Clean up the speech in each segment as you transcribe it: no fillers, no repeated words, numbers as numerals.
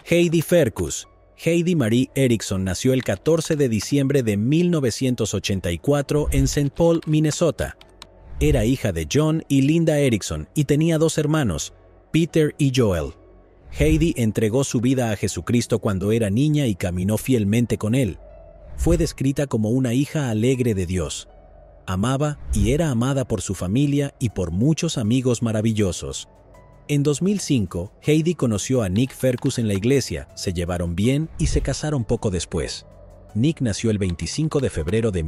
Heidi Ferkus. Heidi Marie Erickson nació el 14 de diciembre de 1984 en St. Paul, Minnesota. Era hija de John y Linda Erickson y tenía 2 hermanos, Peter y Joel. Heidi entregó su vida a Jesucristo cuando era niña y caminó fielmente con él. Fue descrita como una hija alegre de Dios. Amaba y era amada por su familia y por muchos amigos maravillosos. En 2005, Heidi conoció a Nick Ferkus en la iglesia, se llevaron bien y se casaron poco después. Nick nació el 25 de febrero de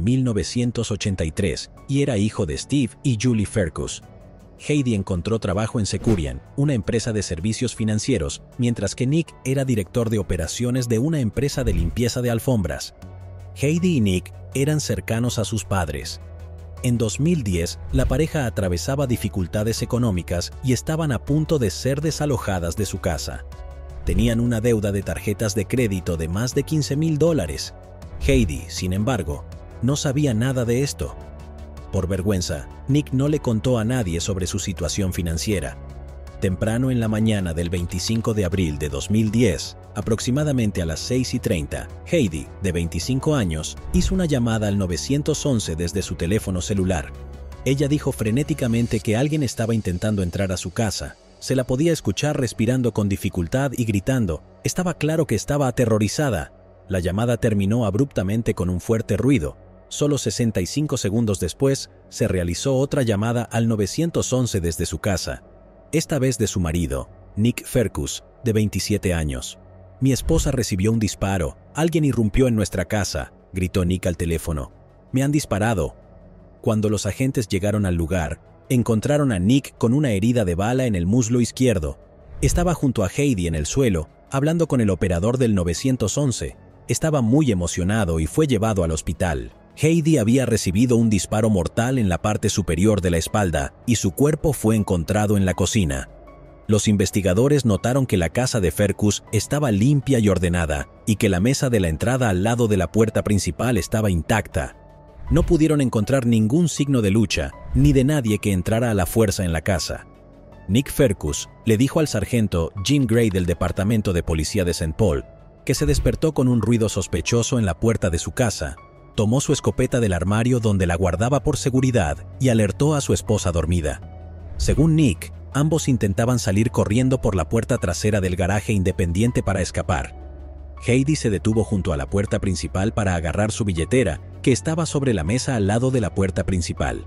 1983 y era hijo de Steve y Julie Ferkus. Heidi encontró trabajo en Securian, una empresa de servicios financieros, mientras que Nick era director de operaciones de una empresa de limpieza de alfombras. Heidi y Nick eran cercanos a sus padres. En 2010, la pareja atravesaba dificultades económicas y estaban a punto de ser desalojadas de su casa. Tenían una deuda de tarjetas de crédito de más de $15,000. Heidi, sin embargo, no sabía nada de esto. Por vergüenza, Nick no le contó a nadie sobre su situación financiera. Temprano en la mañana del 25 de abril de 2010, aproximadamente a las 6:30, Heidi, de 25 años, hizo una llamada al 911 desde su teléfono celular. Ella dijo frenéticamente que alguien estaba intentando entrar a su casa. Se la podía escuchar respirando con dificultad y gritando. Estaba claro que estaba aterrorizada. La llamada terminó abruptamente con un fuerte ruido. Solo 65 segundos después, se realizó otra llamada al 911 desde su casa. Esta vez de su marido, Nick Ferkus, de 27 años. «Mi esposa recibió un disparo. Alguien irrumpió en nuestra casa», gritó Nick al teléfono. «Me han disparado». Cuando los agentes llegaron al lugar, encontraron a Nick con una herida de bala en el muslo izquierdo. Estaba junto a Heidi en el suelo, hablando con el operador del 911. Estaba muy emocionado y fue llevado al hospital. Heidi había recibido un disparo mortal en la parte superior de la espalda y su cuerpo fue encontrado en la cocina. Los investigadores notaron que la casa de Ferkus estaba limpia y ordenada y que la mesa de la entrada al lado de la puerta principal estaba intacta. No pudieron encontrar ningún signo de lucha ni de nadie que entrara a la fuerza en la casa. Nick Ferkus le dijo al sargento Jim Gray del Departamento de Policía de St. Paul que se despertó con un ruido sospechoso en la puerta de su casa. Tomó su escopeta del armario donde la guardaba por seguridad y alertó a su esposa dormida. Según Nick, ambos intentaban salir corriendo por la puerta trasera del garaje independiente para escapar. Heidi se detuvo junto a la puerta principal para agarrar su billetera, que estaba sobre la mesa al lado de la puerta principal.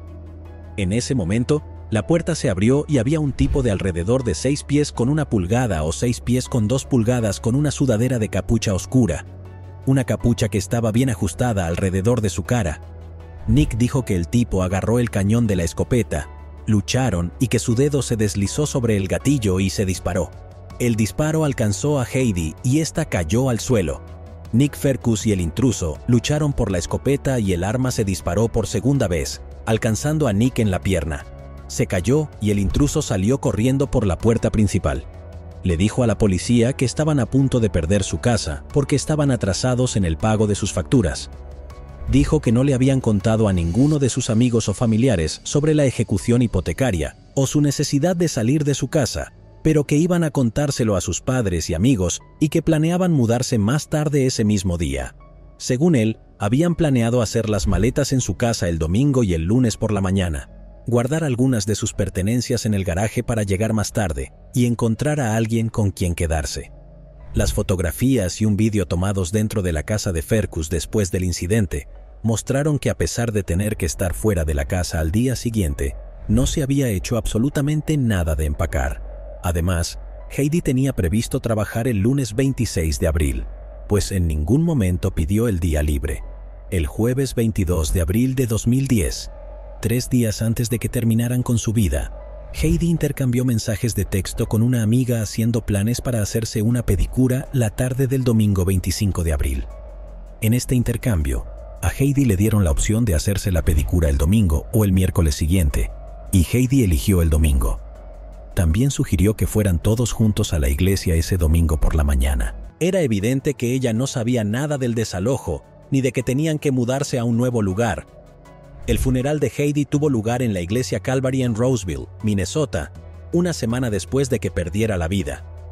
En ese momento, la puerta se abrió y había un tipo de alrededor de 6 pies con 1 pulgada o 6 pies con 2 pulgadas con una sudadera de capucha oscura. Una capucha que estaba bien ajustada alrededor de su cara. Nick dijo que el tipo agarró el cañón de la escopeta, lucharon y que su dedo se deslizó sobre el gatillo y se disparó. El disparo alcanzó a Heidi y ésta cayó al suelo. Nick Ferkus y el intruso lucharon por la escopeta y el arma se disparó por segunda vez, alcanzando a Nick en la pierna. Se cayó y el intruso salió corriendo por la puerta principal. Le dijo a la policía que estaban a punto de perder su casa porque estaban atrasados en el pago de sus facturas. Dijo que no le habían contado a ninguno de sus amigos o familiares sobre la ejecución hipotecaria o su necesidad de salir de su casa, pero que iban a contárselo a sus padres y amigos y que planeaban mudarse más tarde ese mismo día. Según él, habían planeado hacer las maletas en su casa el domingo y el lunes por la mañana, guardar algunas de sus pertenencias en el garaje para llegar más tarde y encontrar a alguien con quien quedarse. Las fotografías y un vídeo tomados dentro de la casa de Ferkus después del incidente mostraron que a pesar de tener que estar fuera de la casa al día siguiente, no se había hecho absolutamente nada de empacar. Además, Heidi tenía previsto trabajar el lunes 26 de abril, pues en ningún momento pidió el día libre. El jueves 22 de abril de 2010, 3 días antes de que terminaran con su vida, Heidi intercambió mensajes de texto con una amiga haciendo planes para hacerse una pedicura la tarde del domingo 25 de abril. En este intercambio, a Heidi le dieron la opción de hacerse la pedicura el domingo o el miércoles siguiente, y Heidi eligió el domingo. También sugirió que fueran todos juntos a la iglesia ese domingo por la mañana. Era evidente que ella no sabía nada del desalojo, ni de que tenían que mudarse a un nuevo lugar. El funeral de Heidi tuvo lugar en la iglesia Calvary en Roseville, Minnesota, una semana después de que perdiera la vida.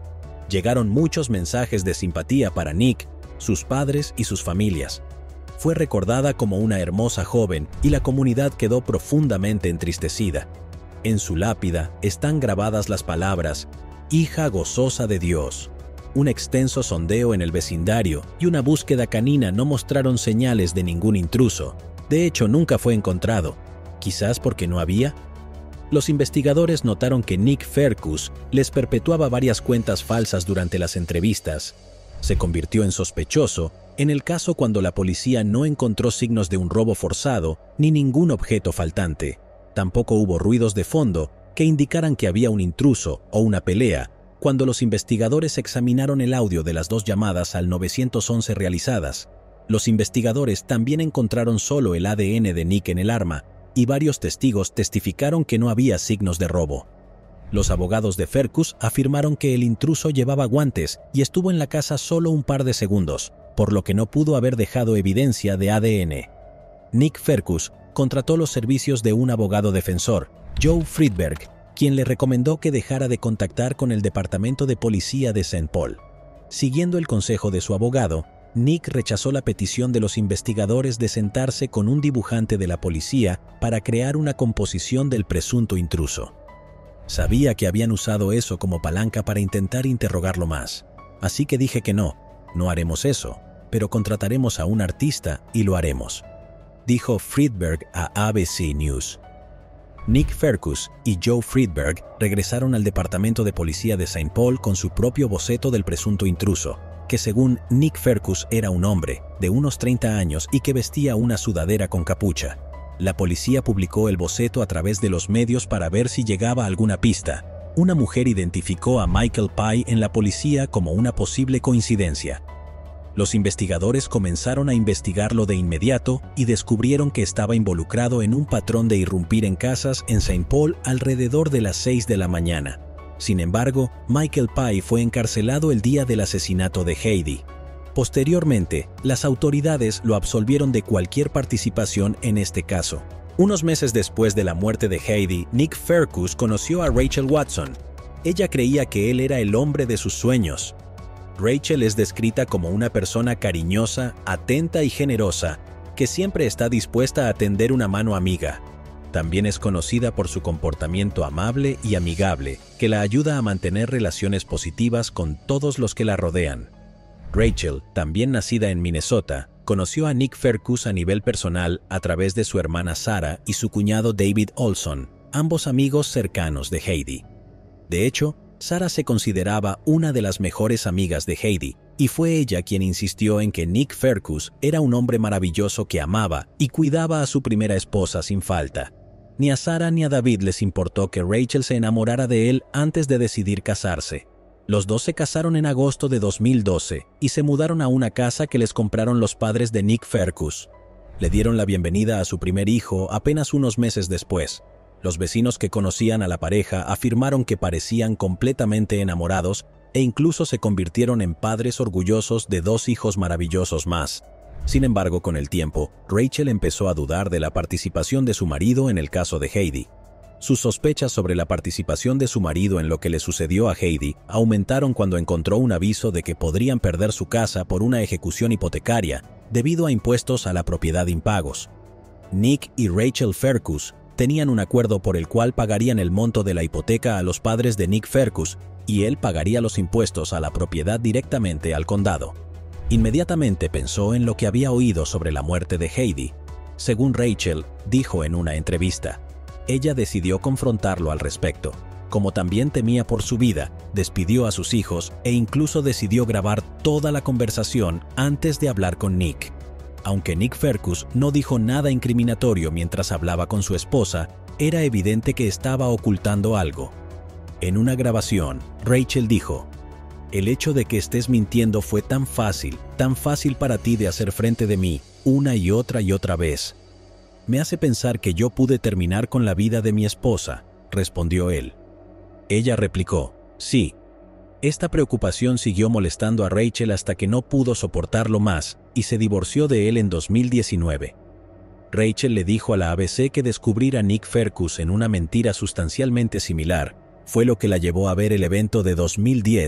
Llegaron muchos mensajes de simpatía para Nick, sus padres y sus familias. Fue recordada como una hermosa joven y la comunidad quedó profundamente entristecida. En su lápida están grabadas las palabras «Hija gozosa de Dios». Un extenso sondeo en el vecindario y una búsqueda canina no mostraron señales de ningún intruso. De hecho, nunca fue encontrado. ¿Quizás porque no había? Los investigadores notaron que Nick Ferkus les perpetuaba varias cuentas falsas durante las entrevistas. Se convirtió en sospechoso en el caso cuando la policía no encontró signos de un robo forzado ni ningún objeto faltante. Tampoco hubo ruidos de fondo que indicaran que había un intruso o una pelea cuando los investigadores examinaron el audio de las 2 llamadas al 911 realizadas. Los investigadores también encontraron solo el ADN de Nick en el arma y varios testigos testificaron que no había signos de robo. Los abogados de Ferkus afirmaron que el intruso llevaba guantes y estuvo en la casa solo un par de segundos, por lo que no pudo haber dejado evidencia de ADN. Nick Ferkus contrató los servicios de un abogado defensor, Joe Friedberg, quien le recomendó que dejara de contactar con el departamento de policía de St. Paul. Siguiendo el consejo de su abogado, Nick rechazó la petición de los investigadores de sentarse con un dibujante de la policía para crear una composición del presunto intruso. Sabía que habían usado eso como palanca para intentar interrogarlo más. Así que dije que no haremos eso, pero contrataremos a un artista y lo haremos, dijo Friedberg a ABC News. Nick Ferkus y Joe Friedberg regresaron al departamento de policía de St. Paul con su propio boceto del presunto intruso, que según Nick Ferkus era un hombre de unos 30 años y que vestía una sudadera con capucha. La policía publicó el boceto a través de los medios para ver si llegaba alguna pista. Una mujer identificó a Michael Pye en la policía como una posible coincidencia. Los investigadores comenzaron a investigarlo de inmediato y descubrieron que estaba involucrado en un patrón de irrumpir en casas en St. Paul alrededor de las 6 de la mañana. Sin embargo, Michael Pye fue encarcelado el día del asesinato de Heidi. Posteriormente, las autoridades lo absolvieron de cualquier participación en este caso. Unos meses después de la muerte de Heidi, Nick Ferkus conoció a Rachel Watson. Ella creía que él era el hombre de sus sueños. Rachel es descrita como una persona cariñosa, atenta y generosa, que siempre está dispuesta a tender una mano amiga. También es conocida por su comportamiento amable y amigable, que la ayuda a mantener relaciones positivas con todos los que la rodean. Rachel, también nacida en Minnesota, conoció a Nick Ferkus a nivel personal a través de su hermana Sarah y su cuñado David Olson, ambos amigos cercanos de Heidi. De hecho, Sarah se consideraba una de las mejores amigas de Heidi, y fue ella quien insistió en que Nick Ferkus era un hombre maravilloso que amaba y cuidaba a su primera esposa sin falta. Ni a Sarah ni a David les importó que Rachel se enamorara de él antes de decidir casarse. Los dos se casaron en agosto de 2012 y se mudaron a una casa que les compraron los padres de Nick Ferkus. Le dieron la bienvenida a su primer hijo apenas unos meses después. Los vecinos que conocían a la pareja afirmaron que parecían completamente enamorados e incluso se convirtieron en padres orgullosos de 2 hijos maravillosos más. Sin embargo, con el tiempo, Rachel empezó a dudar de la participación de su marido en el caso de Heidi. Sus sospechas sobre la participación de su marido en lo que le sucedió a Heidi aumentaron cuando encontró un aviso de que podrían perder su casa por una ejecución hipotecaria debido a impuestos a la propiedad impagos. Nick y Rachel Ferkus tenían un acuerdo por el cual pagarían el monto de la hipoteca a los padres de Nick Ferkus y él pagaría los impuestos a la propiedad directamente al condado. Inmediatamente pensó en lo que había oído sobre la muerte de Heidi. Según Rachel dijo en una entrevista, ella decidió confrontarlo al respecto. Como también temía por su vida, despidió a sus hijos e incluso decidió grabar toda la conversación antes de hablar con Nick. Aunque Nick Ferkus no dijo nada incriminatorio mientras hablaba con su esposa, era evidente que estaba ocultando algo. En una grabación, Rachel dijo: «El hecho de que estés mintiendo fue tan fácil para ti de hacer frente de mí, una y otra vez. Me hace pensar que yo pude terminar con la vida de mi esposa», respondió él. Ella replicó: «Sí». Esta preocupación siguió molestando a Rachel hasta que no pudo soportarlo más y se divorció de él en 2019. Rachel le dijo a la ABC que descubrir a Nick Ferkus en una mentira sustancialmente similar fue lo que la llevó a ver el evento de 2010,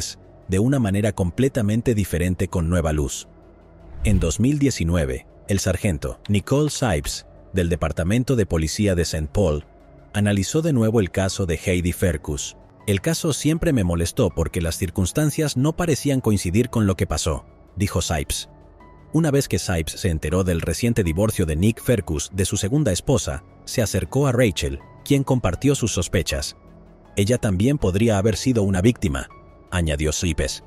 de una manera completamente diferente con nueva luz. En 2019, el sargento Nicole Sipes, del Departamento de Policía de St. Paul, analizó de nuevo el caso de Heidi Ferkus. El caso siempre me molestó porque las circunstancias no parecían coincidir con lo que pasó, dijo Sipes. Una vez que Sipes se enteró del reciente divorcio de Nick Ferkus de su segunda esposa, se acercó a Rachel, quien compartió sus sospechas. Ella también podría haber sido una víctima, añadió Sipes.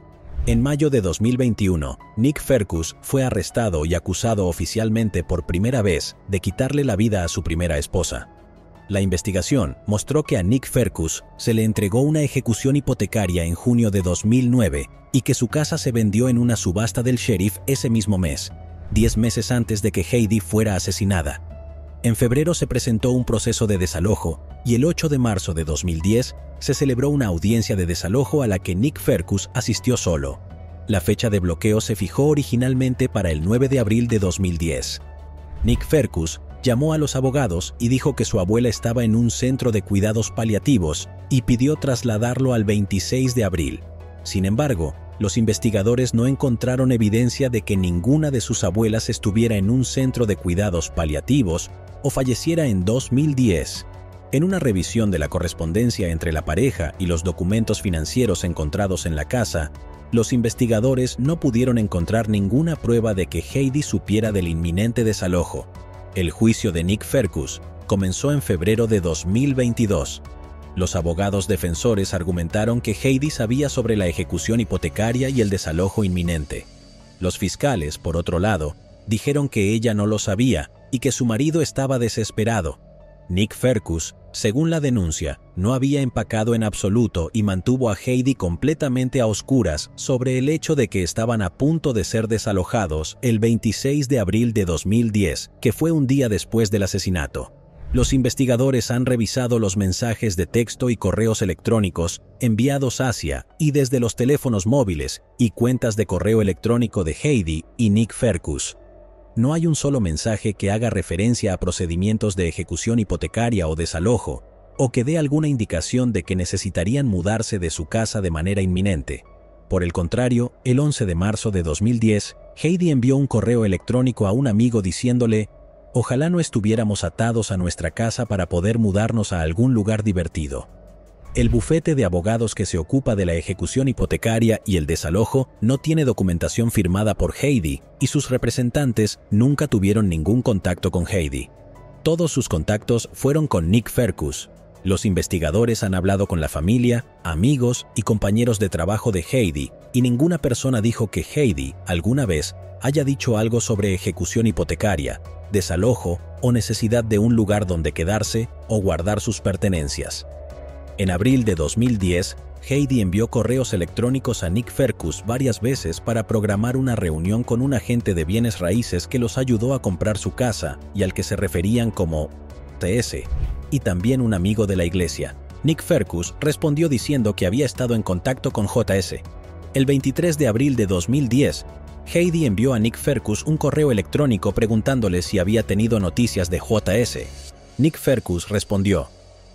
En mayo de 2021, Nick Ferkus fue arrestado y acusado oficialmente por primera vez de quitarle la vida a su primera esposa. La investigación mostró que a Nick Ferkus se le entregó una ejecución hipotecaria en junio de 2009 y que su casa se vendió en una subasta del sheriff ese mismo mes, 10 meses antes de que Heidi fuera asesinada. En febrero se presentó un proceso de desalojo y el 8 de marzo de 2010 se celebró una audiencia de desalojo a la que Nick Ferkus asistió solo. La fecha de bloqueo se fijó originalmente para el 9 de abril de 2010. Nick Ferkus llamó a los abogados y dijo que su abuela estaba en un centro de cuidados paliativos y pidió trasladarlo al 26 de abril. Sin embargo, los investigadores no encontraron evidencia de que ninguna de sus abuelas estuviera en un centro de cuidados paliativos o falleciera en 2010. En una revisión de la correspondencia entre la pareja y los documentos financieros encontrados en la casa, los investigadores no pudieron encontrar ninguna prueba de que Heidi supiera del inminente desalojo. El juicio de Nick Ferkus comenzó en febrero de 2022. Los abogados defensores argumentaron que Heidi sabía sobre la ejecución hipotecaria y el desalojo inminente. Los fiscales, por otro lado, dijeron que ella no lo sabía y que su marido estaba desesperado. Nick Ferkus, según la denuncia, no había empacado en absoluto y mantuvo a Heidi completamente a oscuras sobre el hecho de que estaban a punto de ser desalojados el 26 de abril de 2010, que fue un día después del asesinato. Los investigadores han revisado los mensajes de texto y correos electrónicos enviados hacia y desde los teléfonos móviles y cuentas de correo electrónico de Heidi y Nick Ferkus. No hay un solo mensaje que haga referencia a procedimientos de ejecución hipotecaria o desalojo, o que dé alguna indicación de que necesitarían mudarse de su casa de manera inminente. Por el contrario, el 11 de marzo de 2010, Heidi envió un correo electrónico a un amigo diciéndole: «Ojalá no estuviéramos atados a nuestra casa para poder mudarnos a algún lugar divertido». El bufete de abogados que se ocupa de la ejecución hipotecaria y el desalojo no tiene documentación firmada por Heidi y sus representantes nunca tuvieron ningún contacto con Heidi. Todos sus contactos fueron con Nick Ferkus. Los investigadores han hablado con la familia, amigos y compañeros de trabajo de Heidi y ninguna persona dijo que Heidi alguna vez haya dicho algo sobre ejecución hipotecaria, desalojo o necesidad de un lugar donde quedarse o guardar sus pertenencias. En abril de 2010, Heidi envió correos electrónicos a Nick Ferkus varias veces para programar una reunión con un agente de bienes raíces que los ayudó a comprar su casa y al que se referían como TS, y también un amigo de la iglesia. Nick Ferkus respondió diciendo que había estado en contacto con JS. El 23 de abril de 2010, Heidi envió a Nick Ferkus un correo electrónico preguntándole si había tenido noticias de JS. Nick Ferkus respondió: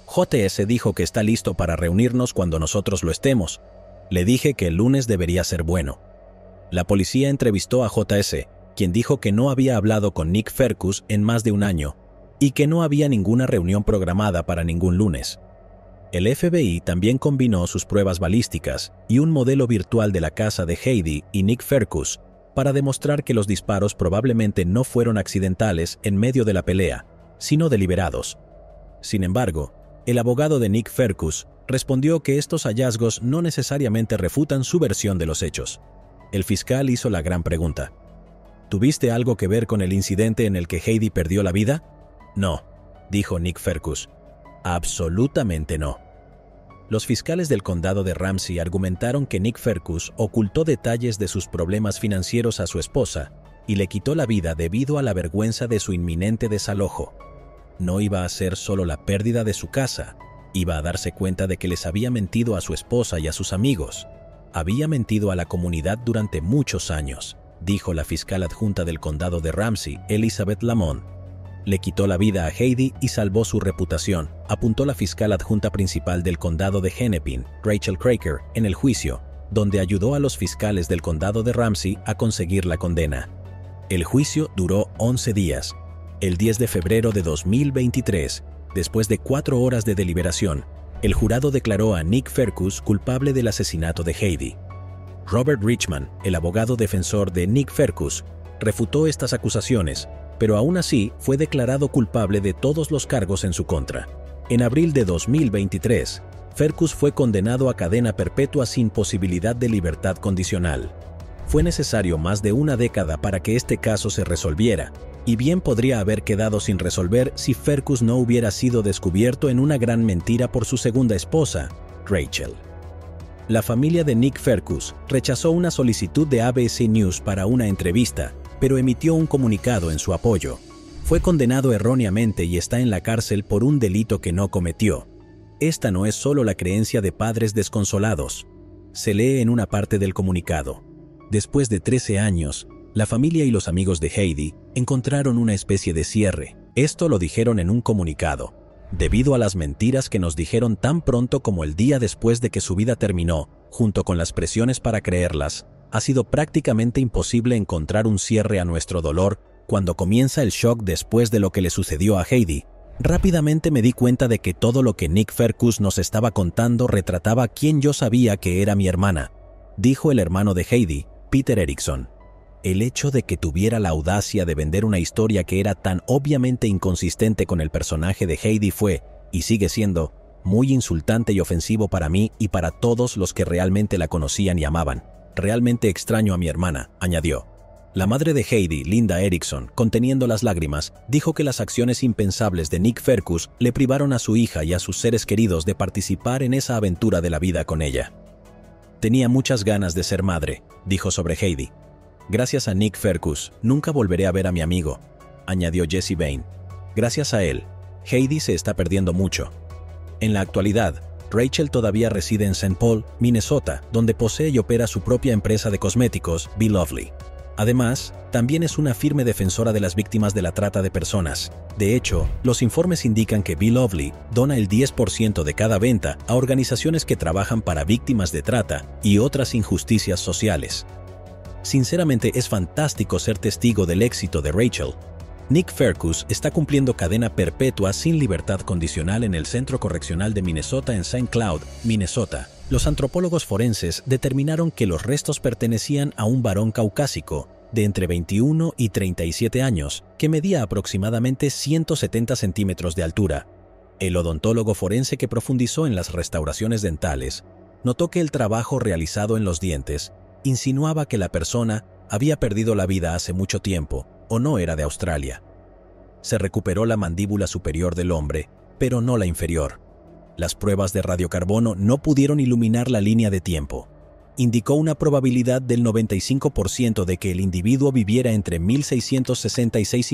«JS dijo que está listo para reunirnos cuando nosotros lo estemos. Le dije que el lunes debería ser bueno». La policía entrevistó a JS, quien dijo que no había hablado con Nick Ferkus en más de un año y que no había ninguna reunión programada para ningún lunes. El FBI también combinó sus pruebas balísticas y un modelo virtual de la casa de Heidi y Nick Ferkus para demostrar que los disparos probablemente no fueron accidentales en medio de la pelea, sino deliberados. Sin embargo, el abogado de Nick Ferkus respondió que estos hallazgos no necesariamente refutan su versión de los hechos. El fiscal hizo la gran pregunta: ¿tuviste algo que ver con el incidente en el que Heidi perdió la vida? No, dijo Nick Ferkus. Absolutamente no. Los fiscales del condado de Ramsey argumentaron que Nick Ferkus ocultó detalles de sus problemas financieros a su esposa y le quitó la vida debido a la vergüenza de su inminente desalojo. No iba a ser solo la pérdida de su casa, iba a darse cuenta de que les había mentido a su esposa y a sus amigos. Había mentido a la comunidad durante muchos años, dijo la fiscal adjunta del condado de Ramsey, Elizabeth Lamont. Le quitó la vida a Heidi y salvó su reputación, apuntó la fiscal adjunta principal del condado de Hennepin, Rachel Craker, en el juicio. donde ayudó a los fiscales del condado de Ramsey a conseguir la condena. El juicio duró 11 días. El 10 de febrero de 2023, después de 4 horas de deliberación, el jurado declaró a Nick Ferkus culpable del asesinato de Heidi. Robert Richman, el abogado defensor de Nick Ferkus, refutó estas acusaciones, pero aún así fue declarado culpable de todos los cargos en su contra. En abril de 2023, Ferkus fue condenado a cadena perpetua sin posibilidad de libertad condicional. Fue necesario más de una década para que este caso se resolviera, y bien podría haber quedado sin resolver si Ferkus no hubiera sido descubierto en una gran mentira por su segunda esposa, Rachel. La familia de Nick Ferkus rechazó una solicitud de ABC News para una entrevista, pero emitió un comunicado en su apoyo. Fue condenado erróneamente y está en la cárcel por un delito que no cometió. Esta no es solo la creencia de padres desconsolados. Se lee en una parte del comunicado. Después de 13 años, la familia y los amigos de Heidi encontraron una especie de cierre. Esto lo dijeron en un comunicado. Debido a las mentiras que nos dijeron tan pronto como el día después de que su vida terminó, junto con las presiones para creerlas, ha sido prácticamente imposible encontrar un cierre a nuestro dolor cuando comienza el shock después de lo que le sucedió a Heidi. Rápidamente me di cuenta de que todo lo que Nick Ferkus nos estaba contando retrataba quién yo sabía que era mi hermana, dijo el hermano de Heidi, Peter Erickson. El hecho de que tuviera la audacia de vender una historia que era tan obviamente inconsistente con el personaje de Heidi fue, y sigue siendo, muy insultante y ofensivo para mí y para todos los que realmente la conocían y amaban. Realmente extraño a mi hermana, añadió. La madre de Heidi, Linda Erickson, conteniendo las lágrimas, dijo que las acciones impensables de Nick Ferkus le privaron a su hija y a sus seres queridos de participar en esa aventura de la vida con ella. Tenía muchas ganas de ser madre, dijo sobre Heidi. Gracias a Nick Ferkus, nunca volveré a ver a mi amigo, añadió Jesse Bain. Gracias a él, Heidi se está perdiendo mucho. En la actualidad, Rachel todavía reside en St. Paul, Minnesota, donde posee y opera su propia empresa de cosméticos, Be Lovely. Además, también es una firme defensora de las víctimas de la trata de personas. De hecho, los informes indican que Be Lovely dona el 10% de cada venta a organizaciones que trabajan para víctimas de trata y otras injusticias sociales. Sinceramente, es fantástico ser testigo del éxito de Rachel. Nick Ferkus está cumpliendo cadena perpetua sin libertad condicional en el Centro Correccional de Minnesota en St. Cloud, Minnesota. Los antropólogos forenses determinaron que los restos pertenecían a un varón caucásico de entre 21 y 37 años, que medía aproximadamente 170 centímetros de altura. El odontólogo forense que profundizó en las restauraciones dentales notó que el trabajo realizado en los dientes insinuaba que la persona había perdido la vida hace mucho tiempo o no era de Australia. Se recuperó la mandíbula superior del hombre, pero no la inferior. Las pruebas de radiocarbono no pudieron iluminar la línea de tiempo. Indicó una probabilidad del 95% de que el individuo viviera entre 1666 y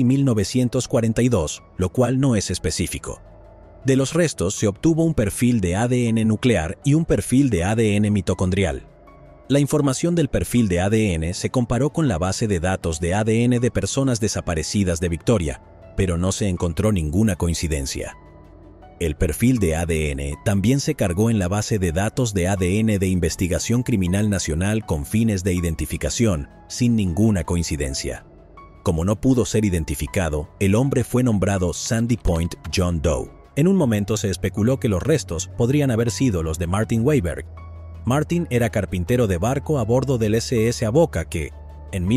1942, lo cual no es específico. De los restos se obtuvo un perfil de ADN nuclear y un perfil de ADN mitocondrial. La información del perfil de ADN se comparó con la base de datos de ADN de personas desaparecidas de Victoria, pero no se encontró ninguna coincidencia. El perfil de ADN también se cargó en la base de datos de ADN de Investigación Criminal Nacional con fines de identificación, sin ninguna coincidencia. Como no pudo ser identificado, el hombre fue nombrado Sandy Point John Doe. En un momento se especuló que los restos podrían haber sido los de Martin Weyberg. Martin era carpintero de barco a bordo del SS Avoca que, en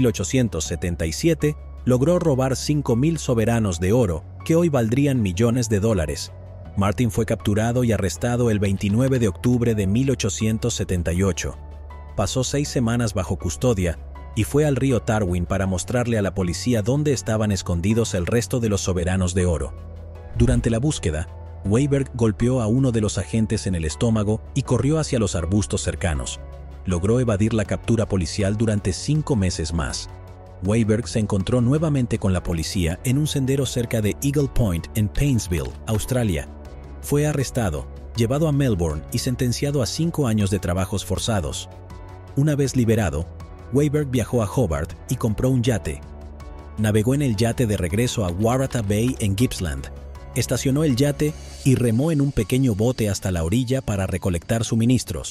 1877, logró robar 5,000 soberanos de oro que hoy valdrían millones de dólares. Martin fue capturado y arrestado el 29 de octubre de 1878. Pasó 6 semanas bajo custodia y fue al río Tarwin para mostrarle a la policía dónde estaban escondidos el resto de los soberanos de oro. Durante la búsqueda, Weyberg golpeó a uno de los agentes en el estómago y corrió hacia los arbustos cercanos. Logró evadir la captura policial durante 5 meses más. Weyberg se encontró nuevamente con la policía en un sendero cerca de Eagle Point en Paintsville, Australia. Fue arrestado, llevado a Melbourne y sentenciado a 5 años de trabajos forzados. Una vez liberado, Weyberg viajó a Hobart y compró un yate. Navegó en el yate de regreso a Waratah Bay en Gippsland. Estacionó el yate y remó en un pequeño bote hasta la orilla para recolectar suministros.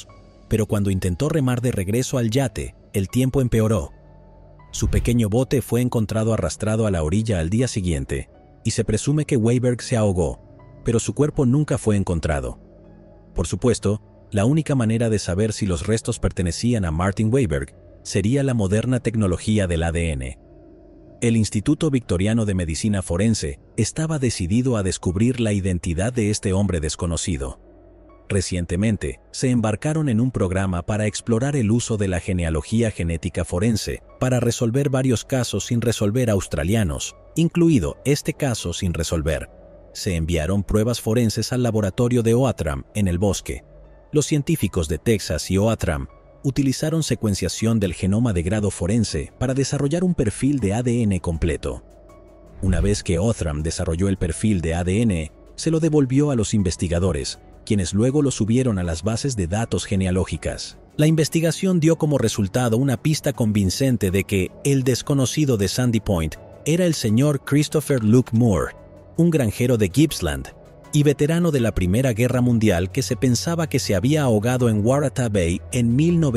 pero cuando intentó remar de regreso al yate, el tiempo empeoró. Su pequeño bote fue encontrado arrastrado a la orilla al día siguiente, y se presume que Wayberg se ahogó, pero su cuerpo nunca fue encontrado. Por supuesto, la única manera de saber si los restos pertenecían a Martin Wayberg sería la moderna tecnología del ADN. El Instituto Victoriano de Medicina Forense estaba decidido a descubrir la identidad de este hombre desconocido. Recientemente, se embarcaron en un programa para explorar el uso de la genealogía genética forense para resolver varios casos sin resolver australianos, incluido este caso sin resolver. Se enviaron pruebas forenses al laboratorio de Oatram en el bosque. Los científicos de Texas y Oatram utilizaron secuenciación del genoma de grado forense para desarrollar un perfil de ADN completo. Una vez que Oatram desarrolló el perfil de ADN, se lo devolvió a los investigadores, quienes luego lo subieron a las bases de datos genealógicas. La investigación dio como resultado una pista convincente de que el desconocido de Sandy Point era el señor Christopher Luke Moore, un granjero de Gippsland y veterano de la Primera Guerra Mundial que se pensaba que se había ahogado en Waratah Bay en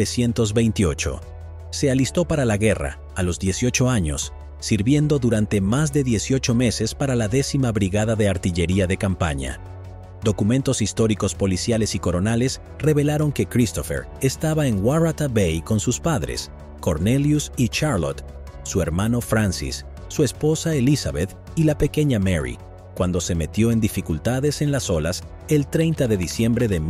1928. Se alistó para la guerra a los 18 años, sirviendo durante más de 18 meses para la 10ª Brigada de Artillería de Campaña. Documentos históricos policiales y coronales revelaron que Christopher estaba en Waratah Bay con sus padres, Cornelius y Charlotte, su hermano Francis, su esposa Elizabeth y la pequeña Mary, cuando se metió en dificultades en las olas el 30 de diciembre de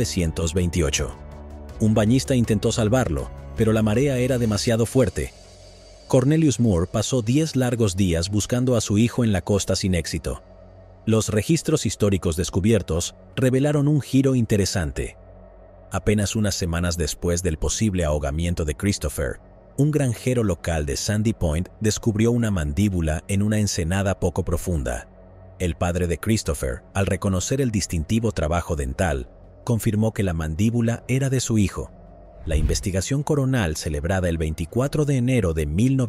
1928. Un bañista intentó salvarlo, pero la marea era demasiado fuerte. Cornelius Moore pasó 10 largos días buscando a su hijo en la costa sin éxito. Los registros históricos descubiertos revelaron un giro interesante. Apenas unas semanas después del posible ahogamiento de Christopher, un granjero local de Sandy Point descubrió una mandíbula en una ensenada poco profunda. El padre de Christopher, al reconocer el distintivo trabajo dental, confirmó que la mandíbula era de su hijo. La investigación coronal celebrada el 24 de enero de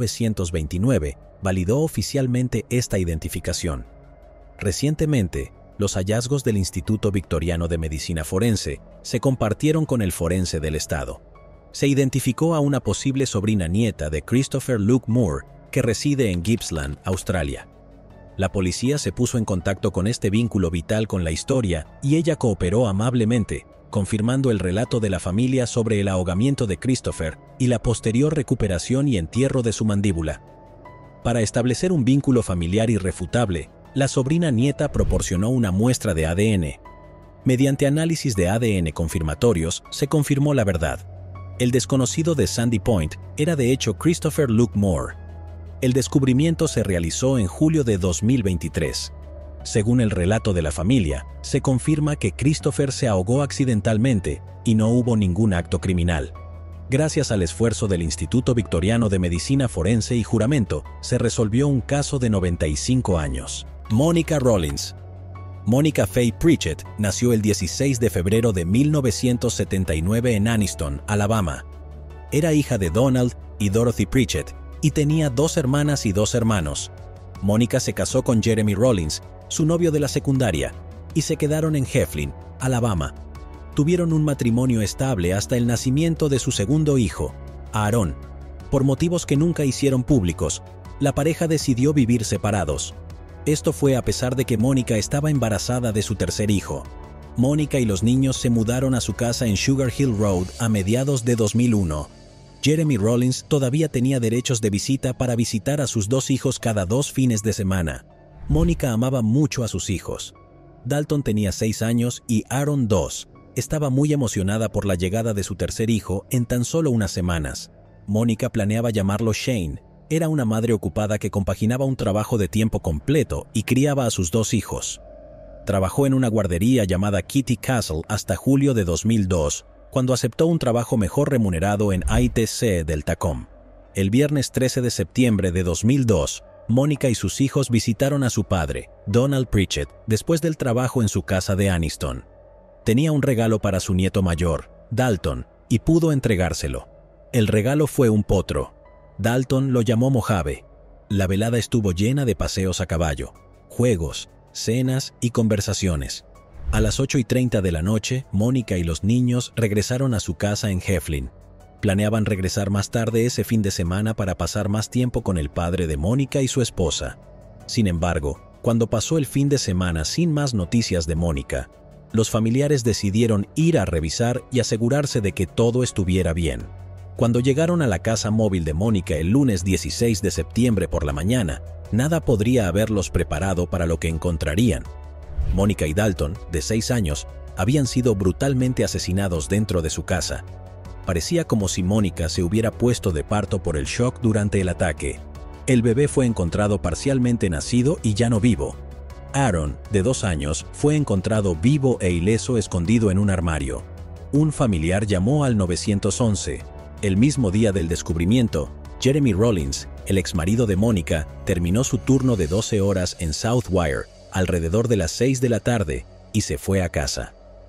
1929 validó oficialmente esta identificación. Recientemente, los hallazgos del Instituto Victoriano de Medicina Forense se compartieron con el forense del estado. Se identificó a una posible sobrina nieta de Christopher Luke Moore que reside en Gippsland, Australia. La policía se puso en contacto con este vínculo vital con la historia y ella cooperó amablemente, confirmando el relato de la familia sobre el ahogamiento de Christopher y la posterior recuperación y entierro de su mandíbula. Para establecer un vínculo familiar irrefutable, la sobrina nieta proporcionó una muestra de ADN. Mediante análisis de ADN confirmatorios, se confirmó la verdad. El desconocido de Sandy Point era de hecho Christopher Luke Moore. El descubrimiento se realizó en julio de 2023. Según el relato de la familia, se confirma que Christopher se ahogó accidentalmente y no hubo ningún acto criminal. Gracias al esfuerzo del Instituto Victoriano de Medicina Forense y juramento, se resolvió un caso de 95 años. Monica Rollins. Monica Faye Pritchett nació el 16 de febrero de 1979 en Anniston, Alabama. Era hija de Donald y Dorothy Pritchett y tenía 2 hermanas y 2 hermanos. Monica se casó con Jeremy Rollins, su novio de la secundaria, y se quedaron en Heflin, Alabama. Tuvieron un matrimonio estable hasta el nacimiento de su segundo hijo, Aaron. Por motivos que nunca hicieron públicos, la pareja decidió vivir separados. Esto fue a pesar de que Mónica estaba embarazada de su tercer hijo. Mónica y los niños se mudaron a su casa en Sugar Hill Road a mediados de 2001. Jeremy Rollins todavía tenía derechos de visita para visitar a sus 2 hijos cada 2 fines de semana. Mónica amaba mucho a sus hijos. Dalton tenía 6 años y Aaron 2. Estaba muy emocionada por la llegada de su tercer hijo en tan solo unas semanas. Mónica planeaba llamarlo Shane. Era una madre ocupada que compaginaba un trabajo de tiempo completo y criaba a sus 2 hijos. Trabajó en una guardería llamada Kitty Castle hasta julio de 2002, cuando aceptó un trabajo mejor remunerado en ITC del Tacom. El viernes 13 de septiembre de 2002, Mónica y sus hijos visitaron a su padre, Donald Pritchett, después del trabajo en su casa de Anniston. Tenía un regalo para su nieto mayor, Dalton, y pudo entregárselo. El regalo fue un potro. Dalton lo llamó Mojave. La velada estuvo llena de paseos a caballo, juegos, cenas y conversaciones. A las 8:30 de la noche, Mónica y los niños regresaron a su casa en Heflin. Planeaban regresar más tarde ese fin de semana para pasar más tiempo con el padre de Mónica y su esposa. Sin embargo, cuando pasó el fin de semana sin más noticias de Mónica, los familiares decidieron ir a revisar y asegurarse de que todo estuviera bien. Cuando llegaron a la casa móvil de Mónica el lunes 16 de septiembre por la mañana, nada podría haberlos preparado para lo que encontrarían. Mónica y Dalton, de 6 años, habían sido brutalmente asesinados dentro de su casa. Parecía como si Mónica se hubiera puesto de parto por el shock durante el ataque. El bebé fue encontrado parcialmente nacido y ya no vivo. Aaron, de 2 años, fue encontrado vivo e ileso escondido en un armario. Un familiar llamó al 911. El mismo día del descubrimiento, Jeremy Rollins, el exmarido de Mónica, terminó su turno de 12 horas en Southwire, alrededor de las 6 de la tarde, y se fue a casa.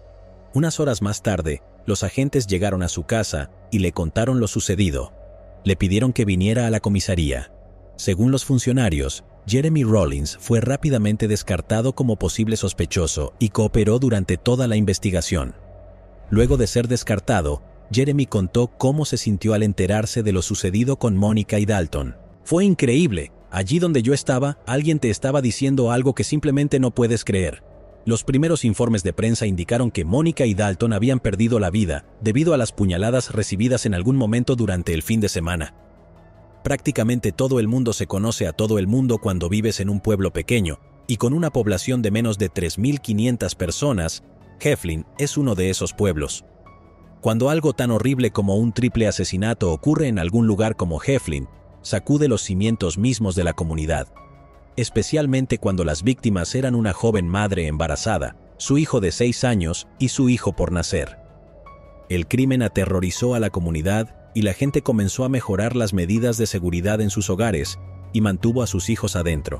Unas horas más tarde, los agentes llegaron a su casa y le contaron lo sucedido. Le pidieron que viniera a la comisaría. Según los funcionarios, Jeremy Rollins fue rápidamente descartado como posible sospechoso y cooperó durante toda la investigación. Luego de ser descartado, Jeremy contó cómo se sintió al enterarse de lo sucedido con Mónica y Dalton. «Fue increíble. Allí donde yo estaba, alguien te estaba diciendo algo que simplemente no puedes creer. Los primeros informes de prensa indicaron que Mónica y Dalton habían perdido la vida debido a las puñaladas recibidas en algún momento durante el fin de semana. Prácticamente todo el mundo se conoce a todo el mundo cuando vives en un pueblo pequeño, y con una población de menos de 3.500 personas, Heflin es uno de esos pueblos. Cuando algo tan horrible como un triple asesinato ocurre en algún lugar como Heflin, sacude los cimientos mismos de la comunidad. Especialmente cuando las víctimas eran una joven madre embarazada, su hijo de 6 años y su hijo por nacer. El crimen aterrorizó a la comunidad y la gente comenzó a mejorar las medidas de seguridad en sus hogares y mantuvo a sus hijos adentro.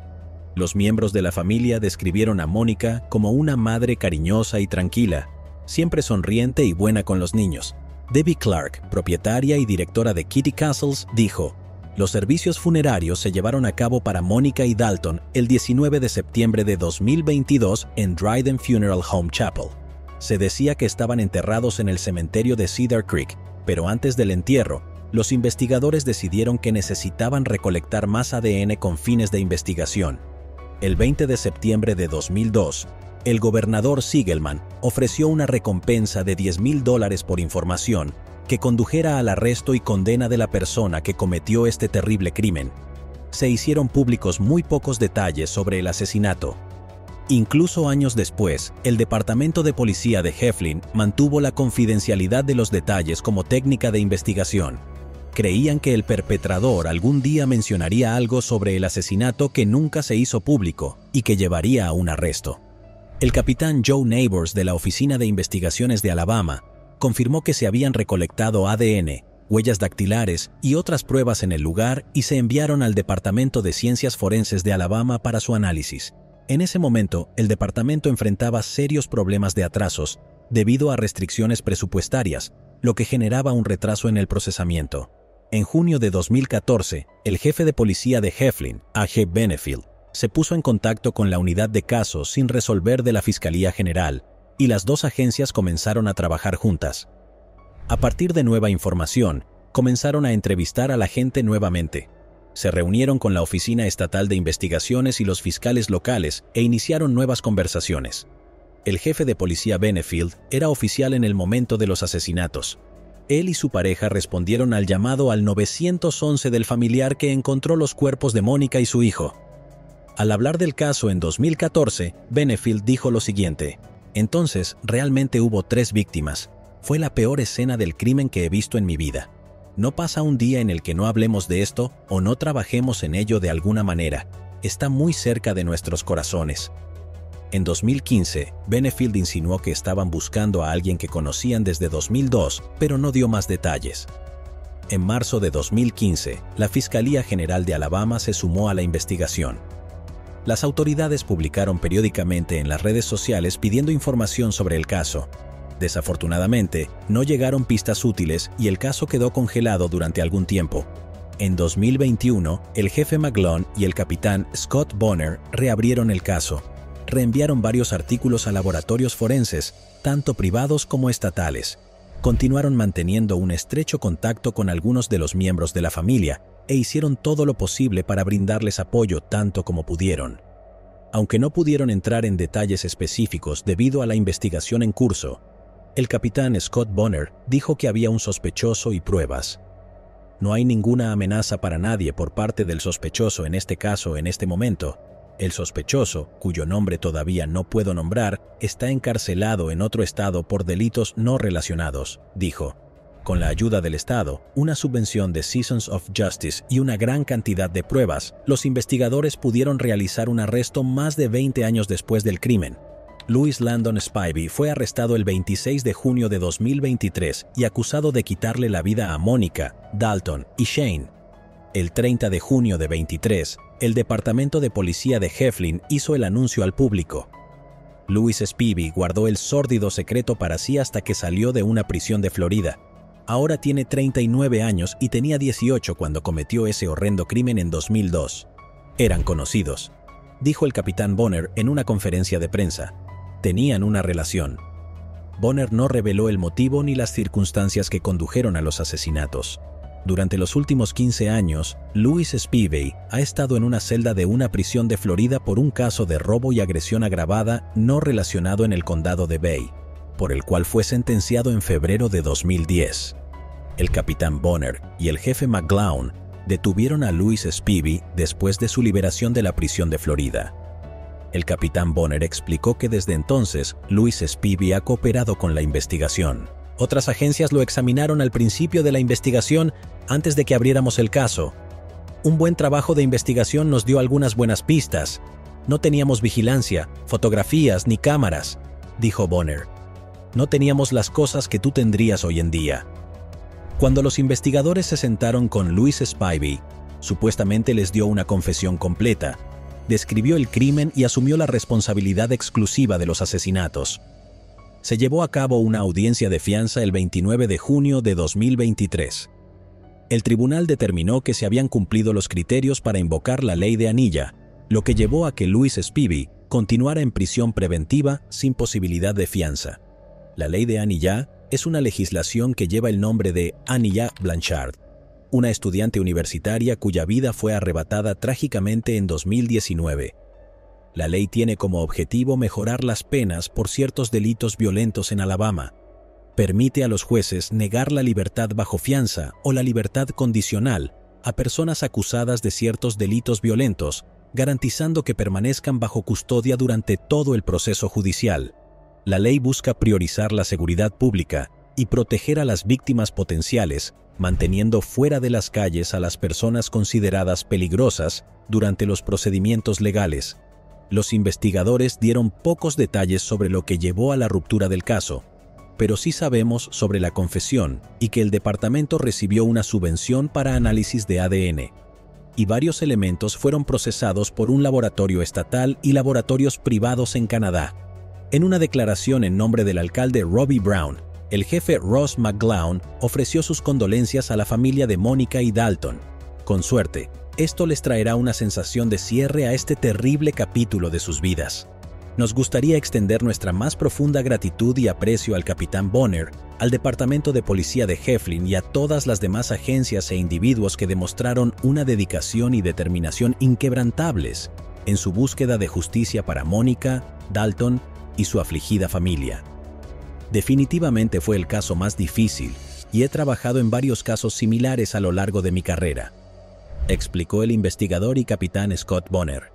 Los miembros de la familia describieron a Mónica como una madre cariñosa y tranquila, siempre sonriente y buena con los niños. Debbie Clark, propietaria y directora de Kitty Castles, dijo: «Los servicios funerarios se llevaron a cabo para Mónica y Dalton el 19 de septiembre de 2022 en Dryden Funeral Home Chapel. Se decía que estaban enterrados en el cementerio de Cedar Creek, pero antes del entierro, los investigadores decidieron que necesitaban recolectar más ADN con fines de investigación. El 20 de septiembre de 2002, el gobernador Siegelman ofreció una recompensa de $10,000 por información que condujera al arresto y condena de la persona que cometió este terrible crimen. Se hicieron públicos muy pocos detalles sobre el asesinato. Incluso años después, el Departamento de Policía de Heflin mantuvo la confidencialidad de los detalles como técnica de investigación. Creían que el perpetrador algún día mencionaría algo sobre el asesinato que nunca se hizo público y que llevaría a un arresto. El capitán Joe Neighbors de la Oficina de Investigaciones de Alabama confirmó que se habían recolectado ADN, huellas dactilares y otras pruebas en el lugar y se enviaron al Departamento de Ciencias Forenses de Alabama para su análisis. En ese momento, el departamento enfrentaba serios problemas de atrasos debido a restricciones presupuestarias, lo que generaba un retraso en el procesamiento. En junio de 2014, el jefe de policía de Heflin, A.G. Benefield, se puso en contacto con la unidad de casos sin resolver de la Fiscalía General, y las dos agencias comenzaron a trabajar juntas. A partir de nueva información, comenzaron a entrevistar a la gente nuevamente. Se reunieron con la Oficina Estatal de Investigaciones y los fiscales locales e iniciaron nuevas conversaciones. El jefe de policía Benefield era oficial en el momento de los asesinatos. Él y su pareja respondieron al llamado al 911 del familiar que encontró los cuerpos de Mónica y su hijo. Al hablar del caso en 2014, Benefield dijo lo siguiente: «Entonces, realmente hubo 3 víctimas. Fue la peor escena del crimen que he visto en mi vida. No pasa un día en el que no hablemos de esto o no trabajemos en ello de alguna manera. Está muy cerca de nuestros corazones». En 2015, Benefield insinuó que estaban buscando a alguien que conocían desde 2002, pero no dio más detalles. En marzo de 2015, la Fiscalía General de Alabama se sumó a la investigación. Las autoridades publicaron periódicamente en las redes sociales pidiendo información sobre el caso. Desafortunadamente, no llegaron pistas útiles y el caso quedó congelado durante algún tiempo. En 2021, el jefe McGlone y el capitán Scott Bonner reabrieron el caso. reenviaron varios artículos a laboratorios forenses, tanto privados como estatales. Continuaron manteniendo un estrecho contacto con algunos de los miembros de la familia e hicieron todo lo posible para brindarles apoyo tanto como pudieron. Aunque no pudieron entrar en detalles específicos debido a la investigación en curso, el capitán Scott Bonner dijo que había un sospechoso y pruebas. No hay ninguna amenaza para nadie por parte del sospechoso en este caso en este momento. El sospechoso, cuyo nombre todavía no puedo nombrar, está encarcelado en otro estado por delitos no relacionados, dijo. Con la ayuda del Estado, una subvención de Seasons of Justice y una gran cantidad de pruebas, los investigadores pudieron realizar un arresto más de 20 años después del crimen. Louis Landon Spivey fue arrestado el 26 de junio de 2023 y acusado de quitarle la vida a Mónica, Dalton y Shane. El 30 de junio de 23, el Departamento de Policía de Heflin hizo el anuncio al público. Louis Spivey guardó el sórdido secreto para sí hasta que salió de una prisión de Florida. Ahora tiene 39 años y tenía 18 cuando cometió ese horrendo crimen en 2002. Eran conocidos, dijo el capitán Bonner en una conferencia de prensa. Tenían una relación. Bonner no reveló el motivo ni las circunstancias que condujeron a los asesinatos. Durante los últimos 15 años, Louis Spivey ha estado en una celda de una prisión de Florida por un caso de robo y agresión agravada no relacionado en el condado de Bay, por el cual fue sentenciado en febrero de 2010. El capitán Bonner y el jefe McGlown detuvieron a Louis Spivey después de su liberación de la prisión de Florida. El capitán Bonner explicó que desde entonces, Louis Spivey ha cooperado con la investigación. Otras agencias lo examinaron al principio de la investigación antes de que abriéramos el caso. Un buen trabajo de investigación nos dio algunas buenas pistas. No teníamos vigilancia, fotografías ni cámaras, dijo Bonner. No teníamos las cosas que tú tendrías hoy en día. Cuando los investigadores se sentaron con Louis Spivey, supuestamente les dio una confesión completa, describió el crimen y asumió la responsabilidad exclusiva de los asesinatos. Se llevó a cabo una audiencia de fianza el 29 de junio de 2023. El tribunal determinó que se habían cumplido los criterios para invocar la ley de anilla, lo que llevó a que Louis Spivey continuara en prisión preventiva sin posibilidad de fianza. La ley de Anilla es una legislación que lleva el nombre de Anilla Blanchard, una estudiante universitaria cuya vida fue arrebatada trágicamente en 2019. La ley tiene como objetivo mejorar las penas por ciertos delitos violentos en Alabama. Permite a los jueces negar la libertad bajo fianza o la libertad condicional a personas acusadas de ciertos delitos violentos, garantizando que permanezcan bajo custodia durante todo el proceso judicial. La ley busca priorizar la seguridad pública y proteger a las víctimas potenciales, manteniendo fuera de las calles a las personas consideradas peligrosas durante los procedimientos legales. Los investigadores dieron pocos detalles sobre lo que llevó a la ruptura del caso, pero sí sabemos sobre la confesión y que el departamento recibió una subvención para análisis de ADN. Y varios elementos fueron procesados por un laboratorio estatal y laboratorios privados en Canadá. En una declaración en nombre del alcalde Robbie Brown, el jefe Ross McGlown ofreció sus condolencias a la familia de Mónica y Dalton. Con suerte, esto les traerá una sensación de cierre a este terrible capítulo de sus vidas. Nos gustaría extender nuestra más profunda gratitud y aprecio al capitán Bonner, al Departamento de Policía de Heflin y a todas las demás agencias e individuos que demostraron una dedicación y determinación inquebrantables en su búsqueda de justicia para Mónica, Dalton y su afligida familia. Definitivamente fue el caso más difícil y he trabajado en varios casos similares a lo largo de mi carrera, explicó el investigador y capitán Scott Bonner.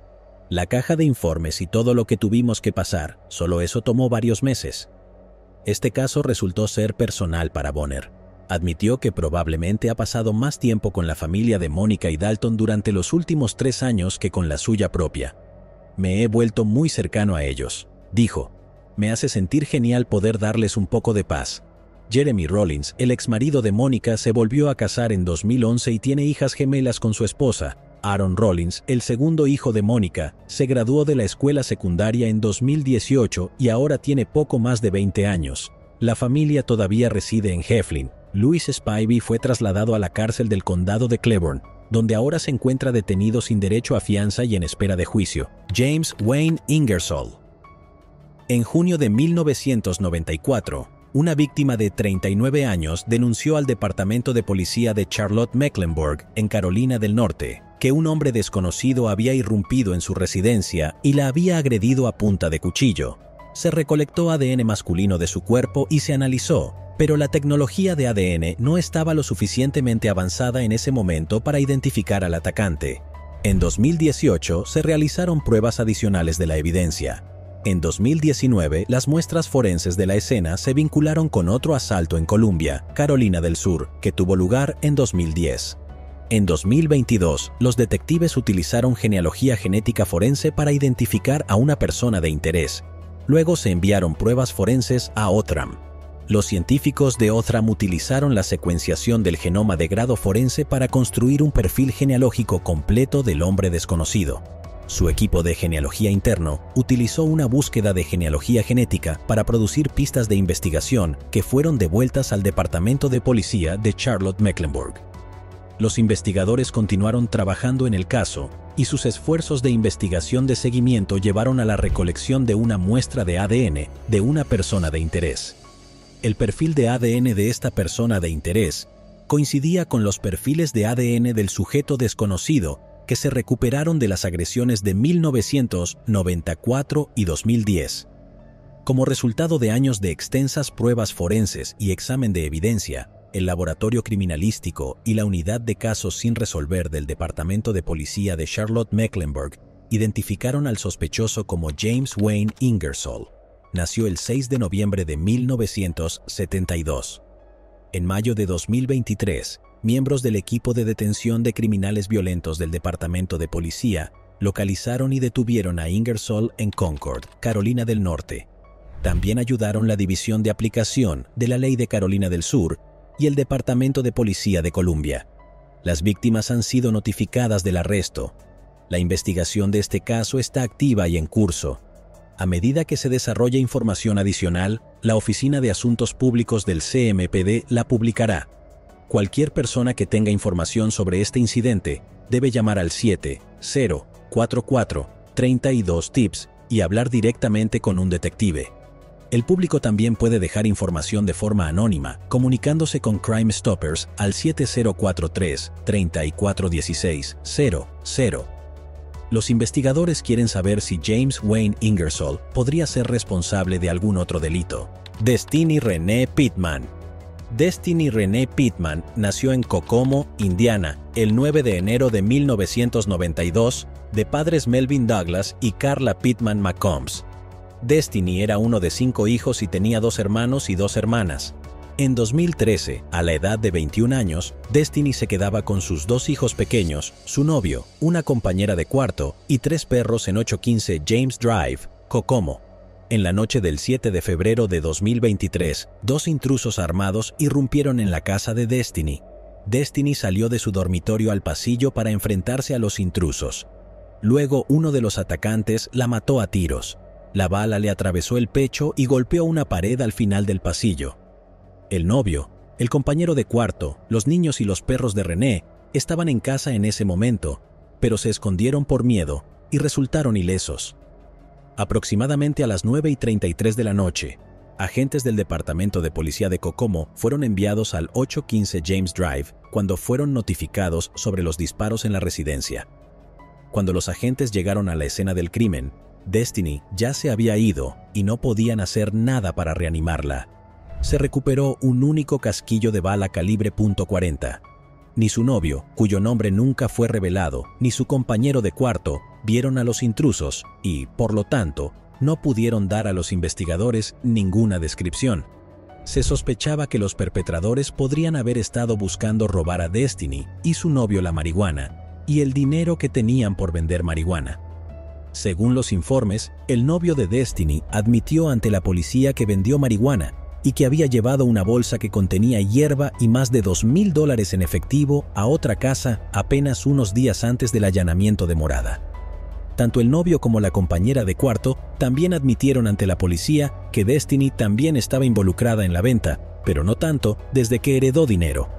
La caja de informes y todo lo que tuvimos que pasar, solo eso tomó varios meses. Este caso resultó ser personal para Bonner. Admitió que probablemente ha pasado más tiempo con la familia de Mónica y Dalton durante los últimos 3 años que con la suya propia. Me he vuelto muy cercano a ellos, dijo. Me hace sentir genial poder darles un poco de paz. Jeremy Rollins, el exmarido de Mónica, se volvió a casar en 2011 y tiene hijas gemelas con su esposa. Aaron Rollins, el segundo hijo de Mónica, se graduó de la escuela secundaria en 2018 y ahora tiene poco más de 20 años. La familia todavía reside en Heflin. Louis Spivey fue trasladado a la cárcel del condado de Cleburne, donde ahora se encuentra detenido sin derecho a fianza y en espera de juicio, James Wayne Ingersoll. En junio de 1994, una víctima de 39 años denunció al Departamento de Policía de Charlotte-Mecklenburg, en Carolina del Norte, que un hombre desconocido había irrumpido en su residencia y la había agredido a punta de cuchillo. Se recolectó ADN masculino de su cuerpo y se analizó, pero la tecnología de ADN no estaba lo suficientemente avanzada en ese momento para identificar al atacante. En 2018 se realizaron pruebas adicionales de la evidencia. En 2019, las muestras forenses de la escena se vincularon con otro asalto en Columbia, Carolina del Sur, que tuvo lugar en 2010. En 2022, los detectives utilizaron genealogía genética forense para identificar a una persona de interés. Luego se enviaron pruebas forenses a Othram. Los científicos de Othram utilizaron la secuenciación del genoma de grado forense para construir un perfil genealógico completo del hombre desconocido. Su equipo de genealogía interno utilizó una búsqueda de genealogía genética para producir pistas de investigación que fueron devueltas al Departamento de Policía de Charlotte-Mecklenburg. Los investigadores continuaron trabajando en el caso y sus esfuerzos de investigación de seguimiento llevaron a la recolección de una muestra de ADN de una persona de interés. El perfil de ADN de esta persona de interés coincidía con los perfiles de ADN del sujeto desconocido que se recuperaron de las agresiones de 1994 y 2010. Como resultado de años de extensas pruebas forenses y examen de evidencia, el Laboratorio Criminalístico y la Unidad de Casos sin Resolver del Departamento de Policía de Charlotte-Mecklenburg identificaron al sospechoso como James Wayne Ingersoll. Nació el 6 de noviembre de 1972. En mayo de 2023, miembros del equipo de detención de criminales violentos del Departamento de Policía localizaron y detuvieron a Ingersoll en Concord, Carolina del Norte. También ayudaron la División de Aplicación de la Ley de Carolina del Sur y el Departamento de Policía de Columbia. Las víctimas han sido notificadas del arresto. La investigación de este caso está activa y en curso. A medida que se desarrolla información adicional, la Oficina de Asuntos Públicos del CMPD la publicará. Cualquier persona que tenga información sobre este incidente debe llamar al 7044-32-TIPS y hablar directamente con un detective. El público también puede dejar información de forma anónima, comunicándose con Crime Stoppers al 7043-3416-00. Los investigadores quieren saber si James Wayne Ingersoll podría ser responsable de algún otro delito. Destiny Renee Pittman. Destiny Renee Pittman nació en Kokomo, Indiana, el 9 de enero de 1992, de padres Melvin Douglas y Carla Pittman McCombs. Destiny era uno de 5 hijos y tenía 2 hermanos y 2 hermanas. En 2013, a la edad de 21 años, Destiny se quedaba con sus 2 hijos pequeños, su novio, una compañera de cuarto y 3 perros en 815 James Drive, Kokomo. En la noche del 7 de febrero de 2023, 2 intrusos armados irrumpieron en la casa de Destiny. Destiny salió de su dormitorio al pasillo para enfrentarse a los intrusos. Luego, uno de los atacantes la mató a tiros. La bala le atravesó el pecho y golpeó una pared al final del pasillo. El novio, el compañero de cuarto, los niños y los perros de Renee estaban en casa en ese momento, pero se escondieron por miedo y resultaron ilesos. Aproximadamente a las 9:33 de la noche, agentes del Departamento de Policía de Kokomo fueron enviados al 815 James Drive cuando fueron notificados sobre los disparos en la residencia. Cuando los agentes llegaron a la escena del crimen, Destiny ya se había ido y no podían hacer nada para reanimarla. Se recuperó un único casquillo de bala calibre .40. Ni su novio, cuyo nombre nunca fue revelado, ni su compañero de cuarto vieron a los intrusos y, por lo tanto, no pudieron dar a los investigadores ninguna descripción. Se sospechaba que los perpetradores podrían haber estado buscando robar a Destiny y su novio la marihuana y el dinero que tenían por vender marihuana. Según los informes, el novio de Destiny admitió ante la policía que vendió marihuana y que había llevado una bolsa que contenía hierba y más de $2,000 en efectivo a otra casa apenas unos días antes del allanamiento de morada. Tanto el novio como la compañera de cuarto también admitieron ante la policía que Destiny también estaba involucrada en la venta, pero no tanto desde que heredó dinero.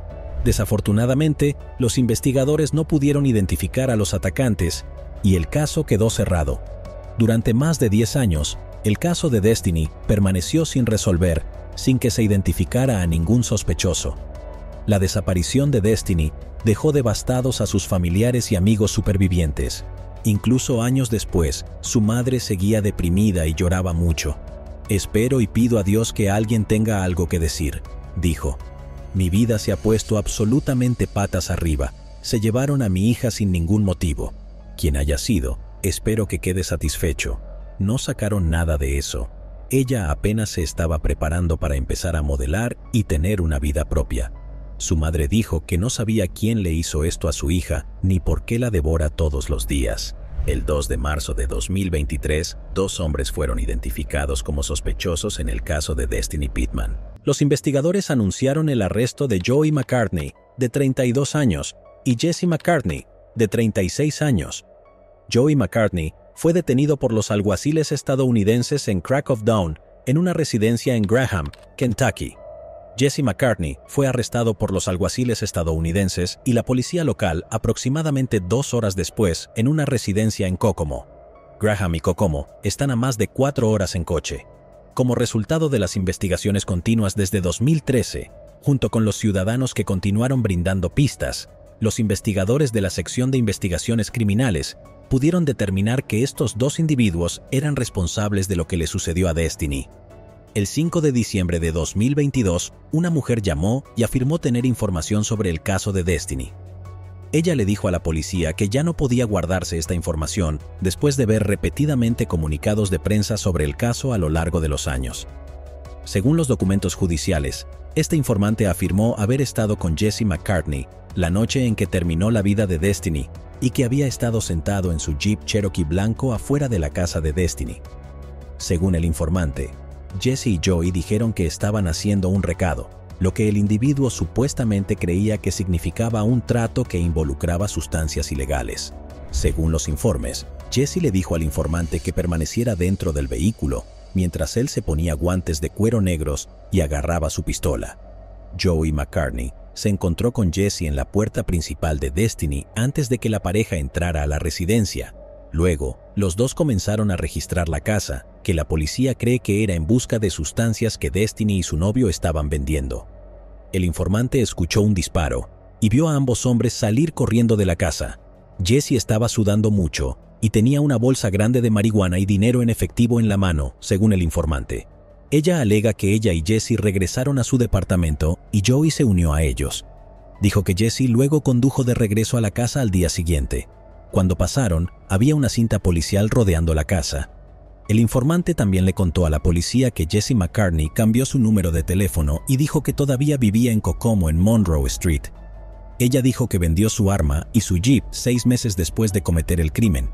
Desafortunadamente, los investigadores no pudieron identificar a los atacantes y el caso quedó cerrado. Durante más de 10 años, el caso de Destiny permaneció sin resolver, sin que se identificara a ningún sospechoso. La desaparición de Destiny dejó devastados a sus familiares y amigos supervivientes. Incluso años después, su madre seguía deprimida y lloraba mucho. «Espero y pido a Dios que alguien tenga algo que decir», dijo. «Mi vida se ha puesto absolutamente patas arriba. Se llevaron a mi hija sin ningún motivo. Quien haya sido, espero que quede satisfecho. No sacaron nada de eso. Ella apenas se estaba preparando para empezar a modelar y tener una vida propia». Su madre dijo que no sabía quién le hizo esto a su hija ni por qué la devora todos los días. El 2 de marzo de 2023, 2 hombres fueron identificados como sospechosos en el caso de Destiny Pittman. Los investigadores anunciaron el arresto de Joey McCartney, de 32 años, y Jesse McCartney, de 36 años. Joey McCartney fue detenido por los alguaciles estadounidenses en Crack of Dawn, en una residencia en Graham, Kentucky. Jesse McCartney fue arrestado por los alguaciles estadounidenses y la policía local aproximadamente 2 horas después en una residencia en Kokomo. Graham y Kokomo están a más de 4 horas en coche. Como resultado de las investigaciones continuas desde 2013, junto con los ciudadanos que continuaron brindando pistas, los investigadores de la sección de investigaciones criminales pudieron determinar que estos 2 individuos eran responsables de lo que le sucedió a Destiny. El 5 de diciembre de 2022, una mujer llamó y afirmó tener información sobre el caso de Destiny. Ella le dijo a la policía que ya no podía guardarse esta información después de ver repetidamente comunicados de prensa sobre el caso a lo largo de los años. Según los documentos judiciales, este informante afirmó haber estado con Jesse McCartney la noche en que terminó la vida de Destiny y que había estado sentado en su Jeep Cherokee blanco afuera de la casa de Destiny. Según el informante, Jesse y Joey dijeron que estaban haciendo un recado, lo que el individuo supuestamente creía que significaba un trato que involucraba sustancias ilegales. Según los informes, Jesse le dijo al informante que permaneciera dentro del vehículo mientras él se ponía guantes de cuero negros y agarraba su pistola. Joey McCartney se encontró con Jesse en la puerta principal de Destiny antes de que la pareja entrara a la residencia. Luego, los dos comenzaron a registrar la casa, que la policía cree que era en busca de sustancias que Destiny y su novio estaban vendiendo. El informante escuchó un disparo y vio a ambos hombres salir corriendo de la casa. Jesse estaba sudando mucho y tenía una bolsa grande de marihuana y dinero en efectivo en la mano, según el informante. Ella alega que ella y Jesse regresaron a su departamento y Joey se unió a ellos. Dijo que Jesse luego condujo de regreso a la casa al día siguiente. Cuando pasaron, había una cinta policial rodeando la casa. El informante también le contó a la policía que Jesse McCartney cambió su número de teléfono y dijo que todavía vivía en Kokomo en Monroe Street. Ella dijo que vendió su arma y su Jeep 6 meses después de cometer el crimen.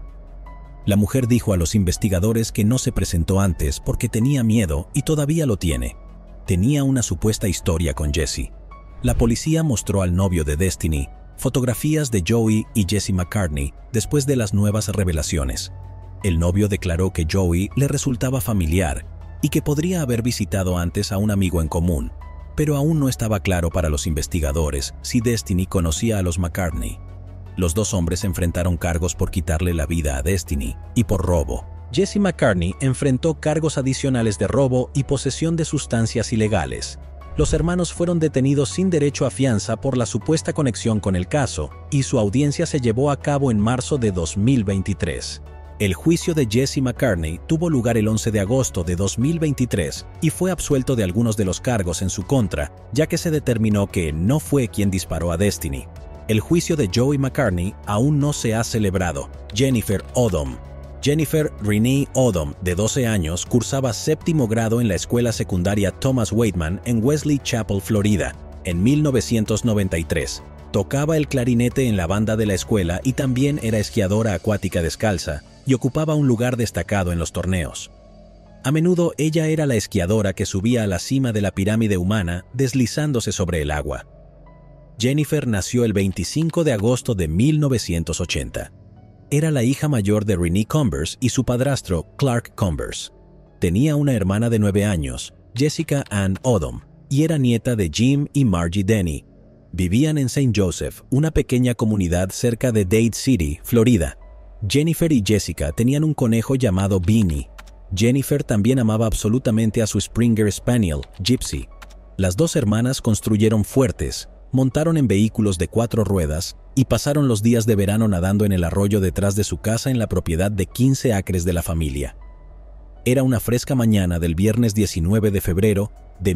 La mujer dijo a los investigadores que no se presentó antes porque tenía miedo y todavía lo tiene. Tenía una supuesta historia con Jesse. La policía mostró al novio de Destiny fotografías de Joey y Jesse McCartney después de las nuevas revelaciones. El novio declaró que Joey le resultaba familiar y que podría haber visitado antes a un amigo en común, pero aún no estaba claro para los investigadores si Destiny conocía a los McCartney. Los 2 hombres enfrentaron cargos por quitarle la vida a Destiny y por robo. Jesse McCartney enfrentó cargos adicionales de robo y posesión de sustancias ilegales. Los hermanos fueron detenidos sin derecho a fianza por la supuesta conexión con el caso, y su audiencia se llevó a cabo en marzo de 2023. El juicio de Jesse McCartney tuvo lugar el 11 de agosto de 2023 y fue absuelto de algunos de los cargos en su contra, ya que se determinó que no fue quien disparó a Destiny. El juicio de Joey McCartney aún no se ha celebrado. Jennifer Odom. Jennifer Renee Odom, de 12 años, cursaba 7º grado en la escuela secundaria Thomas Waitman en Wesley Chapel, Florida, en 1993. Tocaba el clarinete en la banda de la escuela y también era esquiadora acuática descalza y ocupaba un lugar destacado en los torneos. A menudo ella era la esquiadora que subía a la cima de la pirámide humana deslizándose sobre el agua. Jennifer nació el 25 de agosto de 1980. Era la hija mayor de Renee Converse y su padrastro Clark Converse. Tenía una hermana de 9 años, Jessica Ann Odom, y era nieta de Jim y Margie Denny. Vivían en St. Joseph, una pequeña comunidad cerca de Dade City, Florida. Jennifer y Jessica tenían un conejo llamado Beanie. Jennifer también amaba absolutamente a su Springer Spaniel, Gypsy. Las dos hermanas construyeron fuertes, montaron en vehículos de 4 ruedas y pasaron los días de verano nadando en el arroyo detrás de su casa en la propiedad de 15 acres de la familia. Era una fresca mañana del viernes 19 de febrero de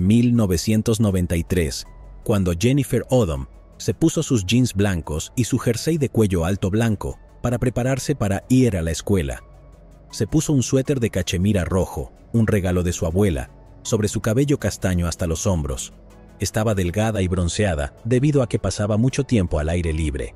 1993, cuando Jennifer Odom se puso sus jeans blancos y su jersey de cuello alto blanco para prepararse para ir a la escuela. Se puso un suéter de cachemira rojo, un regalo de su abuela, sobre su cabello castaño hasta los hombros. Estaba delgada y bronceada debido a que pasaba mucho tiempo al aire libre.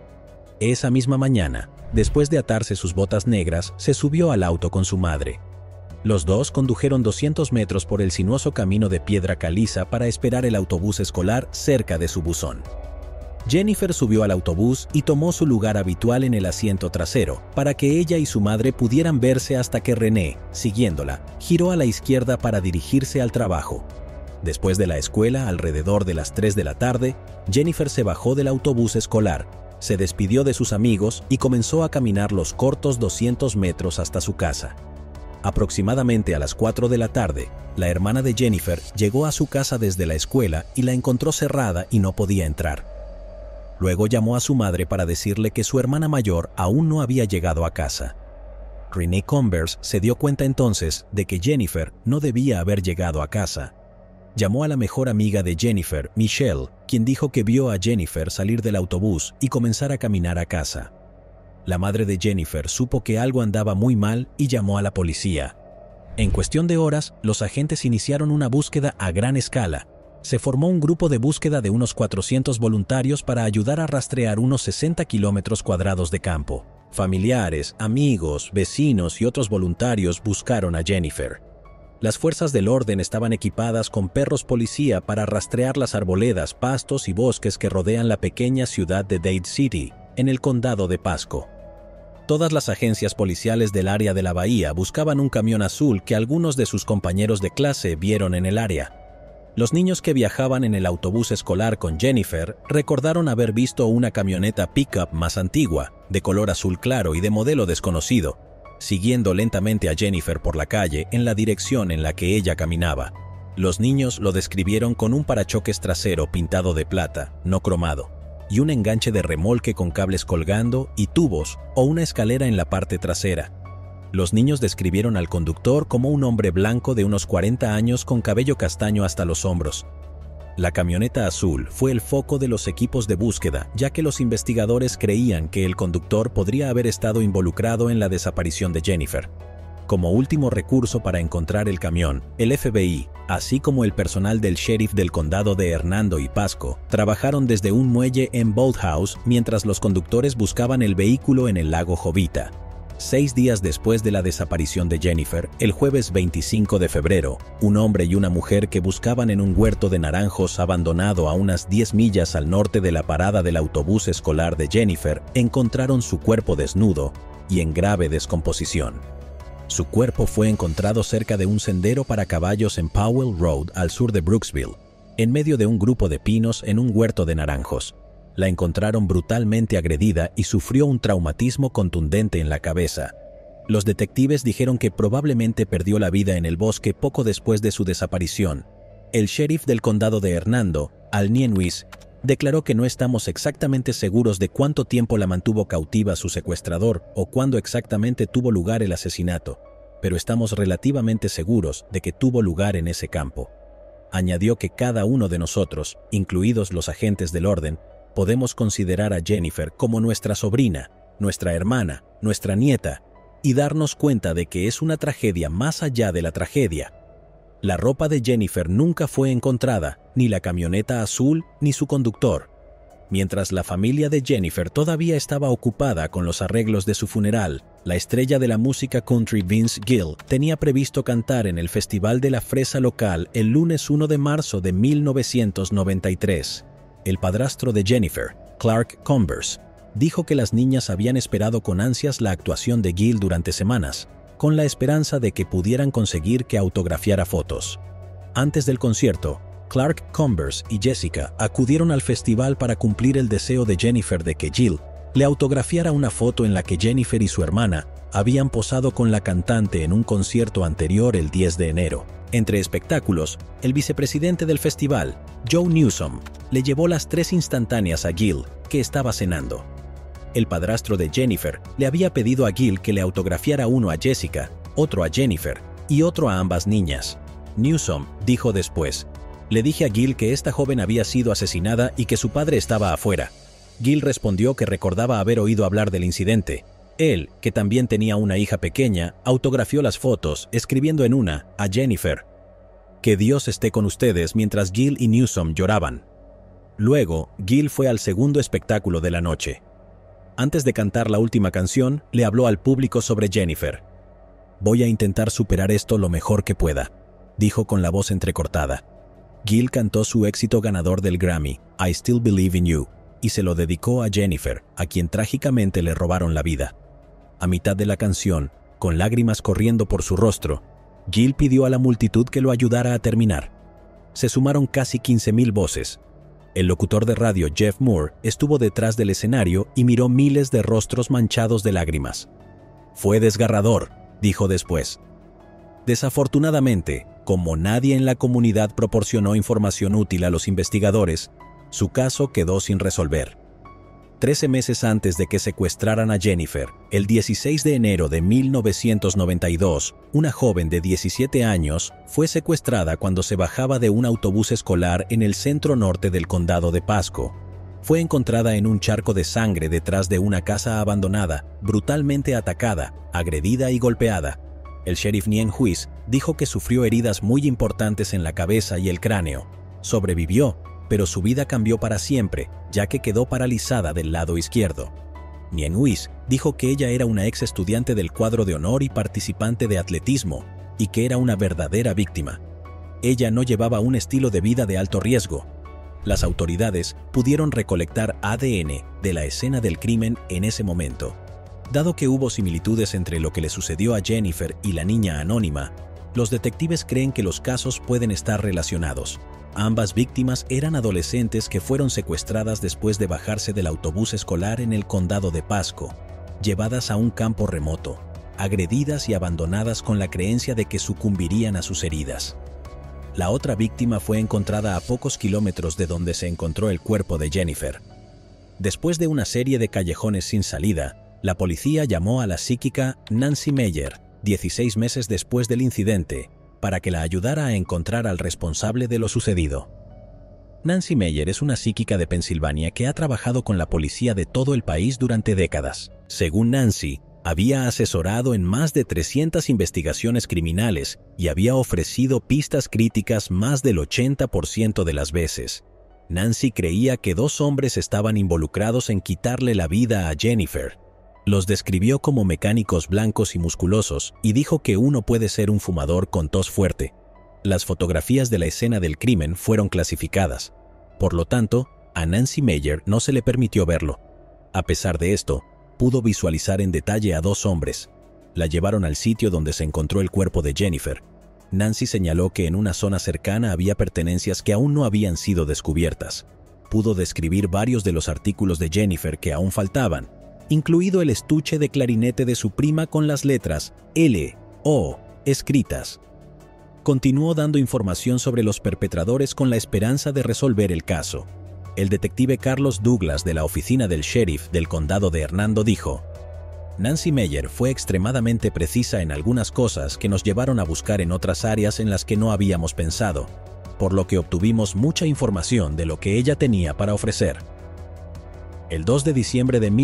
Esa misma mañana, después de atarse sus botas negras, se subió al auto con su madre. Los dos condujeron 200 metros por el sinuoso camino de piedra caliza para esperar el autobús escolar cerca de su buzón. Jennifer subió al autobús y tomó su lugar habitual en el asiento trasero, para que ella y su madre pudieran verse hasta que René, siguiéndola, giró a la izquierda para dirigirse al trabajo. Después de la escuela, alrededor de las 3 de la tarde, Jennifer se bajó del autobús escolar, se despidió de sus amigos y comenzó a caminar los cortos 200 metros hasta su casa. Aproximadamente a las 4 de la tarde, la hermana de Jennifer llegó a su casa desde la escuela y la encontró cerrada y no podía entrar. Luego llamó a su madre para decirle que su hermana mayor aún no había llegado a casa. Renee Converse se dio cuenta entonces de que Jennifer no debía haber llegado a casa. Llamó a la mejor amiga de Jennifer, Michelle, quien dijo que vio a Jennifer salir del autobús y comenzar a caminar a casa. La madre de Jennifer supo que algo andaba muy mal y llamó a la policía. En cuestión de horas, los agentes iniciaron una búsqueda a gran escala. Se formó un grupo de búsqueda de unos 400 voluntarios para ayudar a rastrear unos 60 kilómetros cuadrados de campo. Familiares, amigos, vecinos y otros voluntarios buscaron a Jennifer. Las fuerzas del orden estaban equipadas con perros policía para rastrear las arboledas, pastos y bosques que rodean la pequeña ciudad de Dade City, en el condado de Pasco. Todas las agencias policiales del área de la bahía buscaban un camión azul que algunos de sus compañeros de clase vieron en el área. Los niños que viajaban en el autobús escolar con Jennifer recordaron haber visto una camioneta pickup más antigua, de color azul claro y de modelo desconocido, siguiendo lentamente a Jennifer por la calle en la dirección en la que ella caminaba. Los niños lo describieron con un parachoques trasero pintado de plata, no cromado, y un enganche de remolque con cables colgando y tubos o una escalera en la parte trasera. Los niños describieron al conductor como un hombre blanco de unos 40 años con cabello castaño hasta los hombros. La camioneta azul fue el foco de los equipos de búsqueda, ya que los investigadores creían que el conductor podría haber estado involucrado en la desaparición de Jennifer. Como último recurso para encontrar el camión, el FBI, así como el personal del sheriff del condado de Hernando y Pasco, trabajaron desde un muelle en Boathouse mientras los conductores buscaban el vehículo en el lago Jovita. 6 días después de la desaparición de Jennifer, el jueves 25 de febrero, un hombre y una mujer que buscaban en un huerto de naranjos abandonado a unas 10 millas al norte de la parada del autobús escolar de Jennifer encontraron su cuerpo desnudo y en grave descomposición. Su cuerpo fue encontrado cerca de un sendero para caballos en Powell Road, al sur de Brooksville, en medio de un grupo de pinos en un huerto de naranjos. La encontraron brutalmente agredida y sufrió un traumatismo contundente en la cabeza. Los detectives dijeron que probablemente perdió la vida en el bosque poco después de su desaparición. El sheriff del condado de Hernando, Al Nienhuis, declaró que no estamos exactamente seguros de cuánto tiempo la mantuvo cautiva su secuestrador o cuándo exactamente tuvo lugar el asesinato, pero estamos relativamente seguros de que tuvo lugar en ese campo. Añadió que cada uno de nosotros, incluidos los agentes del orden, podemos considerar a Jennifer como nuestra sobrina, nuestra hermana, nuestra nieta, y darnos cuenta de que es una tragedia más allá de la tragedia. La ropa de Jennifer nunca fue encontrada, ni la camioneta azul ni su conductor. Mientras la familia de Jennifer todavía estaba ocupada con los arreglos de su funeral, la estrella de la música country Vince Gill tenía previsto cantar en el Festival de la Fresa local el lunes 1 de marzo de 1993. El padrastro de Jennifer, Clark Converse, dijo que las niñas habían esperado con ansias la actuación de Gill durante semanas, con la esperanza de que pudieran conseguir que autografiara fotos. Antes del concierto, Clark Converse y Jessica acudieron al festival para cumplir el deseo de Jennifer de que Jill le autografiara una foto en la que Jennifer y su hermana habían posado con la cantante en un concierto anterior el 10 de enero. Entre espectáculos, el vicepresidente del festival, Joe Newsom, le llevó las 3 instantáneas a Jill, que estaba cenando. El padrastro de Jennifer le había pedido a Jill que le autografiara uno a Jessica, otro a Jennifer y otro a ambas niñas. Newsom dijo después: «Le dije a Jill que esta joven había sido asesinada y que su padre estaba afuera». Jill respondió que recordaba haber oído hablar del incidente. Él, que también tenía una hija pequeña, autografió las fotos, escribiendo en una a Jennifer: «Que Dios esté con ustedes», mientras Jill y Newsom lloraban. Luego, Jill fue al segundo espectáculo de la noche. Antes de cantar la última canción, le habló al público sobre Jennifer. «Voy a intentar superar esto lo mejor que pueda», dijo con la voz entrecortada. Jill cantó su éxito ganador del Grammy, I Still Believe in You, y se lo dedicó a Jennifer, a quien trágicamente le robaron la vida. A mitad de la canción, con lágrimas corriendo por su rostro, Jill pidió a la multitud que lo ayudara a terminar. Se sumaron casi 15,000 voces. El locutor de radio Jeff Moore estuvo detrás del escenario y miró miles de rostros manchados de lágrimas. «Fue desgarrador», dijo después. Desafortunadamente, como nadie en la comunidad proporcionó información útil a los investigadores, su caso quedó sin resolver. 13 meses antes de que secuestraran a Jennifer, el 16 de enero de 1992, una joven de 17 años fue secuestrada cuando se bajaba de un autobús escolar en el centro norte del condado de Pasco. Fue encontrada en un charco de sangre detrás de una casa abandonada, brutalmente atacada, agredida y golpeada. El sheriff Nien Huis dijo que sufrió heridas muy importantes en la cabeza y el cráneo. Sobrevivió, pero su vida cambió para siempre, ya que quedó paralizada del lado izquierdo. Nien Huis dijo que ella era una ex estudiante del cuadro de honor y participante de atletismo, y que era una verdadera víctima. Ella no llevaba un estilo de vida de alto riesgo. Las autoridades pudieron recolectar ADN de la escena del crimen en ese momento. Dado que hubo similitudes entre lo que le sucedió a Jennifer y la niña anónima, los detectives creen que los casos pueden estar relacionados. Ambas víctimas eran adolescentes que fueron secuestradas después de bajarse del autobús escolar en el condado de Pasco, llevadas a un campo remoto, agredidas y abandonadas con la creencia de que sucumbirían a sus heridas. La otra víctima fue encontrada a pocos kilómetros de donde se encontró el cuerpo de Jennifer. Después de una serie de callejones sin salida, la policía llamó a la psíquica Nancy Meyer, 16 meses después del incidente, para que la ayudara a encontrar al responsable de lo sucedido. Nancy Meyer es una psíquica de Pensilvania que ha trabajado con la policía de todo el país durante décadas. Según Nancy, había asesorado en más de 300 investigaciones criminales y había ofrecido pistas críticas más del 80% de las veces. Nancy creía que 2 hombres estaban involucrados en quitarle la vida a Jennifer. Los describió como mecánicos blancos y musculosos y dijo que uno puede ser un fumador con tos fuerte. Las fotografías de la escena del crimen fueron clasificadas. Por lo tanto, a Nancy Meyer no se le permitió verlo. A pesar de esto, pudo visualizar en detalle a 2 hombres. La llevaron al sitio donde se encontró el cuerpo de Jennifer. Nancy señaló que en una zona cercana había pertenencias que aún no habían sido descubiertas. Pudo describir varios de los artículos de Jennifer que aún faltaban, incluido el estuche de clarinete de su prima con las letras L.O. escritas. Continuó dando información sobre los perpetradores con la esperanza de resolver el caso. El detective Carlos Douglas de la oficina del sheriff del condado de Hernando dijo: «Nancy Meyer fue extremadamente precisa en algunas cosas que nos llevaron a buscar en otras áreas en las que no habíamos pensado, por lo que obtuvimos mucha información de lo que ella tenía para ofrecer». El 2 de diciembre de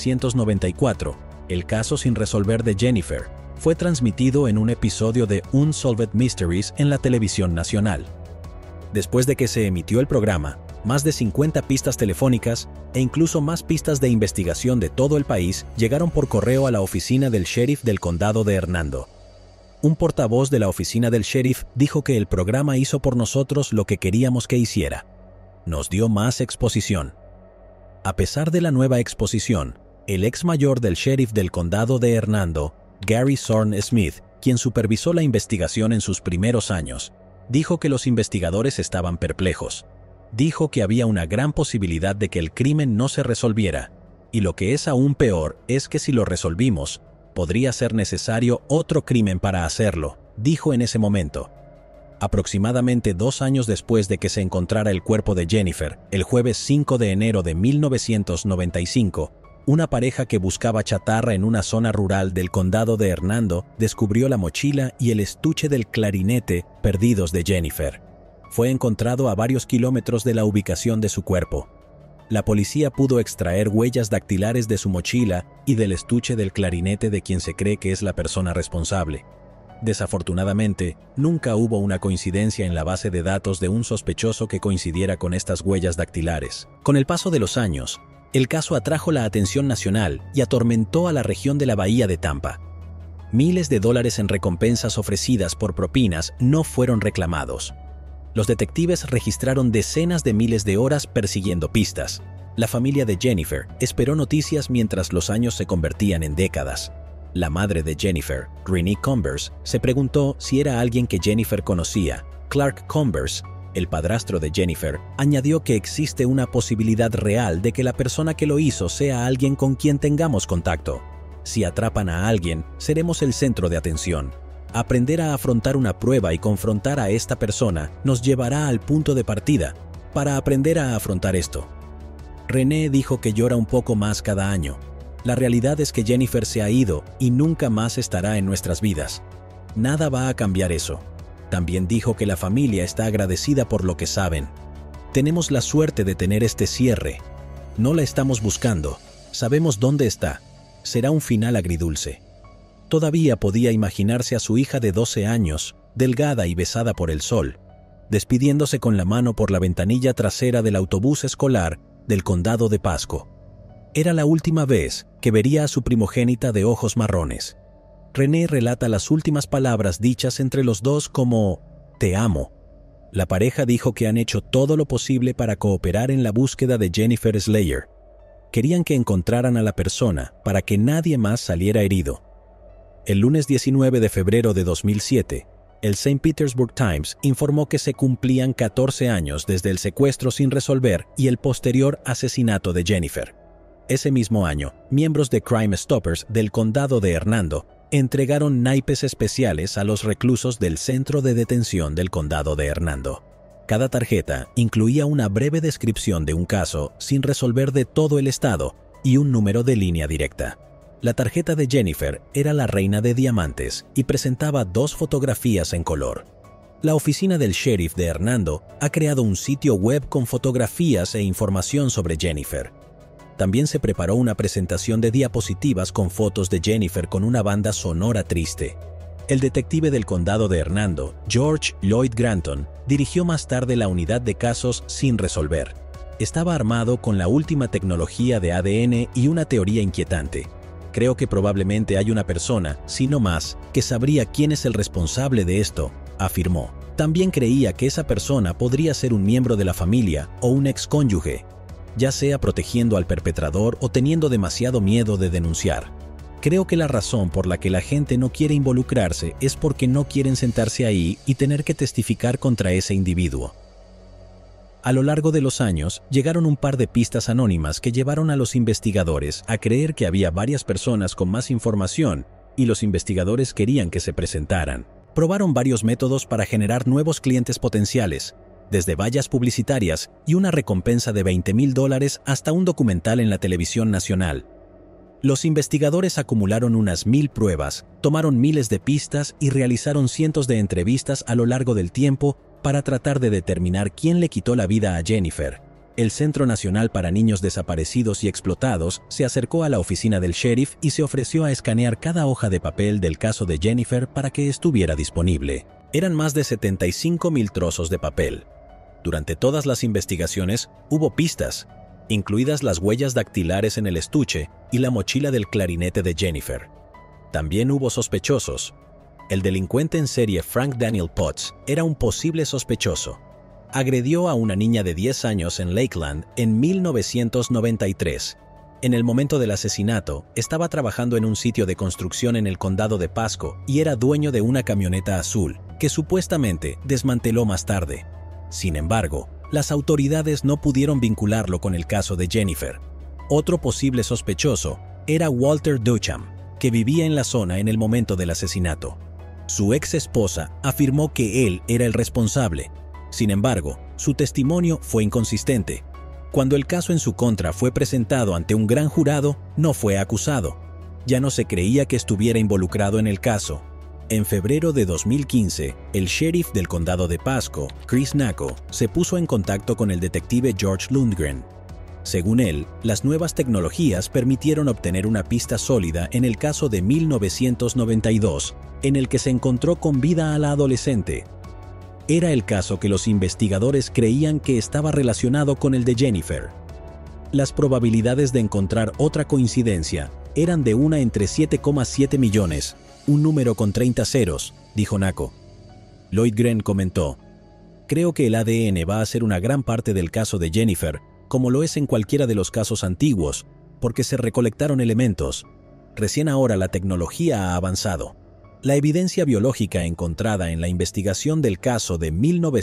1994, el caso sin resolver de Jennifer fue transmitido en un episodio de Unsolved Mysteries en la televisión nacional. Después de que se emitió el programa, más de 50 pistas telefónicas e incluso más pistas de investigación de todo el país llegaron por correo a la oficina del sheriff del condado de Hernando. Un portavoz de la oficina del sheriff dijo que el programa hizo por nosotros lo que queríamos que hiciera. Nos dio más exposición. A pesar de la nueva exposición, el ex mayor del sheriff del condado de Hernando, Gary Zorn Smith, quien supervisó la investigación en sus primeros años, Dijo que los investigadores estaban perplejos. Dijo que había una gran posibilidad de que el crimen no se resolviera, y lo que es aún peor es que si lo resolvimos, podría ser necesario otro crimen para hacerlo, dijo en ese momento. Aproximadamente 2 años después de que se encontrara el cuerpo de Jennifer, el jueves 5 de enero de 1995, una pareja que buscaba chatarra en una zona rural del condado de Hernando descubrió la mochila y el estuche del clarinete perdidos de Jennifer. Fue encontrado a varios kilómetros de la ubicación de su cuerpo. La policía pudo extraer huellas dactilares de su mochila y del estuche del clarinete de quien se cree que es la persona responsable. Desafortunadamente, nunca hubo una coincidencia en la base de datos de un sospechoso que coincidiera con estas huellas dactilares. Con el paso de los años, el caso atrajo la atención nacional y atormentó a la región de la Bahía de Tampa. Miles de dólares en recompensas ofrecidas por propinas no fueron reclamados. Los detectives registraron decenas de miles de horas persiguiendo pistas. La familia de Jennifer esperó noticias mientras los años se convertían en décadas. La madre de Jennifer, Renee Combers, se preguntó si era alguien que Jennifer conocía. Clark Combers, el padrastro de Jennifer, añadió que existe una posibilidad real de que la persona que lo hizo sea alguien con quien tengamos contacto. Si atrapan a alguien, seremos el centro de atención. Aprender a afrontar una prueba y confrontar a esta persona nos llevará al punto de partida para aprender a afrontar esto. Renee dijo que llora un poco más cada año. La realidad es que Jennifer se ha ido y nunca más estará en nuestras vidas. Nada va a cambiar eso. También dijo que la familia está agradecida por lo que saben. Tenemos la suerte de tener este cierre. No la estamos buscando. Sabemos dónde está. Será un final agridulce. Todavía podía imaginarse a su hija de 12 años, delgada y besada por el sol, despidiéndose con la mano por la ventanilla trasera del autobús escolar del condado de Pasco. Era la última vez que vería a su primogénita de ojos marrones. Renee relata las últimas palabras dichas entre los dos como «te amo». La pareja dijo que han hecho todo lo posible para cooperar en la búsqueda de Jennifer Slayer. Querían que encontraran a la persona para que nadie más saliera herido. El lunes 19 de febrero de 2007, el St. Petersburg Times informó que se cumplían 14 años desde el secuestro sin resolver y el posterior asesinato de Jennifer. Ese mismo año, miembros de Crime Stoppers del condado de Hernando entregaron naipes especiales a los reclusos del centro de detención del condado de Hernando. Cada tarjeta incluía una breve descripción de un caso sin resolver de todo el estado y un número de línea directa. La tarjeta de Jennifer era la reina de diamantes y presentaba 2 fotografías en color. La oficina del sheriff de Hernando ha creado un sitio web con fotografías e información sobre Jennifer. También se preparó una presentación de diapositivas con fotos de Jennifer con una banda sonora triste. El detective del condado de Hernando, George Lloyd Granton, dirigió más tarde la unidad de casos sin resolver. Estaba armado con la última tecnología de ADN y una teoría inquietante. Creo que probablemente hay una persona, si no más, que sabría quién es el responsable de esto, afirmó. También creía que esa persona podría ser un miembro de la familia o un excónyuge, ya sea protegiendo al perpetrador o teniendo demasiado miedo de denunciar. Creo que la razón por la que la gente no quiere involucrarse es porque no quieren sentarse ahí y tener que testificar contra ese individuo. A lo largo de los años, llegaron un par de pistas anónimas que llevaron a los investigadores a creer que había varias personas con más información y los investigadores querían que se presentaran. Probaron varios métodos para generar nuevos clientes potenciales, desde vallas publicitarias y una recompensa de $20,000 hasta un documental en la televisión nacional. Los investigadores acumularon unas 1000 pruebas, tomaron miles de pistas y realizaron cientos de entrevistas a lo largo del tiempo para tratar de determinar quién le quitó la vida a Jennifer. El Centro Nacional para Niños Desaparecidos y Explotados se acercó a la oficina del sheriff y se ofreció a escanear cada hoja de papel del caso de Jennifer para que estuviera disponible. Eran más de 75,000 trozos de papel. Durante todas las investigaciones hubo pistas, incluidas las huellas dactilares en el estuche y la mochila del clarinete de Jennifer. También hubo sospechosos. El delincuente en serie Frank Daniel Potts era un posible sospechoso. Agredió a una niña de 10 años en Lakeland en 1993. En el momento del asesinato, estaba trabajando en un sitio de construcción en el condado de Pasco y era dueño de una camioneta azul, que supuestamente desmanteló más tarde. Sin embargo, las autoridades no pudieron vincularlo con el caso de Jennifer. Otro posible sospechoso era Walter Duchamp, que vivía en la zona en el momento del asesinato. Su ex esposa afirmó que él era el responsable. Sin embargo, su testimonio fue inconsistente. Cuando el caso en su contra fue presentado ante un gran jurado, no fue acusado. Ya no se creía que estuviera involucrado en el caso. En febrero de 2015, el sheriff del condado de Pasco, Chris Nacco, se puso en contacto con el detective George Lundgren. Según él, las nuevas tecnologías permitieron obtener una pista sólida en el caso de 1992, en el que se encontró con vida a la adolescente. Era el caso que los investigadores creían que estaba relacionado con el de Jennifer. Las probabilidades de encontrar otra coincidencia eran de 1 entre 7,7 millones, un número con 30 ceros, dijo Nacco. Lundgren comentó: "Creo que el ADN va a ser una gran parte del caso de Jennifer, como lo es en cualquiera de los casos antiguos, porque se recolectaron elementos. Recién ahora la tecnología ha avanzado. La evidencia biológica encontrada en la investigación del caso de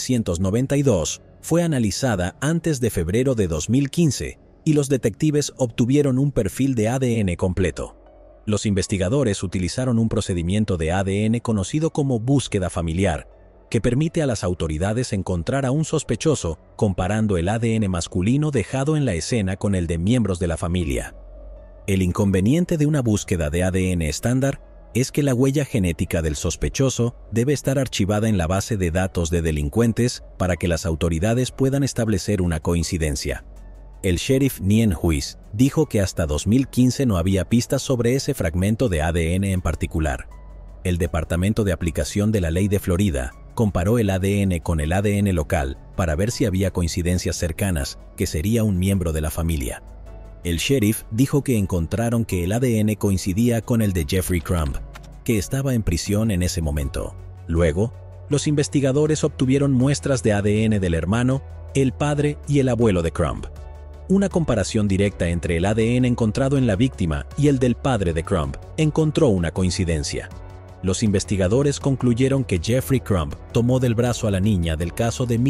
1992 fue analizada antes de febrero de 2015 y los detectives obtuvieron un perfil de ADN completo. Los investigadores utilizaron un procedimiento de ADN conocido como búsqueda familiar, que permite a las autoridades encontrar a un sospechoso comparando el ADN masculino dejado en la escena con el de miembros de la familia. El inconveniente de una búsqueda de ADN estándar es que la huella genética del sospechoso debe estar archivada en la base de datos de delincuentes para que las autoridades puedan establecer una coincidencia. El sheriff Nien Huis dijo que hasta 2015 no había pistas sobre ese fragmento de ADN en particular. El Departamento de Aplicación de la Ley de Florida comparó el ADN con el ADN local para ver si había coincidencias cercanas, que sería un miembro de la familia. El sheriff dijo que encontraron que el ADN coincidía con el de Jeffrey Crumb, que estaba en prisión en ese momento. Luego, los investigadores obtuvieron muestras de ADN del hermano, el padre y el abuelo de Crumb. Una comparación directa entre el ADN encontrado en la víctima y el del padre de Crumb encontró una coincidencia. Los investigadores concluyeron que Jeffrey Crumb tomó del brazo a la niña del caso de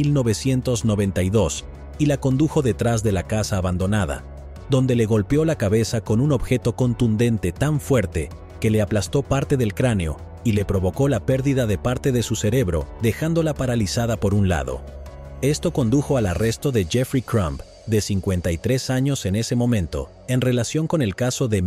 1992 y la condujo detrás de la casa abandonada, donde le golpeó la cabeza con un objeto contundente tan fuerte que le aplastó parte del cráneo y le provocó la pérdida de parte de su cerebro, dejándola paralizada por un lado. Esto condujo al arresto de Jeffrey Crumb, de 53 años en ese momento, en relación con el caso de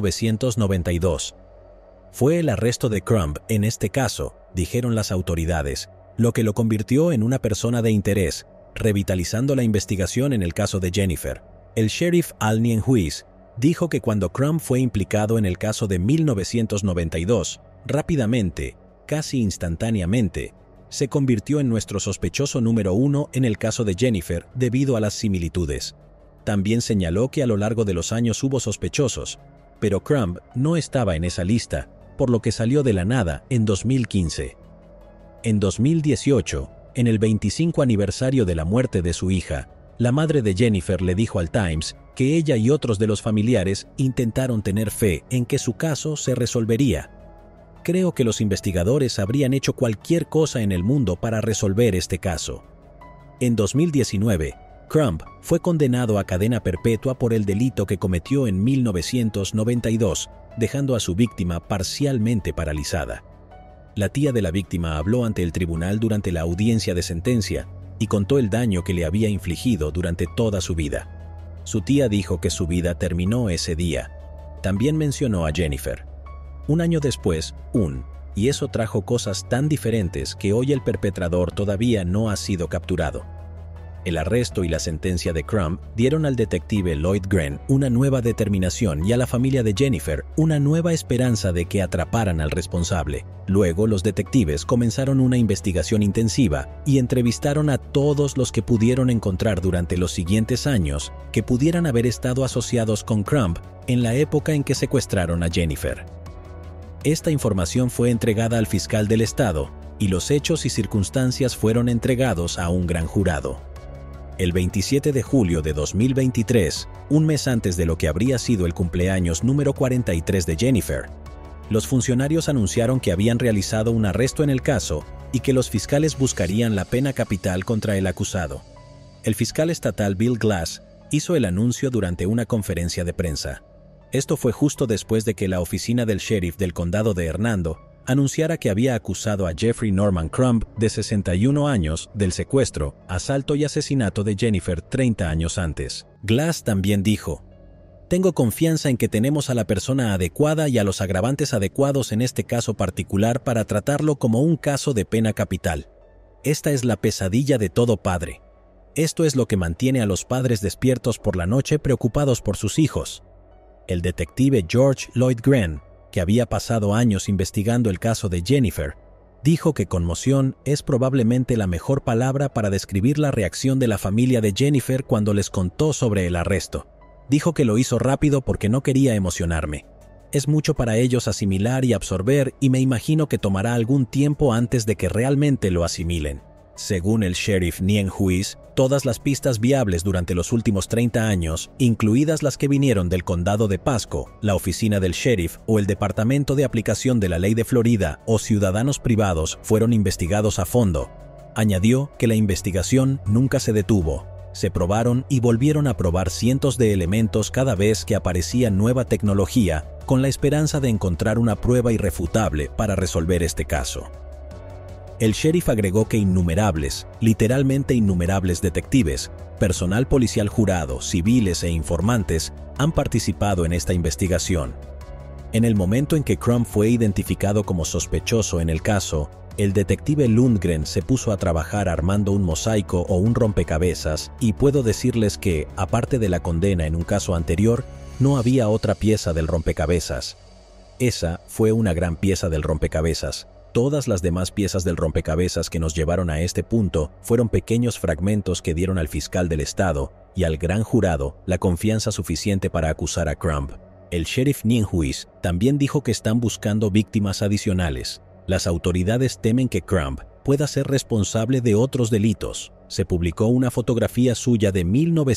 1992. Fue el arresto de Crumb en este caso, dijeron las autoridades, lo que lo convirtió en una persona de interés, revitalizando la investigación en el caso de Jennifer. El sheriff Al Nien Huis dijo que cuando Crumb fue implicado en el caso de 1992, rápidamente, casi instantáneamente, se convirtió en nuestro sospechoso número 1 en el caso de Jennifer debido a las similitudes. También señaló que a lo largo de los años hubo sospechosos, pero Crumb no estaba en esa lista, por lo que salió de la nada en 2015. En 2018, en el 25 aniversario de la muerte de su hija, la madre de Jennifer le dijo al Times que ella y otros de los familiares intentaron tener fe en que su caso se resolvería. Creo que los investigadores habrían hecho cualquier cosa en el mundo para resolver este caso. En 2019, Crumb fue condenado a cadena perpetua por el delito que cometió en 1992, dejando a su víctima parcialmente paralizada. La tía de la víctima habló ante el tribunal durante la audiencia de sentencia y contó el daño que le había infligido durante toda su vida. Su tía dijo que su vida terminó ese día. También mencionó a Jennifer. Un año después, y eso trajo cosas tan diferentes que hoy el perpetrador todavía no ha sido capturado. El arresto y la sentencia de Crumb dieron al detective Lloyd Gren una nueva determinación y a la familia de Jennifer una nueva esperanza de que atraparan al responsable. Luego, los detectives comenzaron una investigación intensiva y entrevistaron a todos los que pudieron encontrar durante los siguientes años que pudieran haber estado asociados con Crumb en la época en que secuestraron a Jennifer. Esta información fue entregada al fiscal del estado y los hechos y circunstancias fueron entregados a un gran jurado. El 27 de julio de 2023, un mes antes de lo que habría sido el cumpleaños número 43 de Jennifer, los funcionarios anunciaron que habían realizado un arresto en el caso y que los fiscales buscarían la pena capital contra el acusado. El fiscal estatal Bill Glass hizo el anuncio durante una conferencia de prensa. Esto fue justo después de que la oficina del sheriff del condado de Hernando anunciara que había acusado a Jeffrey Norman Crumb, de 61 años, del secuestro, asalto y asesinato de Jennifer 30 años antes. Glass también dijo: "Tengo confianza en que tenemos a la persona adecuada y a los agravantes adecuados en este caso particular para tratarlo como un caso de pena capital. Esta es la pesadilla de todo padre. Esto es lo que mantiene a los padres despiertos por la noche preocupados por sus hijos". El detective George Lloyd Gren, que había pasado años investigando el caso de Jennifer, dijo que conmoción es probablemente la mejor palabra para describir la reacción de la familia de Jennifer cuando les contó sobre el arresto. Dijo que lo hizo rápido porque no quería emocionarme. Es mucho para ellos asimilar y absorber y me imagino que tomará algún tiempo antes de que realmente lo asimilen. Según el sheriff Nien Huis, todas las pistas viables durante los últimos 30 años, incluidas las que vinieron del condado de Pasco, la oficina del sheriff o el Departamento de Aplicación de la Ley de Florida o ciudadanos privados, fueron investigados a fondo. Añadió que la investigación nunca se detuvo. Se probaron y volvieron a probar cientos de elementos cada vez que aparecía nueva tecnología, con la esperanza de encontrar una prueba irrefutable para resolver este caso. El sheriff agregó que innumerables, literalmente innumerables detectives, personal policial jurado, civiles e informantes han participado en esta investigación. En el momento en que Crumb fue identificado como sospechoso en el caso, el detective Lundgren se puso a trabajar armando un mosaico o un rompecabezas, y puedo decirles que, aparte de la condena en un caso anterior, no había otra pieza del rompecabezas. Esa fue una gran pieza del rompecabezas. Todas las demás piezas del rompecabezas que nos llevaron a este punto fueron pequeños fragmentos que dieron al fiscal del estado y al gran jurado la confianza suficiente para acusar a Crumb. El sheriff Nien Huis también dijo que están buscando víctimas adicionales. Las autoridades temen que Crumb pueda ser responsable de otros delitos. Se publicó una fotografía suya de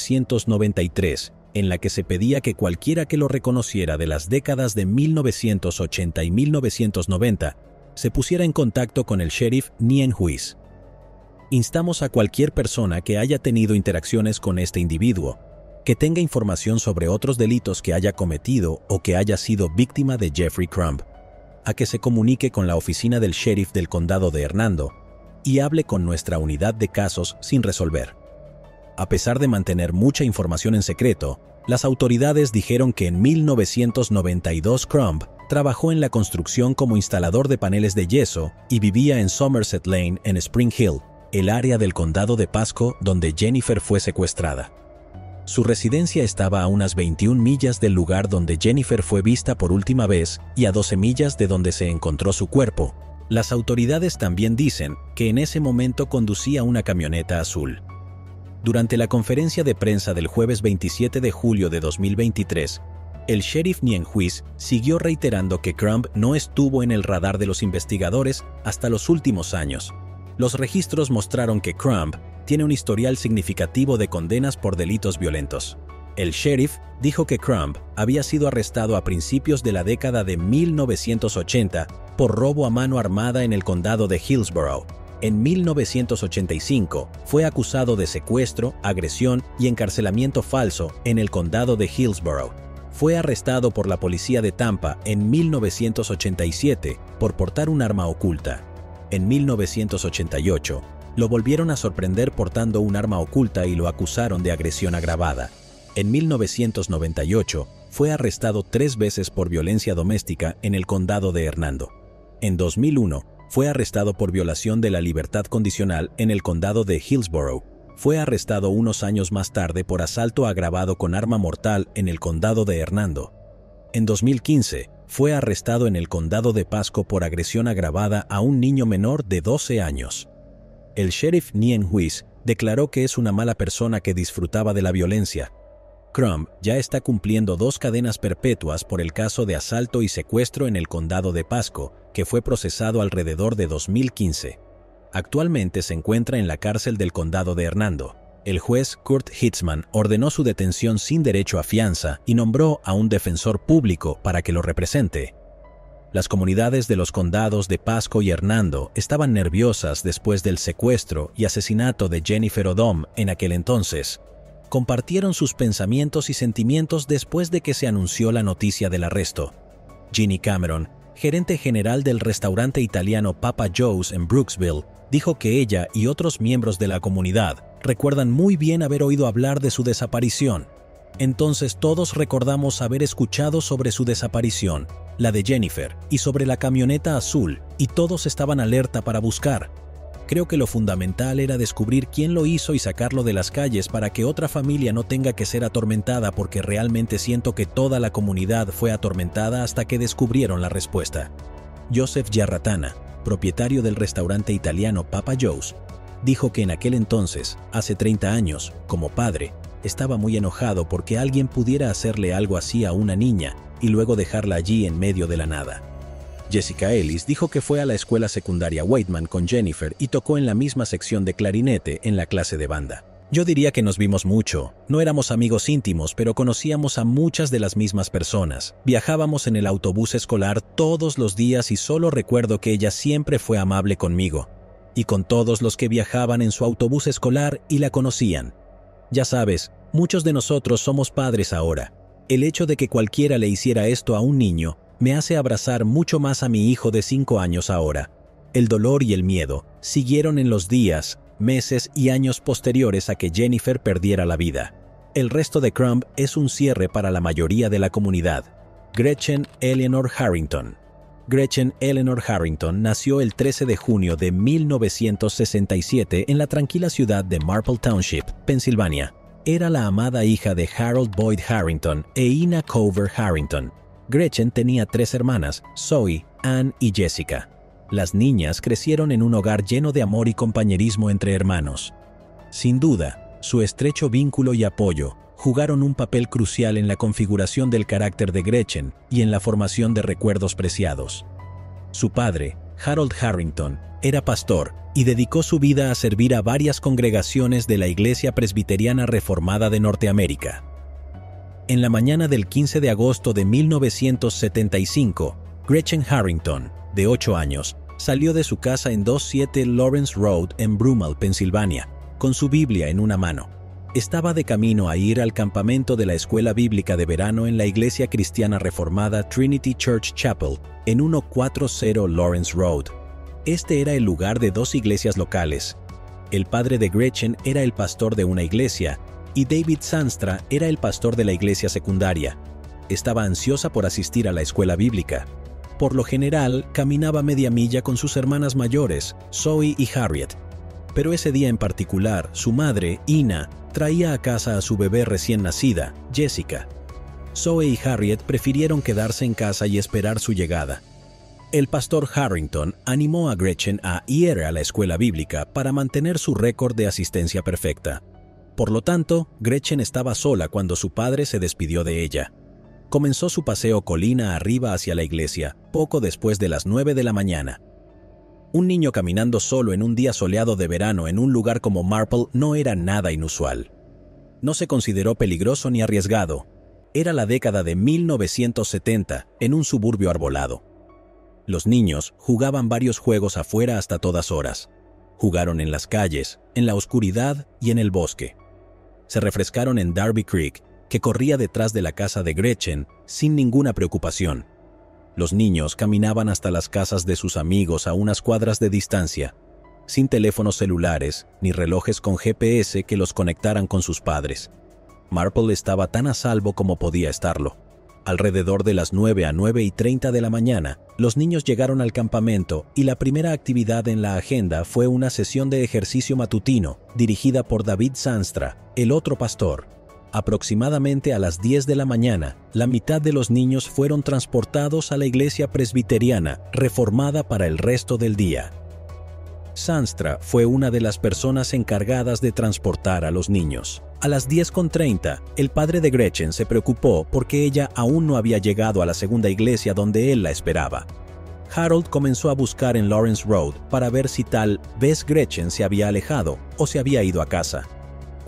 1993 en la que se pedía que cualquiera que lo reconociera de las décadas de 1980 y 1990 se pusiera en contacto con el sheriff Nien Huis. Instamos a cualquier persona que haya tenido interacciones con este individuo, que tenga información sobre otros delitos que haya cometido o que haya sido víctima de Jeffrey Crumb, a que se comunique con la oficina del sheriff del condado de Hernando y hable con nuestra unidad de casos sin resolver. A pesar de mantener mucha información en secreto, las autoridades dijeron que en 1992 Crumb trabajó en la construcción como instalador de paneles de yeso y vivía en Somerset Lane en Spring Hill, el área del condado de Pasco donde Jennifer fue secuestrada. Su residencia estaba a unas 21 millas del lugar donde Jennifer fue vista por última vez y a 12 millas de donde se encontró su cuerpo. Las autoridades también dicen que en ese momento conducía una camioneta azul. Durante la conferencia de prensa del jueves 27 de julio de 2023, el sheriff Nien Huis siguió reiterando que Crumb no estuvo en el radar de los investigadores hasta los últimos años. Los registros mostraron que Crumb tiene un historial significativo de condenas por delitos violentos. El sheriff dijo que Crumb había sido arrestado a principios de la década de 1980 por robo a mano armada en el condado de Hillsborough. En 1985 fue acusado de secuestro, agresión y encarcelamiento falso en el condado de Hillsborough. Fue arrestado por la policía de Tampa en 1987 por portar un arma oculta. En 1988, lo volvieron a sorprender portando un arma oculta y lo acusaron de agresión agravada. En 1998, fue arrestado 3 veces por violencia doméstica en el condado de Hernando. En 2001, fue arrestado por violación de la libertad condicional en el condado de Hillsborough. Fue arrestado unos años más tarde por asalto agravado con arma mortal en el condado de Hernando. En 2015, fue arrestado en el condado de Pasco por agresión agravada a un niño menor de 12 años. El sheriff Nien Huis declaró que es una mala persona que disfrutaba de la violencia. Crumb ya está cumpliendo 2 cadenas perpetuas por el caso de asalto y secuestro en el condado de Pasco, que fue procesado alrededor de 2015. Actualmente se encuentra en la cárcel del condado de Hernando. El juez Kurt Hitzman ordenó su detención sin derecho a fianza y nombró a un defensor público para que lo represente. Las comunidades de los condados de Pasco y Hernando estaban nerviosas después del secuestro y asesinato de Jennifer Odom en aquel entonces. Compartieron sus pensamientos y sentimientos después de que se anunció la noticia del arresto. Ginny Cameron, gerente general del restaurante italiano Papa Joe's en Brooksville, dijo que ella y otros miembros de la comunidad recuerdan muy bien haber oído hablar de su desaparición. Entonces todos recordamos haber escuchado sobre su desaparición, la de Jennifer, y sobre la camioneta azul, y todos estaban alerta para buscar. Creo que lo fundamental era descubrir quién lo hizo y sacarlo de las calles para que otra familia no tenga que ser atormentada, porque realmente siento que toda la comunidad fue atormentada hasta que descubrieron la respuesta. Joseph Giarratana, propietario del restaurante italiano Papa Joe's, dijo que en aquel entonces, hace 30 años, como padre, estaba muy enojado porque alguien pudiera hacerle algo así a una niña y luego dejarla allí en medio de la nada. Jessica Ellis dijo que fue a la escuela secundaria Whiteman con Jennifer y tocó en la misma sección de clarinete en la clase de banda. Yo diría que nos vimos mucho, no éramos amigos íntimos, pero conocíamos a muchas de las mismas personas. Viajábamos en el autobús escolar todos los días y solo recuerdo que ella siempre fue amable conmigo y con todos los que viajaban en su autobús escolar y la conocían. Ya sabes, muchos de nosotros somos padres ahora. El hecho de que cualquiera le hiciera esto a un niño me hace abrazar mucho más a mi hijo de 5 años ahora. El dolor y el miedo siguieron en los días, meses y años posteriores a que Jennifer perdiera la vida. El resto de Crumb es un cierre para la mayoría de la comunidad. Gretchen Eleanor Harrington. Gretchen Eleanor Harrington nació el 13 de junio de 1967 en la tranquila ciudad de Marple Township, Pensilvania. Era la amada hija de Harold Boyd Harrington e Ina Cover Harrington. Gretchen tenía 3 hermanas, Zoe, Anne y Jessica. Las niñas crecieron en un hogar lleno de amor y compañerismo entre hermanos. Sin duda, su estrecho vínculo y apoyo jugaron un papel crucial en la configuración del carácter de Gretchen y en la formación de recuerdos preciados. Su padre, Harold Harrington, era pastor y dedicó su vida a servir a varias congregaciones de la Iglesia Presbiteriana Reformada de Norteamérica. En la mañana del 15 de agosto de 1975, Gretchen Harrington, de 8 años, salió de su casa en 27 Lawrence Road en Brumal, Pensilvania, con su Biblia en una mano. Estaba de camino a ir al campamento de la escuela bíblica de verano en la iglesia cristiana reformada Trinity Church Chapel, en 140 Lawrence Road. Este era el lugar de 2 iglesias locales. El padre de Gretchen era el pastor de una iglesia, y David Sanstra era el pastor de la iglesia secundaria. Estaba ansiosa por asistir a la escuela bíblica. Por lo general, caminaba media milla con sus hermanas mayores, Zoe y Harriet. Pero ese día en particular, su madre, Ina, traía a casa a su bebé recién nacida, Jessica. Zoe y Harriet prefirieron quedarse en casa y esperar su llegada. El pastor Harrington animó a Gretchen a ir a la escuela bíblica para mantener su récord de asistencia perfecta. Por lo tanto, Gretchen estaba sola cuando su padre se despidió de ella. Comenzó su paseo colina arriba hacia la iglesia, poco después de las 9 de la mañana. Un niño caminando solo en un día soleado de verano en un lugar como Marple no era nada inusual. No se consideró peligroso ni arriesgado. Era la década de 1970, en un suburbio arbolado. Los niños jugaban varios juegos afuera hasta todas horas. Jugaron en las calles, en la oscuridad y en el bosque. Se refrescaron en Darby Creek, que corría detrás de la casa de Gretchen, sin ninguna preocupación. Los niños caminaban hasta las casas de sus amigos a unas cuadras de distancia, sin teléfonos celulares ni relojes con GPS que los conectaran con sus padres. Marple estaba tan a salvo como podía estarlo. Alrededor de las 9 a 9:30 de la mañana, los niños llegaron al campamento y la primera actividad en la agenda fue una sesión de ejercicio matutino dirigida por David Sanstra, el otro pastor. Aproximadamente a las 10 de la mañana, la mitad de los niños fueron transportados a la iglesia presbiteriana reformada para el resto del día. Sanstra fue una de las personas encargadas de transportar a los niños. A las 10:30, el padre de Gretchen se preocupó porque ella aún no había llegado a la segunda iglesia donde él la esperaba. Harold comenzó a buscar en Lawrence Road para ver si tal vez Gretchen se había alejado o se había ido a casa.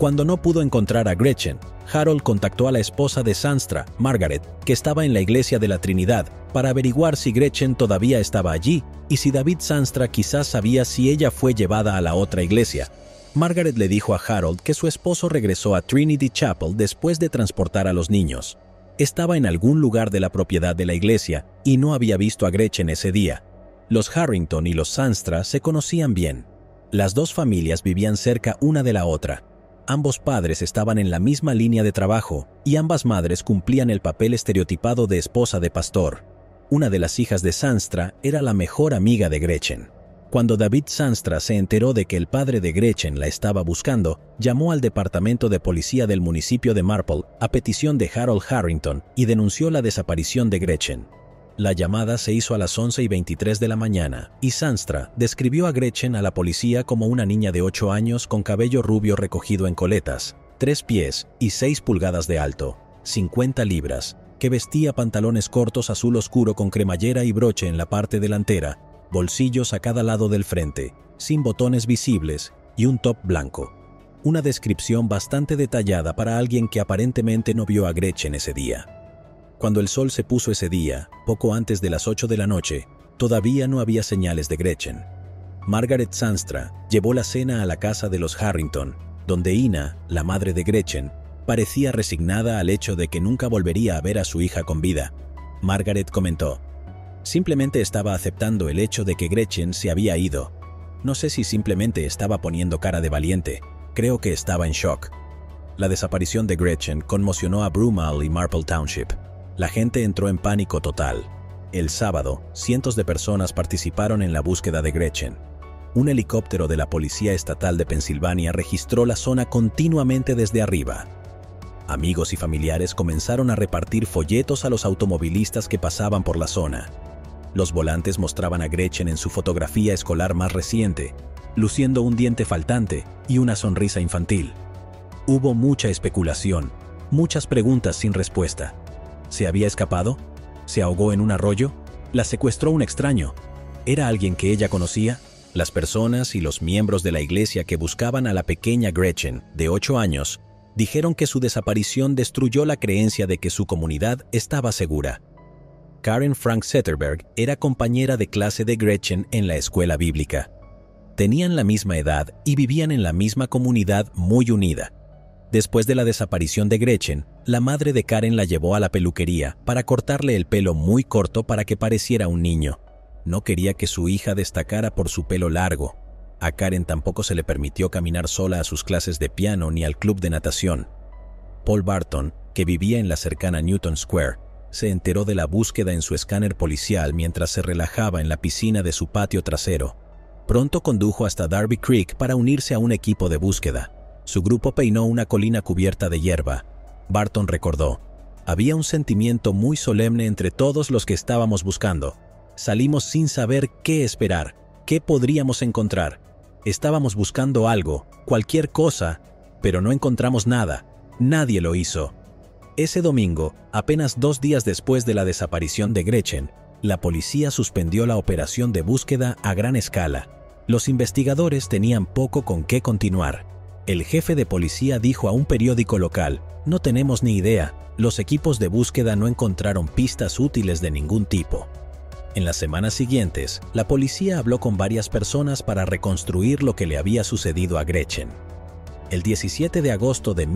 Cuando no pudo encontrar a Gretchen, Harold contactó a la esposa de Sandstra, Margaret, que estaba en la iglesia de la Trinidad, para averiguar si Gretchen todavía estaba allí y si David Sandstra quizás sabía si ella fue llevada a la otra iglesia. Margaret le dijo a Harold que su esposo regresó a Trinity Chapel después de transportar a los niños. Estaba en algún lugar de la propiedad de la iglesia y no había visto a Gretchen ese día. Los Harrington y los Sandstra se conocían bien. Las dos familias vivían cerca una de la otra. Ambos padres estaban en la misma línea de trabajo y ambas madres cumplían el papel estereotipado de esposa de pastor. Una de las hijas de Sandstra era la mejor amiga de Gretchen. Cuando David Sandstra se enteró de que el padre de Gretchen la estaba buscando, llamó al departamento de policía del municipio de Marple a petición de Harold Harrington y denunció la desaparición de Gretchen. La llamada se hizo a las 11:23 de la mañana y Sandstra describió a Gretchen a la policía como una niña de 8 años con cabello rubio recogido en coletas, 3 pies y 6 pulgadas de alto, 50 libras, que vestía pantalones cortos azul oscuro con cremallera y broche en la parte delantera, bolsillos a cada lado del frente, sin botones visibles y un top blanco. Una descripción bastante detallada para alguien que aparentemente no vio a Gretchen ese día. Cuando el sol se puso ese día, poco antes de las 8 de la noche, todavía no había señales de Gretchen. Margaret Sandstra llevó la cena a la casa de los Harrington, donde Ina, la madre de Gretchen, parecía resignada al hecho de que nunca volvería a ver a su hija con vida. Margaret comentó: «Simplemente estaba aceptando el hecho de que Gretchen se había ido. No sé si simplemente estaba poniendo cara de valiente. Creo que estaba en shock». La desaparición de Gretchen conmocionó a Broomall y Marple Township. La gente entró en pánico total. El sábado, cientos de personas participaron en la búsqueda de Gretchen. Un helicóptero de la Policía Estatal de Pensilvania registró la zona continuamente desde arriba. Amigos y familiares comenzaron a repartir folletos a los automovilistas que pasaban por la zona. Los volantes mostraban a Gretchen en su fotografía escolar más reciente, luciendo un diente faltante y una sonrisa infantil. Hubo mucha especulación, muchas preguntas sin respuesta. ¿Se había escapado? ¿Se ahogó en un arroyo? ¿La secuestró un extraño? ¿Era alguien que ella conocía? Las personas y los miembros de la iglesia que buscaban a la pequeña Gretchen, de 8 años, dijeron que su desaparición destruyó la creencia de que su comunidad estaba segura. Karen Frank Zetterberg era compañera de clase de Gretchen en la escuela bíblica. Tenían la misma edad y vivían en la misma comunidad muy unida. Después de la desaparición de Gretchen, la madre de Karen la llevó a la peluquería para cortarle el pelo muy corto para que pareciera un niño. No quería que su hija destacara por su pelo largo. A Karen tampoco se le permitió caminar sola a sus clases de piano ni al club de natación. Paul Barton, que vivía en la cercana Newton Square, se enteró de la búsqueda en su escáner policial mientras se relajaba en la piscina de su patio trasero. Pronto condujo hasta Darby Creek para unirse a un equipo de búsqueda. Su grupo peinó una colina cubierta de hierba. Barton recordó: «Había un sentimiento muy solemne entre todos los que estábamos buscando. Salimos sin saber qué esperar, qué podríamos encontrar. Estábamos buscando algo, cualquier cosa, pero no encontramos nada. Nadie lo hizo». Ese domingo, apenas 2 días después de la desaparición de Gretchen, la policía suspendió la operación de búsqueda a gran escala. Los investigadores tenían poco con qué continuar. El jefe de policía dijo a un periódico local: «No tenemos ni idea, los equipos de búsqueda no encontraron pistas útiles de ningún tipo». En las semanas siguientes, la policía habló con varias personas para reconstruir lo que le había sucedido a Gretchen. El 17 de agosto de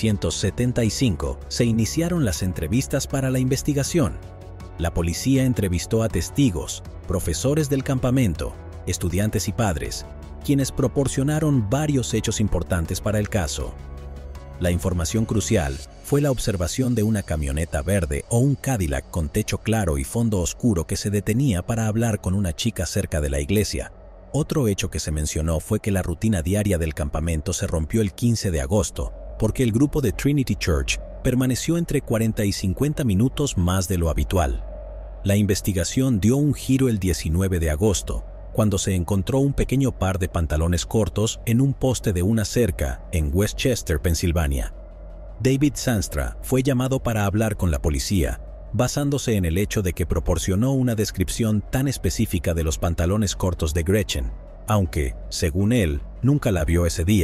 1975 se iniciaron las entrevistas para la investigación. La policía entrevistó a testigos, profesores del campamento, estudiantes y padres, quienes proporcionaron varios hechos importantes para el caso. La información crucial fue la observación de una camioneta verde o un Cadillac con techo claro y fondo oscuro que se detenía para hablar con una chica cerca de la iglesia. Otro hecho que se mencionó fue que la rutina diaria del campamento se rompió el 15 de agosto, porque el grupo de Trinity Church permaneció entre 40 y 50 minutos más de lo habitual. La investigación dio un giro el 19 de agosto, cuando se encontró un pequeño par de pantalones cortos en un poste de una cerca en Westchester, Pensilvania. David Sandstra fue llamado para hablar con la policía, basándose en el hecho de que proporcionó una descripción tan específica de los pantalones cortos de Gretchen, aunque, según él, nunca la vio ese día.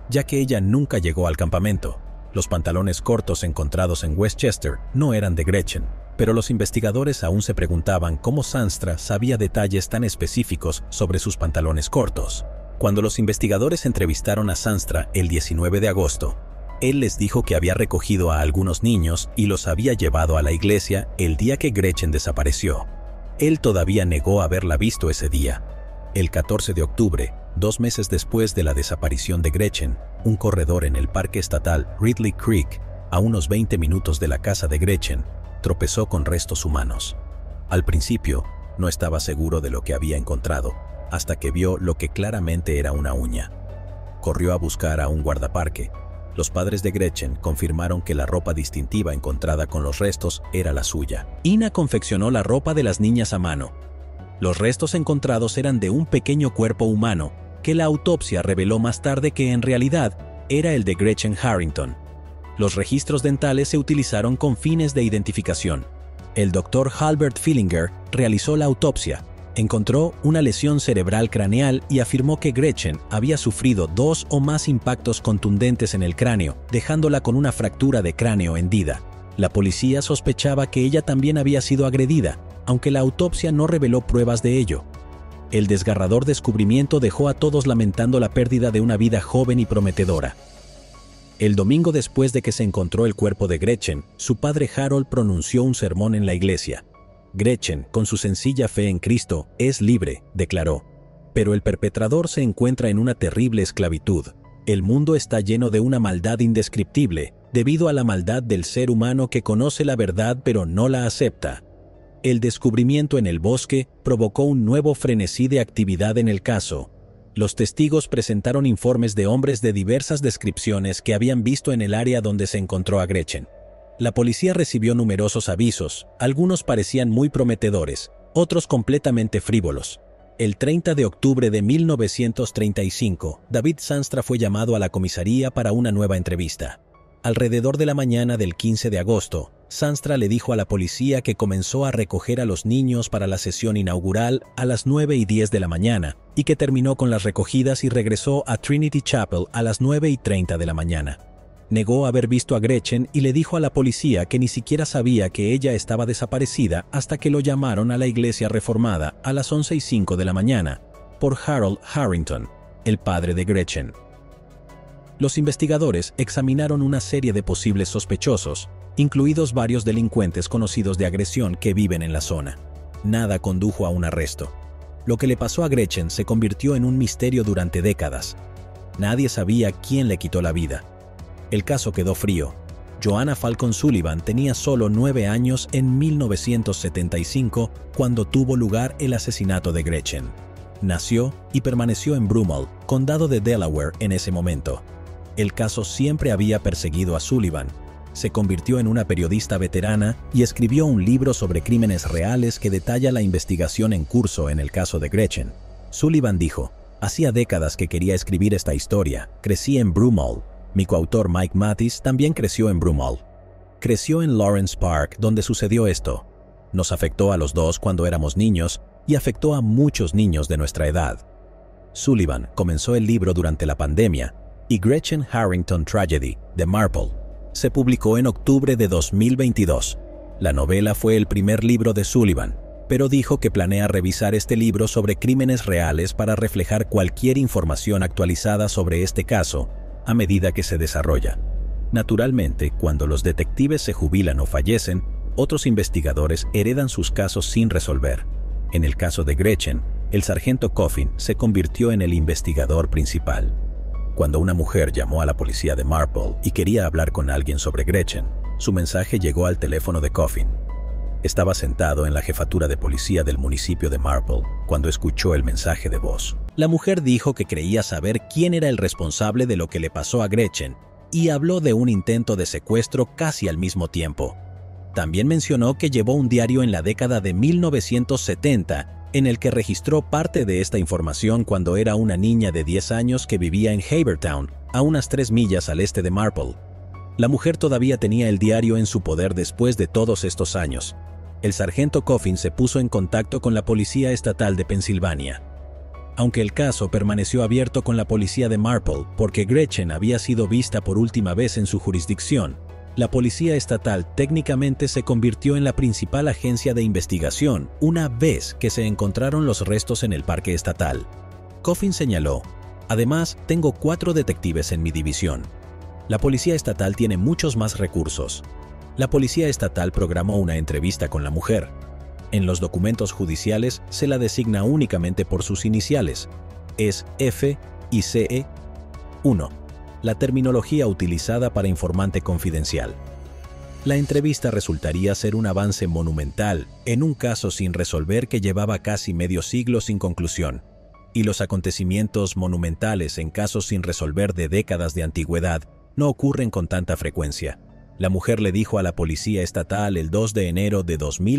ya que ella nunca llegó al campamento. Los pantalones cortos encontrados en Westchester no eran de Gretchen, pero los investigadores aún se preguntaban cómo Zandstra sabía detalles tan específicos sobre sus pantalones cortos. Cuando los investigadores entrevistaron a Zandstra el 19 de agosto, él les dijo que había recogido a algunos niños y los había llevado a la iglesia el día que Gretchen desapareció. Él todavía negó haberla visto ese día. El 14 de octubre, 2 meses después de la desaparición de Gretchen, un corredor en el parque estatal Ridley Creek, a unos 20 minutos de la casa de Gretchen, tropezó con restos humanos. Al principio, no estaba seguro de lo que había encontrado, hasta que vio lo que claramente era una uña. Corrió a buscar a un guardaparque. Los padres de Gretchen confirmaron que la ropa distintiva encontrada con los restos era la suya. Ina confeccionó la ropa de las niñas a mano. Los restos encontrados eran de un pequeño cuerpo humano, que la autopsia reveló más tarde que en realidad era el de Gretchen Harrington. Los registros dentales se utilizaron con fines de identificación. El doctor Halbert Fillinger realizó la autopsia, encontró una lesión cerebral craneal y afirmó que Gretchen había sufrido 2 o más impactos contundentes en el cráneo, dejándola con una fractura de cráneo hendida. La policía sospechaba que ella también había sido agredida, aunque la autopsia no reveló pruebas de ello. El desgarrador descubrimiento dejó a todos lamentando la pérdida de una vida joven y prometedora. El domingo después de que se encontró el cuerpo de Gretchen, su padre Harold pronunció un sermón en la iglesia. Gretchen, con su sencilla fe en Cristo, es libre, declaró. Pero el perpetrador se encuentra en una terrible esclavitud. El mundo está lleno de una maldad indescriptible, debido a la maldad del ser humano que conoce la verdad pero no la acepta. El descubrimiento en el bosque provocó un nuevo frenesí de actividad en el caso. Los testigos presentaron informes de hombres de diversas descripciones que habían visto en el área donde se encontró a Gretchen. La policía recibió numerosos avisos, algunos parecían muy prometedores, otros completamente frívolos. El 30 de octubre de 1935, David Zandstra fue llamado a la comisaría para una nueva entrevista. Alrededor de la mañana del 15 de agosto, Zandstra le dijo a la policía que comenzó a recoger a los niños para la sesión inaugural a las 9:10 de la mañana y que terminó con las recogidas y regresó a Trinity Chapel a las 9:30 de la mañana. Negó haber visto a Gretchen y le dijo a la policía que ni siquiera sabía que ella estaba desaparecida hasta que lo llamaron a la iglesia reformada a las 11:05 de la mañana por Harold Harrington, el padre de Gretchen. Los investigadores examinaron una serie de posibles sospechosos, incluidos varios delincuentes conocidos de agresión que viven en la zona. Nada condujo a un arresto. Lo que le pasó a Gretchen se convirtió en un misterio durante décadas. Nadie sabía quién le quitó la vida. El caso quedó frío. Joanna Falcon Sullivan tenía solo 9 años en 1975 cuando tuvo lugar el asesinato de Gretchen. Nació y permaneció en Broomall, condado de Delaware en ese momento. El caso siempre había perseguido a Sullivan. Se convirtió en una periodista veterana y escribió un libro sobre crímenes reales que detalla la investigación en curso en el caso de Gretchen. Sullivan dijo: "Hacía décadas que quería escribir esta historia. Crecí en Broomall. Mi coautor Mike Mattis también creció en Broomall. Creció en Lawrence Park, donde sucedió esto. Nos afectó a los dos cuando éramos niños y afectó a muchos niños de nuestra edad." Sullivan comenzó el libro durante la pandemia y Gretchen Harrington Tragedy, de Marple, se publicó en octubre de 2022. La novela fue el primer libro de Sullivan, pero dijo que planea revisar este libro sobre crímenes reales para reflejar cualquier información actualizada sobre este caso a medida que se desarrolla. Naturalmente, cuando los detectives se jubilan o fallecen, otros investigadores heredan sus casos sin resolver. En el caso de Gretchen, el sargento Coffin se convirtió en el investigador principal. Cuando una mujer llamó a la policía de Marple y quería hablar con alguien sobre Gretchen, su mensaje llegó al teléfono de Coffin. Estaba sentado en la jefatura de policía del municipio de Marple cuando escuchó el mensaje de voz. La mujer dijo que creía saber quién era el responsable de lo que le pasó a Gretchen y habló de un intento de secuestro casi al mismo tiempo. También mencionó que llevó un diario en la década de 1970 en el que registró parte de esta información cuando era una niña de 10 años que vivía en Havertown, a unas 3 millas al este de Marple. La mujer todavía tenía el diario en su poder después de todos estos años. El sargento Coffin se puso en contacto con la policía estatal de Pensilvania. aunque el caso permaneció abierto con la policía de Marple porque Gretchen había sido vista por última vez en su jurisdicción. La policía estatal técnicamente se convirtió en la principal agencia de investigación una vez que se encontraron los restos en el parque estatal. Coffin señaló: "Además, tengo 4 detectives en mi división. La policía estatal tiene muchos más recursos. La policía estatal programó una entrevista con la mujer. En los documentos judiciales se la designa únicamente por sus iniciales. Es F y CE. 1. La terminología utilizada para informante confidencial. La entrevista resultaría ser un avance monumental en un caso sin resolver que llevaba casi medio siglo sin conclusión. Y los acontecimientos monumentales en casos sin resolver de décadas de antigüedad no ocurren con tanta frecuencia". La mujer le dijo a la policía estatal el 2 de enero de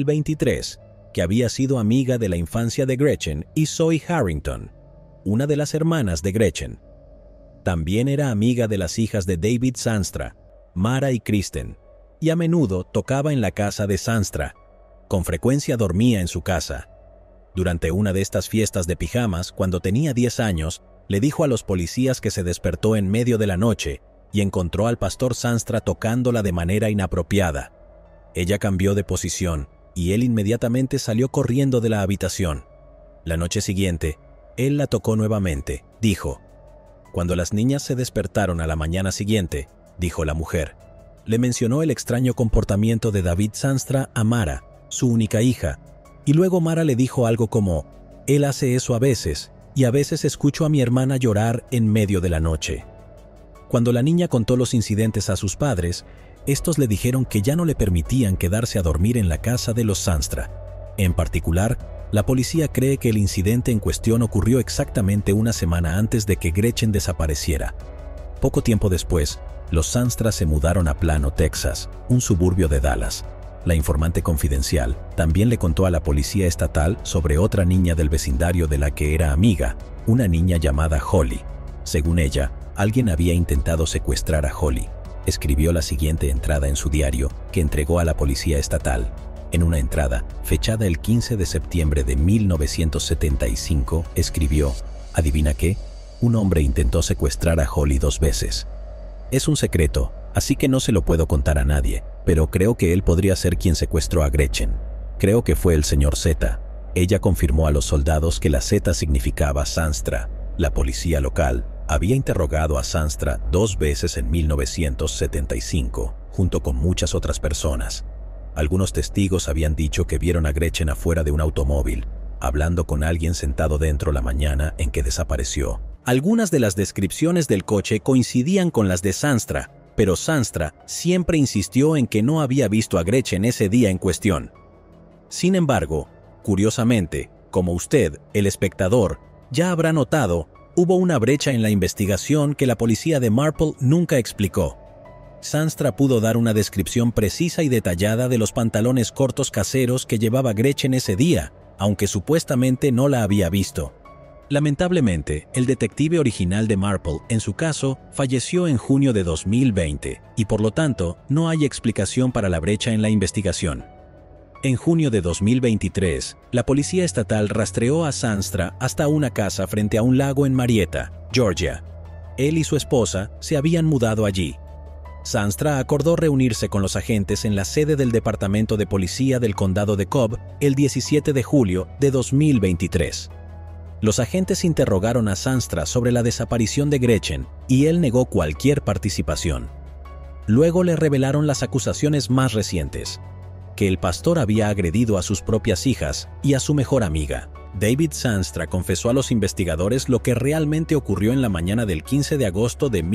2023 que había sido amiga de la infancia de Gretchen y Zoe Harrington, una de las hermanas de Gretchen. También era amiga de las hijas de David Sanstra, Mara y Kristen, y a menudo tocaba en la casa de Sanstra. Con frecuencia dormía en su casa. Durante una de estas fiestas de pijamas, cuando tenía 10 años, le dijo a los policías que se despertó en medio de la noche y encontró al pastor Sanstra tocándola de manera inapropiada. Ella cambió de posición y él inmediatamente salió corriendo de la habitación. La noche siguiente, él la tocó nuevamente, dijo. Cuando las niñas se despertaron a la mañana siguiente, dijo la mujer, le mencionó el extraño comportamiento de David Sanstra a Mara, su única hija, y luego Mara le dijo algo como: él hace eso a veces, y a veces escucho a mi hermana llorar en medio de la noche. Cuando la niña contó los incidentes a sus padres, estos le dijeron que ya no le permitían quedarse a dormir en la casa de los Sanstra. En particular, la policía cree que el incidente en cuestión ocurrió exactamente una semana antes de que Gretchen desapareciera. Poco tiempo después, los Sanstra se mudaron a Plano, Texas, un suburbio de Dallas. La informante confidencial también le contó a la policía estatal sobre otra niña del vecindario de la que era amiga, una niña llamada Holly. Según ella, alguien había intentado secuestrar a Holly. Escribió la siguiente entrada en su diario, que entregó a la policía estatal. En una entrada, fechada el 15 de septiembre de 1975, escribió: ¿adivina qué? Un hombre intentó secuestrar a Holly 2 veces. Es un secreto, así que no se lo puedo contar a nadie, pero creo que él podría ser quien secuestró a Gretchen. Creo que fue el señor Z. Ella confirmó a los soldados que la Z significaba Sanstra. La policía local había interrogado a Sanstra 2 veces en 1975, junto con muchas otras personas. Algunos testigos habían dicho que vieron a Gretchen afuera de un automóvil, hablando con alguien sentado dentro la mañana en que desapareció. Algunas de las descripciones del coche coincidían con las de Sanstra, pero Sanstra siempre insistió en que no había visto a Gretchen ese día en cuestión. Sin embargo, curiosamente, como usted, el espectador, ya habrá notado, hubo una brecha en la investigación que la policía de Marple nunca explicó. Sanstra pudo dar una descripción precisa y detallada de los pantalones cortos caseros que llevaba Gretchen ese día, aunque supuestamente no la había visto. Lamentablemente, el detective original de Marple, en su caso, falleció en junio de 2020, y por lo tanto, no hay explicación para la brecha en la investigación. En junio de 2023, la policía estatal rastreó a Sanstra hasta una casa frente a un lago en Marietta, Georgia. Él y su esposa se habían mudado allí. Sanstra acordó reunirse con los agentes en la sede del Departamento de Policía del Condado de Cobb el 17 de julio de 2023. Los agentes interrogaron a Sanstra sobre la desaparición de Gretchen y él negó cualquier participación. Luego le revelaron las acusaciones más recientes: que el pastor había agredido a sus propias hijas y a su mejor amiga. David Sanstra confesó a los investigadores lo que realmente ocurrió en la mañana del 15 de agosto de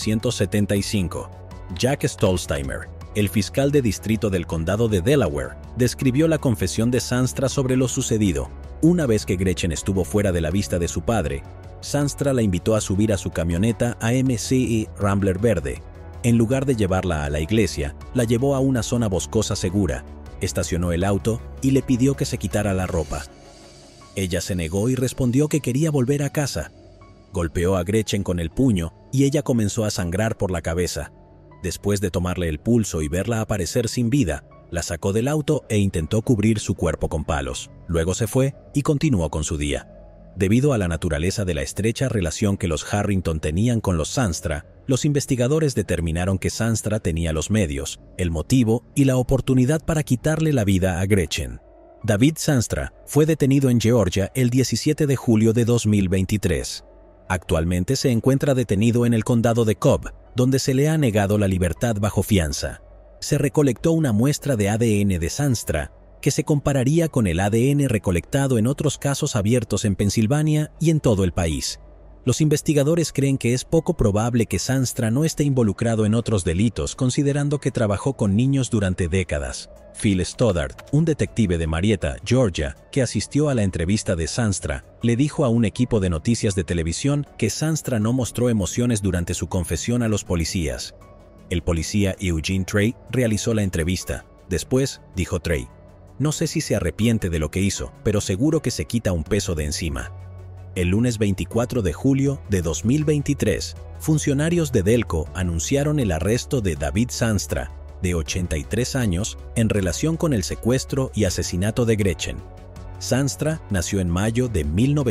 1975. Jack Stolzheimer, el fiscal de distrito del condado de Delaware, describió la confesión de Sanstra sobre lo sucedido. Una vez que Gretchen estuvo fuera de la vista de su padre, Sanstra la invitó a subir a su camioneta AMC Rambler verde. En lugar de llevarla a la iglesia, la llevó a una zona boscosa segura, estacionó el auto y le pidió que se quitara la ropa. Ella se negó y respondió que quería volver a casa. Golpeó a Gretchen con el puño y ella comenzó a sangrar por la cabeza. Después de tomarle el pulso y verla aparecer sin vida, la sacó del auto e intentó cubrir su cuerpo con palos. Luego se fue y continuó con su día. Debido a la naturaleza de la estrecha relación que los Harrington tenían con los Zandstra, los investigadores determinaron que Zandstra tenía los medios, el motivo y la oportunidad para quitarle la vida a Gretchen. David Zandstra fue detenido en Georgia el 17 de julio de 2023. Actualmente se encuentra detenido en el condado de Cobb, donde se le ha negado la libertad bajo fianza. Se recolectó una muestra de ADN de Zandstra que se compararía con el ADN recolectado en otros casos abiertos en Pensilvania y en todo el país. Los investigadores creen que es poco probable que Zandstra no esté involucrado en otros delitos, considerando que trabajó con niños durante décadas. Phil Stoddard, un detective de Marietta, Georgia, que asistió a la entrevista de Zandstra, le dijo a un equipo de noticias de televisión que Zandstra no mostró emociones durante su confesión a los policías. El policía Eugene Trey realizó la entrevista. Después, dijo Trey, "No sé si se arrepiente de lo que hizo, pero seguro que se quita un peso de encima". El lunes 24 de julio de 2023, funcionarios de Delco anunciaron el arresto de David Zandstra, de 83 años, en relación con el secuestro y asesinato de Gretchen. Zandstra nació en mayo de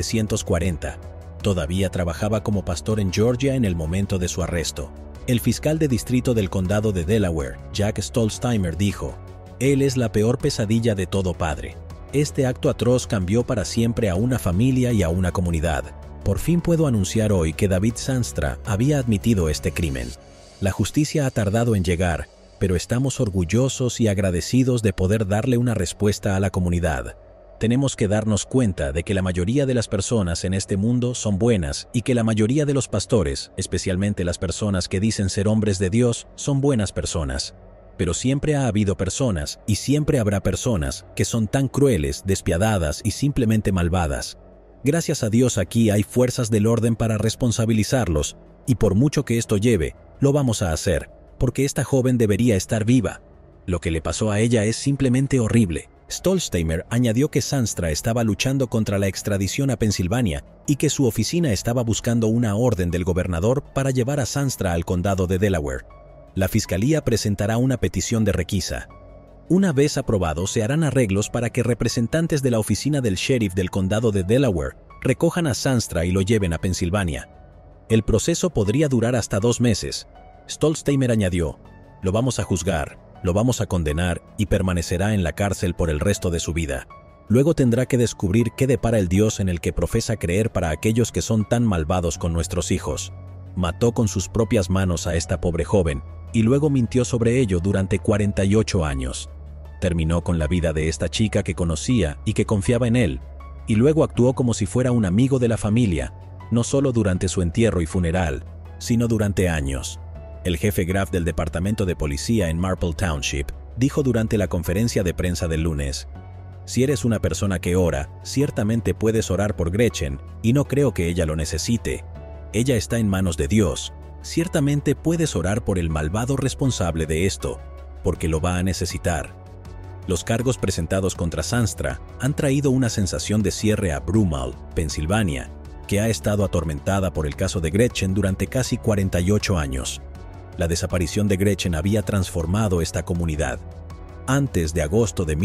1940. Todavía trabajaba como pastor en Georgia en el momento de su arresto. El fiscal de distrito del condado de Delaware, Jack Stolzheimer, dijo, "Él es la peor pesadilla de todo padre. Este acto atroz cambió para siempre a una familia y a una comunidad. Por fin puedo anunciar hoy que David Zandstra había admitido este crimen. La justicia ha tardado en llegar, pero estamos orgullosos y agradecidos de poder darle una respuesta a la comunidad. Tenemos que darnos cuenta de que la mayoría de las personas en este mundo son buenas y que la mayoría de los pastores, especialmente las personas que dicen ser hombres de Dios, son buenas personas. Pero siempre ha habido personas y siempre habrá personas que son tan crueles, despiadadas y simplemente malvadas. Gracias a Dios aquí hay fuerzas del orden para responsabilizarlos, y por mucho que esto lleve, lo vamos a hacer, porque esta joven debería estar viva. Lo que le pasó a ella es simplemente horrible". Stolzheimer añadió que Zandstra estaba luchando contra la extradición a Pensilvania y que su oficina estaba buscando una orden del gobernador para llevar a Zandstra al condado de Delaware. La fiscalía presentará una petición de requisa. Una vez aprobado, se harán arreglos para que representantes de la oficina del sheriff del condado de Delaware recojan a Zandstra y lo lleven a Pensilvania. El proceso podría durar hasta 2 meses. Stolzheimer añadió, "Lo vamos a juzgar, lo vamos a condenar y permanecerá en la cárcel por el resto de su vida. Luego tendrá que descubrir qué depara el Dios en el que profesa creer para aquellos que son tan malvados con nuestros hijos. Mató con sus propias manos a esta pobre joven y luego mintió sobre ello durante 48 años. Terminó con la vida de esta chica que conocía y que confiaba en él, y luego actuó como si fuera un amigo de la familia, no solo durante su entierro y funeral, sino durante años". El jefe Graf del Departamento de Policía en Marple Township dijo durante la conferencia de prensa del lunes, "Si eres una persona que ora, ciertamente puedes orar por Gretchen, y no creo que ella lo necesite. Ella está en manos de Dios. Ciertamente puedes orar por el malvado responsable de esto, porque lo va a necesitar". Los cargos presentados contra Zandstra han traído una sensación de cierre a Broomall, Pensilvania, que ha estado atormentada por el caso de Gretchen durante casi 48 años. La desaparición de Gretchen había transformado esta comunidad. Antes de agosto de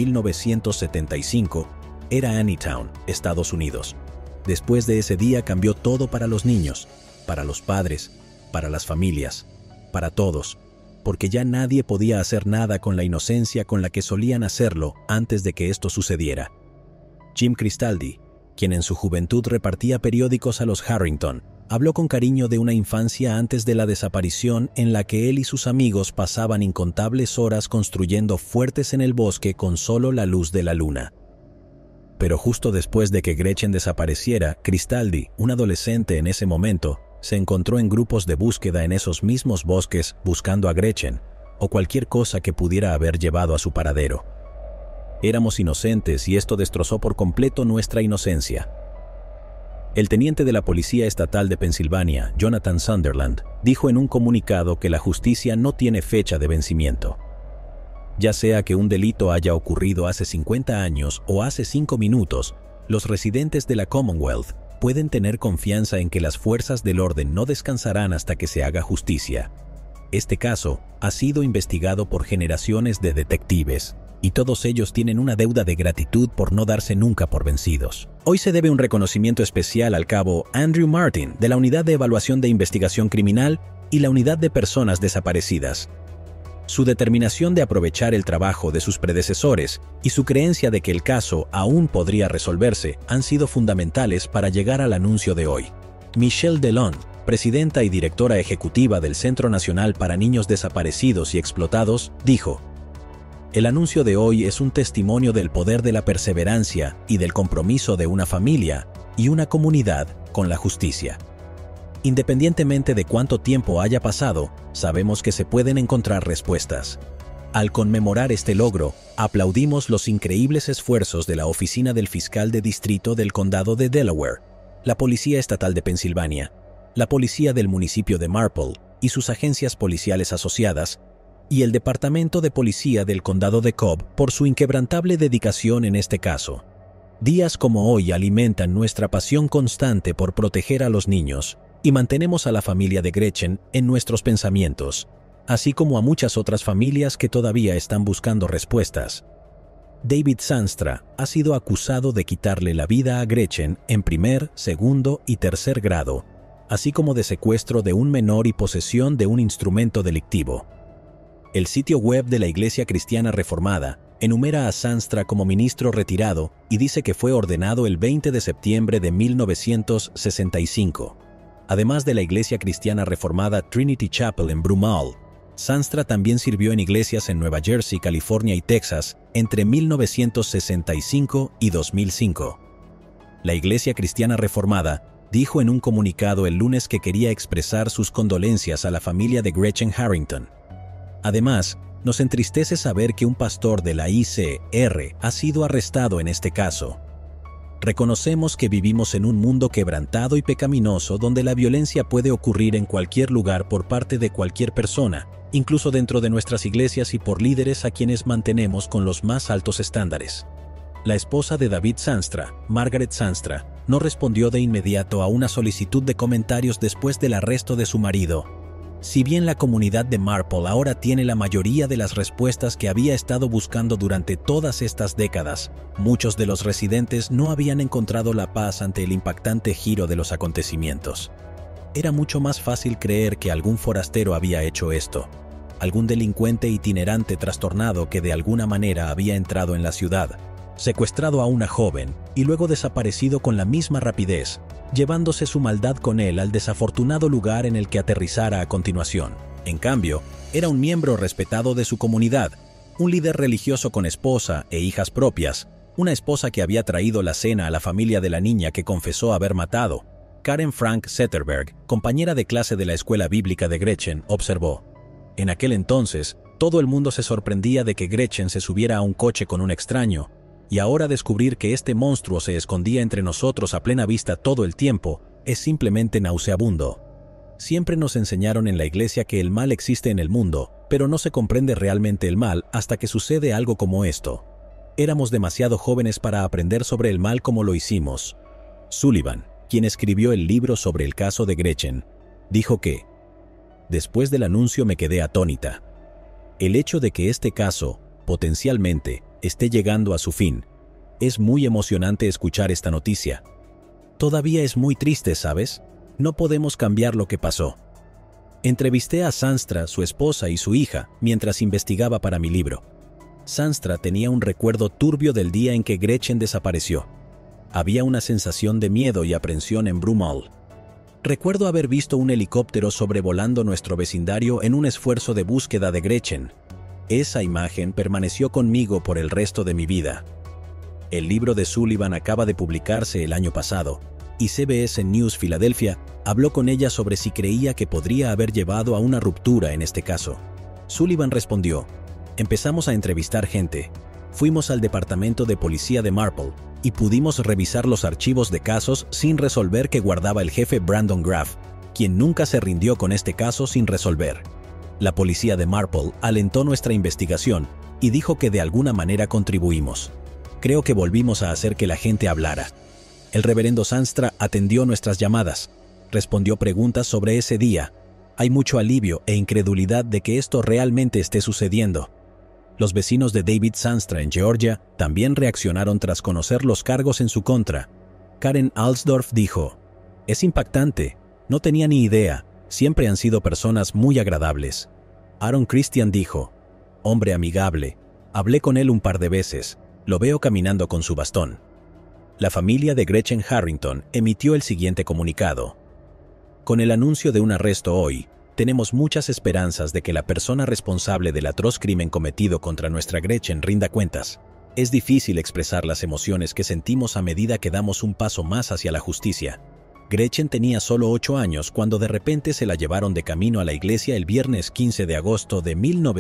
1975, era Anytown, Estados Unidos. Después de ese día cambió todo para los niños, para los padres, para las familias, para todos, porque ya nadie podía hacer nada con la inocencia con la que solían hacerlo antes de que esto sucediera. Jim Cristaldi, quien en su juventud repartía periódicos a los Harrington, habló con cariño de una infancia antes de la desaparición en la que él y sus amigos pasaban incontables horas construyendo fuertes en el bosque con solo la luz de la luna. Pero justo después de que Gretchen desapareciera, Cristaldi, un adolescente en ese momento, se encontró en grupos de búsqueda en esos mismos bosques buscando a Gretchen, o cualquier cosa que pudiera haber llevado a su paradero. Éramos inocentes y esto destrozó por completo nuestra inocencia. El teniente de la Policía Estatal de Pensilvania, Jonathan Sunderland, dijo en un comunicado que la justicia no tiene fecha de vencimiento. Ya sea que un delito haya ocurrido hace 50 años o hace 5 minutos, los residentes de la Commonwealth pueden tener confianza en que las fuerzas del orden no descansarán hasta que se haga justicia. Este caso ha sido investigado por generaciones de detectives, y todos ellos tienen una deuda de gratitud por no darse nunca por vencidos. Hoy se debe un reconocimiento especial al cabo Andrew Martin de la Unidad de Evaluación de Investigación Criminal y la Unidad de Personas Desaparecidas. Su determinación de aprovechar el trabajo de sus predecesores y su creencia de que el caso aún podría resolverse han sido fundamentales para llegar al anuncio de hoy. Michelle Delon, presidenta y directora ejecutiva del Centro Nacional para Niños Desaparecidos y Explotados, dijo: "El anuncio de hoy es un testimonio del poder de la perseverancia y del compromiso de una familia y una comunidad con la justicia. Independientemente de cuánto tiempo haya pasado, sabemos que se pueden encontrar respuestas. Al conmemorar este logro, aplaudimos los increíbles esfuerzos de la Oficina del Fiscal de Distrito del Condado de Delaware, la Policía Estatal de Pensilvania, la Policía del Municipio de Marple y sus agencias policiales asociadas, y el Departamento de Policía del Condado de Cobb por su inquebrantable dedicación en este caso. Días como hoy alimentan nuestra pasión constante por proteger a los niños y mantenemos a la familia de Gretchen en nuestros pensamientos, así como a muchas otras familias que todavía están buscando respuestas. David Zandstra ha sido acusado de quitarle la vida a Gretchen en primer, segundo y tercer grado, así como de secuestro de un menor y posesión de un instrumento delictivo. El sitio web de la Iglesia Cristiana Reformada enumera a Zandstra como ministro retirado y dice que fue ordenado el 20 de septiembre de 1965. Además de la Iglesia Cristiana Reformada Trinity Chapel en Broomall, Zandstra también sirvió en iglesias en Nueva Jersey, California y Texas entre 1965 y 2005. La Iglesia Cristiana Reformada dijo en un comunicado el lunes que quería expresar sus condolencias a la familia de Gretchen Harrington. Además, nos entristece saber que un pastor de la ICR ha sido arrestado en este caso. Reconocemos que vivimos en un mundo quebrantado y pecaminoso donde la violencia puede ocurrir en cualquier lugar por parte de cualquier persona, incluso dentro de nuestras iglesias y por líderes a quienes mantenemos con los más altos estándares. La esposa de David Zandstra, Margaret Zandstra, no respondió de inmediato a una solicitud de comentarios después del arresto de su marido. Si bien la comunidad de Marple ahora tiene la mayoría de las respuestas que había estado buscando durante todas estas décadas, muchos de los residentes no habían encontrado la paz ante el impactante giro de los acontecimientos. Era mucho más fácil creer que algún forastero había hecho esto, algún delincuente itinerante trastornado que de alguna manera había entrado en la ciudad, secuestrado a una joven y luego desaparecido con la misma rapidez, llevándose su maldad con él al desafortunado lugar en el que aterrizara a continuación. En cambio, era un miembro respetado de su comunidad, un líder religioso con esposa e hijas propias, una esposa que había traído la cena a la familia de la niña que confesó haber matado. Karen Frank Zetterberg, compañera de clase de la escuela bíblica de Gretchen, observó: "En aquel entonces, todo el mundo se sorprendía de que Gretchen se subiera a un coche con un extraño, y ahora descubrir que este monstruo se escondía entre nosotros a plena vista todo el tiempo es simplemente nauseabundo. Siempre nos enseñaron en la iglesia que el mal existe en el mundo, pero no se comprende realmente el mal hasta que sucede algo como esto. Éramos demasiado jóvenes para aprender sobre el mal como lo hicimos". Sullivan, quien escribió el libro sobre el caso de Gretchen, dijo que: "Después del anuncio me quedé atónita. El hecho de que este caso, potencialmente, esté llegando a su fin. Es muy emocionante escuchar esta noticia. Todavía es muy triste, ¿sabes? No podemos cambiar lo que pasó". Entrevisté a Zandstra, su esposa y su hija mientras investigaba para mi libro. Zandstra tenía un recuerdo turbio del día en que Gretchen desapareció. Había una sensación de miedo y aprensión en Broomall. "Recuerdo haber visto un helicóptero sobrevolando nuestro vecindario en un esfuerzo de búsqueda de Gretchen. Esa imagen permaneció conmigo por el resto de mi vida". El libro de Sullivan acaba de publicarse el año pasado, y CBS News Filadelfia habló con ella sobre si creía que podría haber llevado a una ruptura en este caso. Sullivan respondió: "Empezamos a entrevistar gente. Fuimos al departamento de policía de Marple y pudimos revisar los archivos de casos sin resolver que guardaba el jefe Brandon Graff, quien nunca se rindió con este caso sin resolver. La policía de Marple alentó nuestra investigación y dijo que de alguna manera contribuimos. Creo que volvimos a hacer que la gente hablara. El reverendo Zandstra atendió nuestras llamadas, respondió preguntas sobre ese día. Hay mucho alivio e incredulidad de que esto realmente esté sucediendo. Los vecinos de David Sanstra en Georgia también reaccionaron tras conocer los cargos en su contra. Karen Alsdorf dijo: «Es impactante, no tenía ni idea, siempre han sido personas muy agradables». Aaron Christian dijo: «Hombre amigable, hablé con él un par de veces, lo veo caminando con su bastón». La familia de Gretchen Harrington emitió el siguiente comunicado: «Con el anuncio de un arresto hoy, tenemos muchas esperanzas de que la persona responsable del atroz crimen cometido contra nuestra Gretchen rinda cuentas. Es difícil expresar las emociones que sentimos a medida que damos un paso más hacia la justicia. Gretchen tenía solo 8 años cuando de repente se la llevaron de camino a la iglesia el viernes 15 de agosto de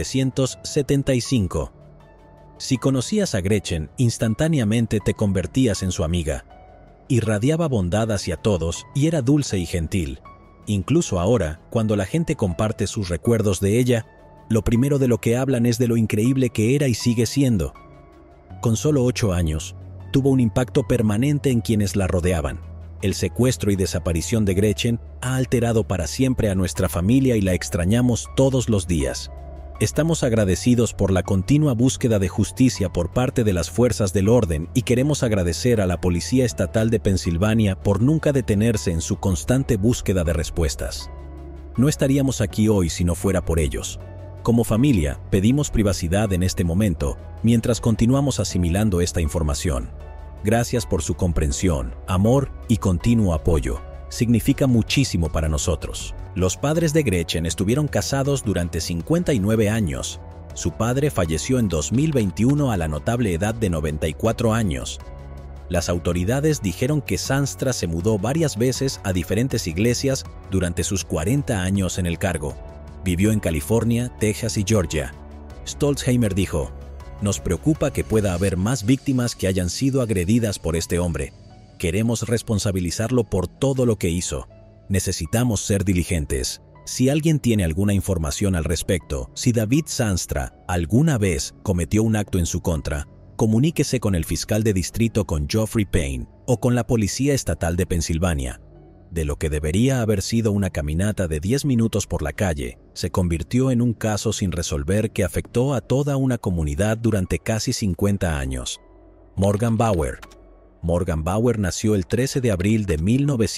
1975. Si conocías a Gretchen, instantáneamente te convertías en su amiga. Irradiaba bondad hacia todos y era dulce y gentil. Incluso ahora, cuando la gente comparte sus recuerdos de ella, lo primero de lo que hablan es de lo increíble que era y sigue siendo. Con solo 8 años, tuvo un impacto permanente en quienes la rodeaban. El secuestro y desaparición de Gretchen ha alterado para siempre a nuestra familia y la extrañamos todos los días. Estamos agradecidos por la continua búsqueda de justicia por parte de las fuerzas del orden y queremos agradecer a la Policía Estatal de Pensilvania por nunca detenerse en su constante búsqueda de respuestas. No estaríamos aquí hoy si no fuera por ellos. Como familia, pedimos privacidad en este momento mientras continuamos asimilando esta información. Gracias por su comprensión, amor y continuo apoyo. Significa muchísimo para nosotros». Los padres de Gretchen estuvieron casados durante 59 años. Su padre falleció en 2021 a la notable edad de 94 años. Las autoridades dijeron que Sanstra se mudó varias veces a diferentes iglesias durante sus 40 años en el cargo. Vivió en California, Texas y Georgia. Stolzheimer dijo: «Nos preocupa que pueda haber más víctimas que hayan sido agredidas por este hombre. Queremos responsabilizarlo por todo lo que hizo. Necesitamos ser diligentes. Si alguien tiene alguna información al respecto, si David Sanstra alguna vez cometió un acto en su contra, comuníquese con el fiscal de distrito, con Geoffrey Payne, o con la Policía Estatal de Pensilvania». De lo que debería haber sido una caminata de 10 minutos por la calle, se convirtió en un caso sin resolver que afectó a toda una comunidad durante casi 50 años. Morgan Bauer. Morgan Bauer nació el 13 de abril de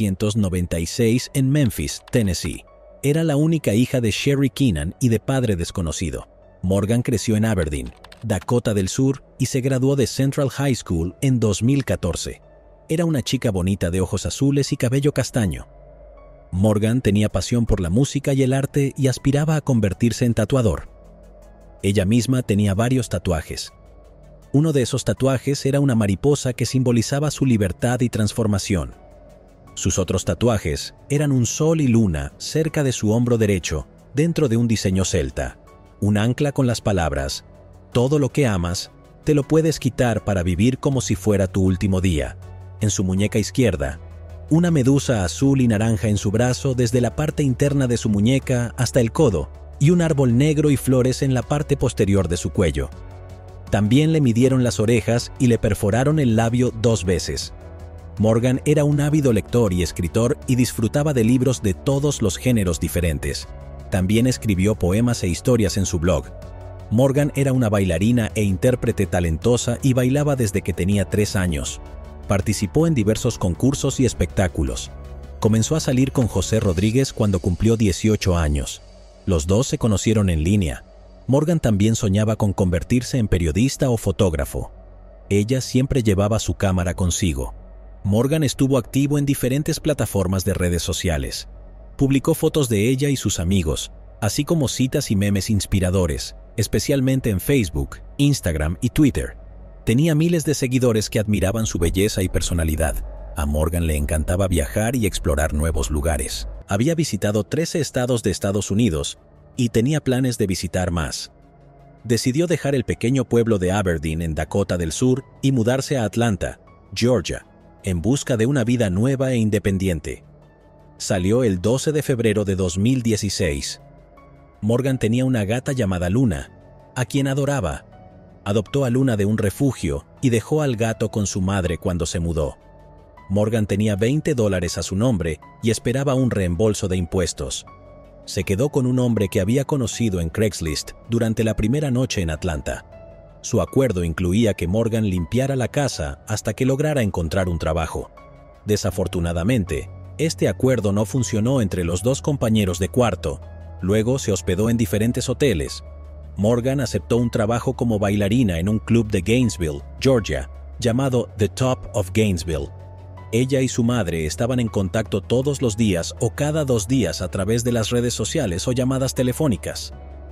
1996 en Memphis, Tennessee. Era la única hija de Sherry Keenan y de padre desconocido. Morgan creció en Aberdeen, Dakota del Sur, y se graduó de Central High School en 2014. Era una chica bonita de ojos azules y cabello castaño. Morgan tenía pasión por la música y el arte y aspiraba a convertirse en tatuador. Ella misma tenía varios tatuajes. Uno de esos tatuajes era una mariposa que simbolizaba su libertad y transformación. Sus otros tatuajes eran un sol y luna cerca de su hombro derecho, dentro de un diseño celta. Un ancla con las palabras: «Todo lo que amas, te lo puedes quitar para vivir como si fuera tu último día». En su muñeca izquierda, una medusa azul y naranja en su brazo desde la parte interna de su muñeca hasta el codo, y un árbol negro y flores en la parte posterior de su cuello. También le midieron las orejas y le perforaron el labio 2 veces. Morgan era un ávido lector y escritor y disfrutaba de libros de todos los géneros diferentes. También escribió poemas e historias en su blog. Morgan era una bailarina e intérprete talentosa y bailaba desde que tenía 3 años. Participó en diversos concursos y espectáculos. Comenzó a salir con José Rodríguez cuando cumplió 18 años. Los dos se conocieron en línea. Morgan también soñaba con convertirse en periodista o fotógrafo. Ella siempre llevaba su cámara consigo. Morgan estuvo activo en diferentes plataformas de redes sociales. Publicó fotos de ella y sus amigos, así como citas y memes inspiradores, especialmente en Facebook, Instagram y Twitter. Tenía miles de seguidores que admiraban su belleza y personalidad. A Morgan le encantaba viajar y explorar nuevos lugares. Había visitado 13 estados de Estados Unidos y tenía planes de visitar más. Decidió dejar el pequeño pueblo de Aberdeen en Dakota del Sur y mudarse a Atlanta, Georgia, en busca de una vida nueva e independiente. Salió el 12 de febrero de 2016. Morgan tenía una gata llamada Luna, a quien adoraba. Adoptó a Luna de un refugio y dejó al gato con su madre cuando se mudó. Morgan tenía $20 a su nombre y esperaba un reembolso de impuestos. Se quedó con un hombre que había conocido en Craigslist durante la primera noche en Atlanta. Su acuerdo incluía que Morgan limpiara la casa hasta que lograra encontrar un trabajo. Desafortunadamente, este acuerdo no funcionó entre los dos compañeros de cuarto. Luego se hospedó en diferentes hoteles. Morgan aceptó un trabajo como bailarina en un club de Gainesville, Georgia, llamado The Top of Gainesville. Ella y su madre estaban en contacto todos los días o cada 2 días a través de las redes sociales o llamadas telefónicas.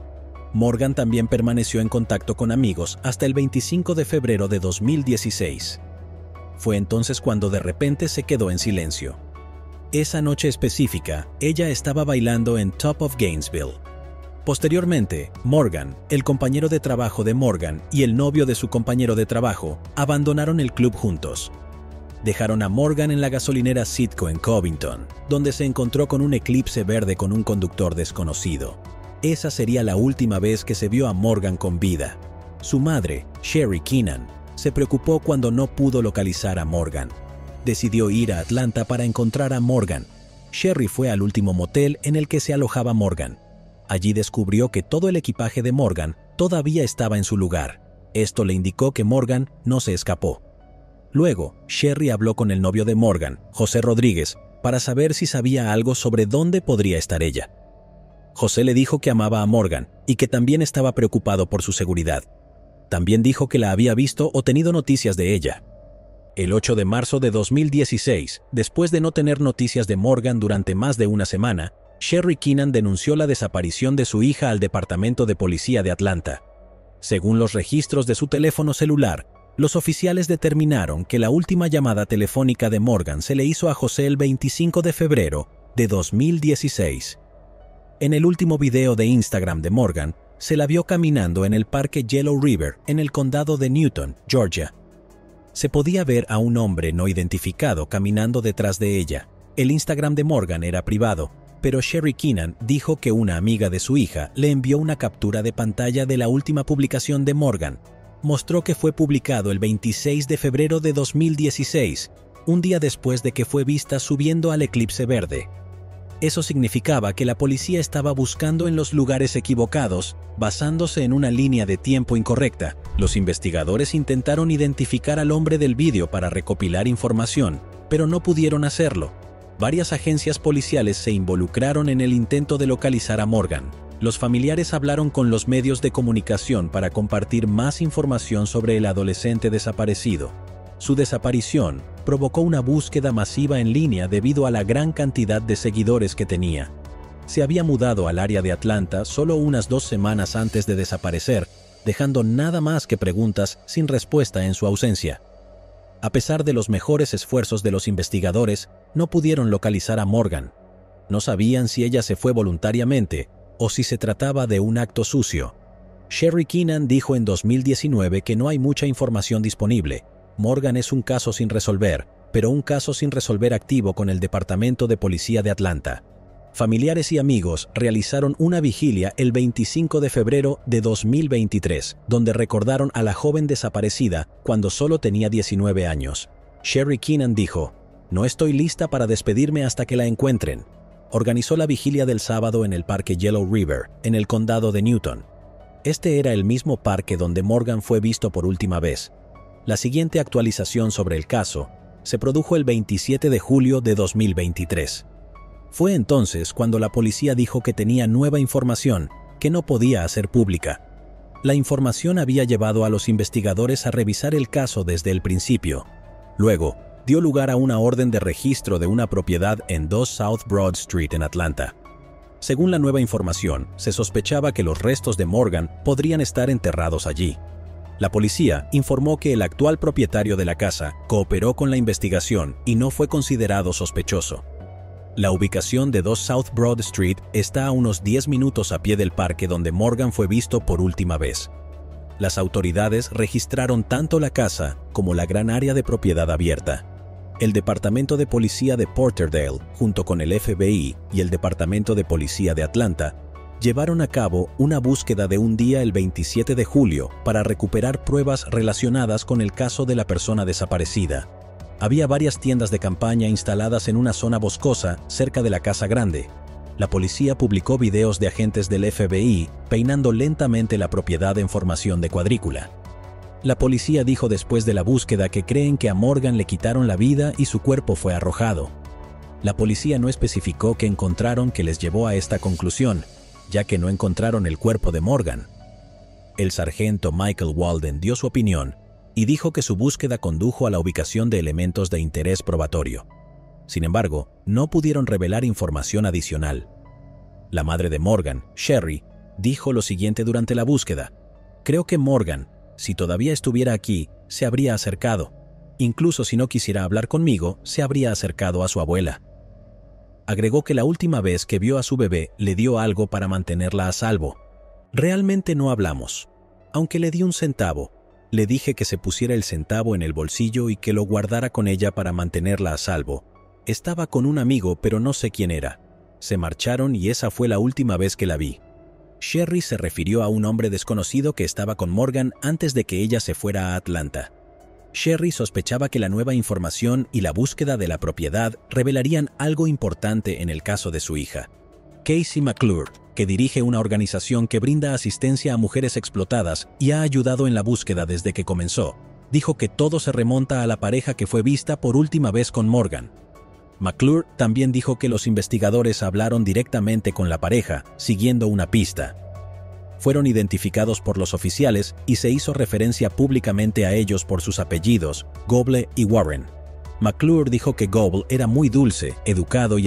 Morgan también permaneció en contacto con amigos hasta el 25 de febrero de 2016. Fue entonces cuando de repente se quedó en silencio. Esa noche específica, ella estaba bailando en Top of Gainesville. Posteriormente, Morgan, el compañero de trabajo de Morgan y el novio de su compañero de trabajo, abandonaron el club juntos. Dejaron a Morgan en la gasolinera Citgo en Covington, donde se encontró con un Eclipse verde con un conductor desconocido. Esa sería la última vez que se vio a Morgan con vida. Su madre, Sherry Keenan, se preocupó cuando no pudo localizar a Morgan. Decidió ir a Atlanta para encontrar a Morgan. Sherry fue al último motel en el que se alojaba Morgan. Allí descubrió que todo el equipaje de Morgan todavía estaba en su lugar. Esto le indicó que Morgan no se escapó. Luego, Sherry habló con el novio de Morgan, José Rodríguez, para saber si sabía algo sobre dónde podría estar ella. José le dijo que amaba a Morgan y que también estaba preocupado por su seguridad. También dijo que la había visto o tenido noticias de ella. El 8 de marzo de 2016, después de no tener noticias de Morgan durante más de una semana, Sherry Keenan denunció la desaparición de su hija al Departamento de Policía de Atlanta. Según los registros de su teléfono celular, los oficiales determinaron que la última llamada telefónica de Morgan se le hizo a José el 25 de febrero de 2016. En el último video de Instagram de Morgan, se la vio caminando en el parque Yellow River en el condado de Newton, Georgia. Se podía ver a un hombre no identificado caminando detrás de ella. El Instagram de Morgan era privado, pero Sherry Keenan dijo que una amiga de su hija le envió una captura de pantalla de la última publicación de Morgan. Mostró que fue publicado el 26 de febrero de 2016, un día después de que fue vista subiendo al Eclipse verde. Eso significaba que la policía estaba buscando en los lugares equivocados, basándose en una línea de tiempo incorrecta. Los investigadores intentaron identificar al hombre del vídeo para recopilar información, pero no pudieron hacerlo. Varias agencias policiales se involucraron en el intento de localizar a Morgan. Los familiares hablaron con los medios de comunicación para compartir más información sobre el adolescente desaparecido. Su desaparición provocó una búsqueda masiva en línea debido a la gran cantidad de seguidores que tenía. Se había mudado al área de Atlanta solo unas 2 semanas antes de desaparecer, dejando nada más que preguntas sin respuesta en su ausencia. A pesar de los mejores esfuerzos de los investigadores, no pudieron localizar a Morgan. No sabían si ella se fue voluntariamente o si se trataba de un acto sucio. Sherry Keenan dijo en 2019 que no hay mucha información disponible. Morgan es un caso sin resolver, pero un caso sin resolver activo con el Departamento de Policía de Atlanta. Familiares y amigos realizaron una vigilia el 25 de febrero de 2023, donde recordaron a la joven desaparecida cuando solo tenía 19 años. Sherry Keenan dijo: "No estoy lista para despedirme hasta que la encuentren". Organizó la vigilia del sábado en el parque Yellow River, en el condado de Newton. Este era el mismo parque donde Morgan fue visto por última vez. La siguiente actualización sobre el caso se produjo el 27 de julio de 2023. Fue entonces cuando la policía dijo que tenía nueva información que no podía hacer pública. La información había llevado a los investigadores a revisar el caso desde el principio. Luego, dio lugar a una orden de registro de una propiedad en 2 South Broad Street en Atlanta. Según la nueva información, se sospechaba que los restos de Morgan podrían estar enterrados allí. La policía informó que el actual propietario de la casa cooperó con la investigación y no fue considerado sospechoso. La ubicación de 2 South Broad Street está a unos 10 minutos a pie del parque donde Morgan fue visto por última vez. Las autoridades registraron tanto la casa como la gran área de propiedad abierta. El Departamento de Policía de Porterdale, junto con el FBI y el Departamento de Policía de Atlanta, llevaron a cabo una búsqueda de un día el 27 de julio para recuperar pruebas relacionadas con el caso de la persona desaparecida. Había varias tiendas de campaña instaladas en una zona boscosa cerca de la Casa Grande. La policía publicó videos de agentes del FBI peinando lentamente la propiedad en formación de cuadrícula. La policía dijo después de la búsqueda que creen que a Morgan le quitaron la vida y su cuerpo fue arrojado. La policía no especificó qué encontraron que les llevó a esta conclusión, ya que no encontraron el cuerpo de Morgan. El sargento Michael Walden dio su opinión y dijo que su búsqueda condujo a la ubicación de elementos de interés probatorio. Sin embargo, no pudieron revelar información adicional. La madre de Morgan, Sherry, dijo lo siguiente durante la búsqueda: «Creo que Morgan, si todavía estuviera aquí, se habría acercado. Incluso si no quisiera hablar conmigo, se habría acercado a su abuela». Agregó que la última vez que vio a su bebé le dio algo para mantenerla a salvo. «Realmente no hablamos. Aunque le di un centavo, le dije que se pusiera el centavo en el bolsillo y que lo guardara con ella para mantenerla a salvo. Estaba con un amigo, pero no sé quién era. Se marcharon y esa fue la última vez que la vi». Sherry se refirió a un hombre desconocido que estaba con Morgan antes de que ella se fuera a Atlanta. Sherry sospechaba que la nueva información y la búsqueda de la propiedad revelarían algo importante en el caso de su hija. Casey McClure, que dirige una organización que brinda asistencia a mujeres explotadas y ha ayudado en la búsqueda desde que comenzó, dijo que todo se remonta a la pareja que fue vista por última vez con Morgan. McClure también dijo que los investigadores hablaron directamente con la pareja, siguiendo una pista. Fueron identificados por los oficiales y se hizo referencia públicamente a ellos por sus apellidos, Goble y Warren. McClure dijo que Goble era muy dulce, educado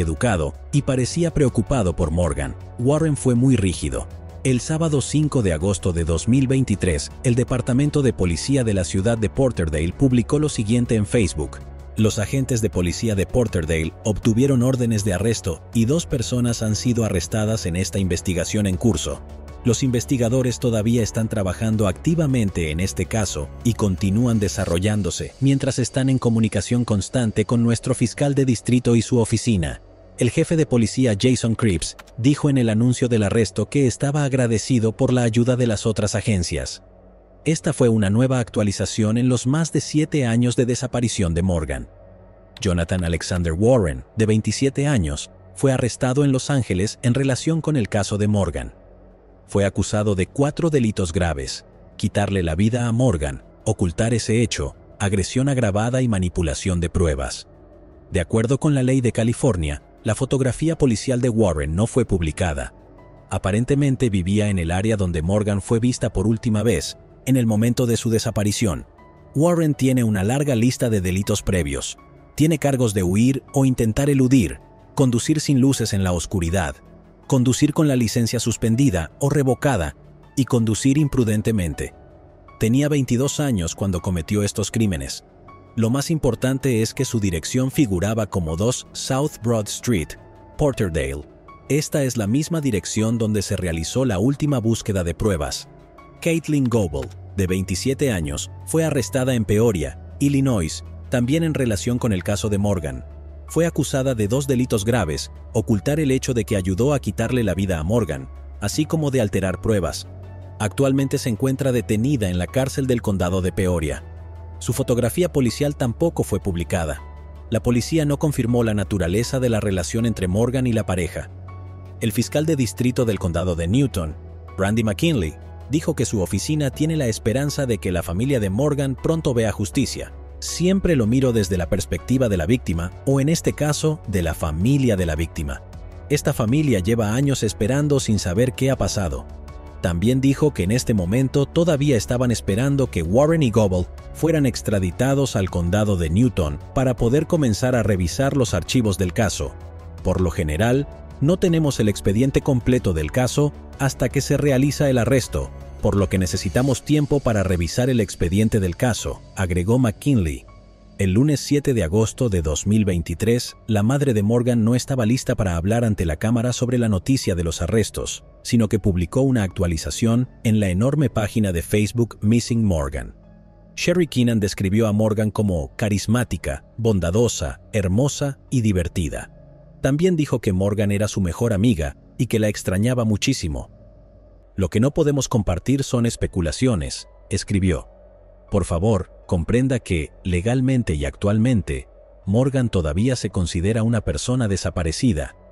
y parecía preocupado por Morgan. Warren fue muy rígido. El sábado 5 de agosto de 2023, el Departamento de Policía de la ciudad de Porterdale publicó lo siguiente en Facebook: «Los agentes de policía de Porterdale obtuvieron órdenes de arresto y 2 personas han sido arrestadas en esta investigación en curso. Los investigadores todavía están trabajando activamente en este caso y continúan desarrollándose mientras están en comunicación constante con nuestro fiscal de distrito y su oficina». El jefe de policía Jason Cripps dijo en el anuncio del arresto que estaba agradecido por la ayuda de las otras agencias. Esta fue una nueva actualización en los más de 7 años de desaparición de Morgan. Jonathan Alexander Warren, de 27 años, fue arrestado en Los Ángeles en relación con el caso de Morgan. Fue acusado de 4 delitos graves: quitarle la vida a Morgan, ocultar ese hecho, agresión agravada y manipulación de pruebas. De acuerdo con la ley de California, la fotografía policial de Warren no fue publicada. Aparentemente vivía en el área donde Morgan fue vista por última vez, en el momento de su desaparición. Warren tiene una larga lista de delitos previos. Tiene cargos de huir o intentar eludir, conducir sin luces en la oscuridad, conducir con la licencia suspendida o revocada y conducir imprudentemente. Tenía 22 años cuando cometió estos crímenes. Lo más importante es que su dirección figuraba como 2 South Broad Street, Porterdale. Esta es la misma dirección donde se realizó la última búsqueda de pruebas. Caitlin Goble, de 27 años, fue arrestada en Peoria, Illinois, también en relación con el caso de Morgan. Fue acusada de 2 delitos graves: ocultar el hecho de que ayudó a quitarle la vida a Morgan, así como de alterar pruebas. Actualmente se encuentra detenida en la cárcel del condado de Peoria. Su fotografía policial tampoco fue publicada. La policía no confirmó la naturaleza de la relación entre Morgan y la pareja. El fiscal de distrito del condado de Newton, Brandy McKinley, dijo que su oficina tiene la esperanza de que la familia de Morgan pronto vea justicia. «Siempre lo miro desde la perspectiva de la víctima, o en este caso, de la familia de la víctima. Esta familia lleva años esperando sin saber qué ha pasado». También dijo que en este momento todavía estaban esperando que Warren y Goble fueran extraditados al condado de Newton para poder comenzar a revisar los archivos del caso. «Por lo general, no tenemos el expediente completo del caso hasta que se realiza el arresto, por lo que necesitamos tiempo para revisar el expediente del caso», agregó McKinley. El lunes 7 de agosto de 2023, la madre de Morgan no estaba lista para hablar ante la cámara sobre la noticia de los arrestos, sino que publicó una actualización en la enorme página de Facebook Missing Morgan. Sherry Keenan describió a Morgan como carismática, bondadosa, hermosa y divertida. También dijo que Morgan era su mejor amiga y que la extrañaba muchísimo. «Lo que no podemos compartir son especulaciones», escribió. «Por favor, comprenda que, legalmente y actualmente, Morgan todavía se considera una persona desaparecida.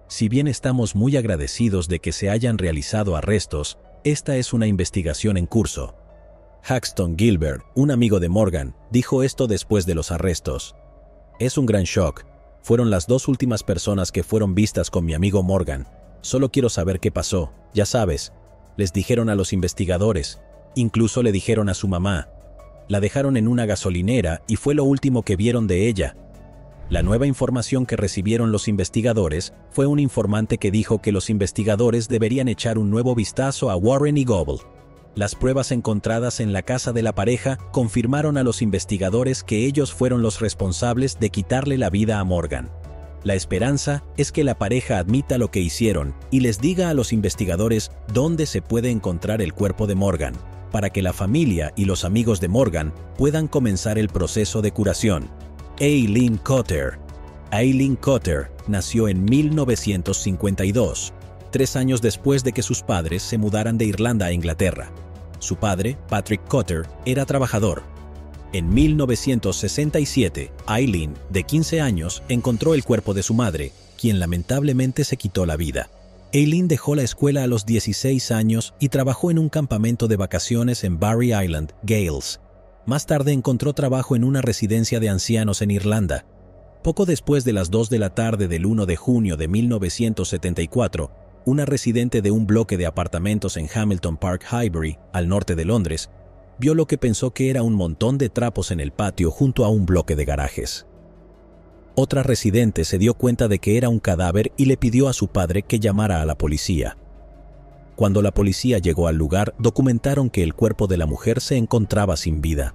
Si bien estamos muy agradecidos de que se hayan realizado arrestos, esta es una investigación en curso. Paxton Gilbert, un amigo de Morgan, dijo esto después de los arrestos. Es un gran shock. Fueron las 2 últimas personas que fueron vistas con mi amigo Morgan. Solo quiero saber qué pasó, ya sabes. Les dijeron a los investigadores. Incluso le dijeron a su mamá. La dejaron en una gasolinera y fue lo último que vieron de ella. La nueva información que recibieron los investigadores fue un informante que dijo que los investigadores deberían echar un nuevo vistazo a Warren y Goble. Las pruebas encontradas en la casa de la pareja confirmaron a los investigadores que ellos fueron los responsables de quitarle la vida a Morgan. La esperanza es que la pareja admita lo que hicieron y les diga a los investigadores dónde se puede encontrar el cuerpo de Morgan, para que la familia y los amigos de Morgan puedan comenzar el proceso de curación. Aileen Cotter. Aileen Cotter nació en 1952, 3 años después de que sus padres se mudaran de Irlanda a Inglaterra. Su padre, Patrick Cotter, era trabajador. En 1967, Aileen, de 15 años, encontró el cuerpo de su madre, quien lamentablemente se quitó la vida. Aileen dejó la escuela a los 16 años y trabajó en un campamento de vacaciones en Barry Island, Gales. Más tarde encontró trabajo en una residencia de ancianos en Irlanda. Poco después de las 2 de la tarde del 1 de junio de 1974, una residente de un bloque de apartamentos en Hamilton Park Highbury, al norte de Londres, vio lo que pensó que era un montón de trapos en el patio junto a un bloque de garajes. Otra residente se dio cuenta de que era un cadáver y le pidió a su padre que llamara a la policía. Cuando la policía llegó al lugar, documentaron que el cuerpo de la mujer se encontraba sin vida.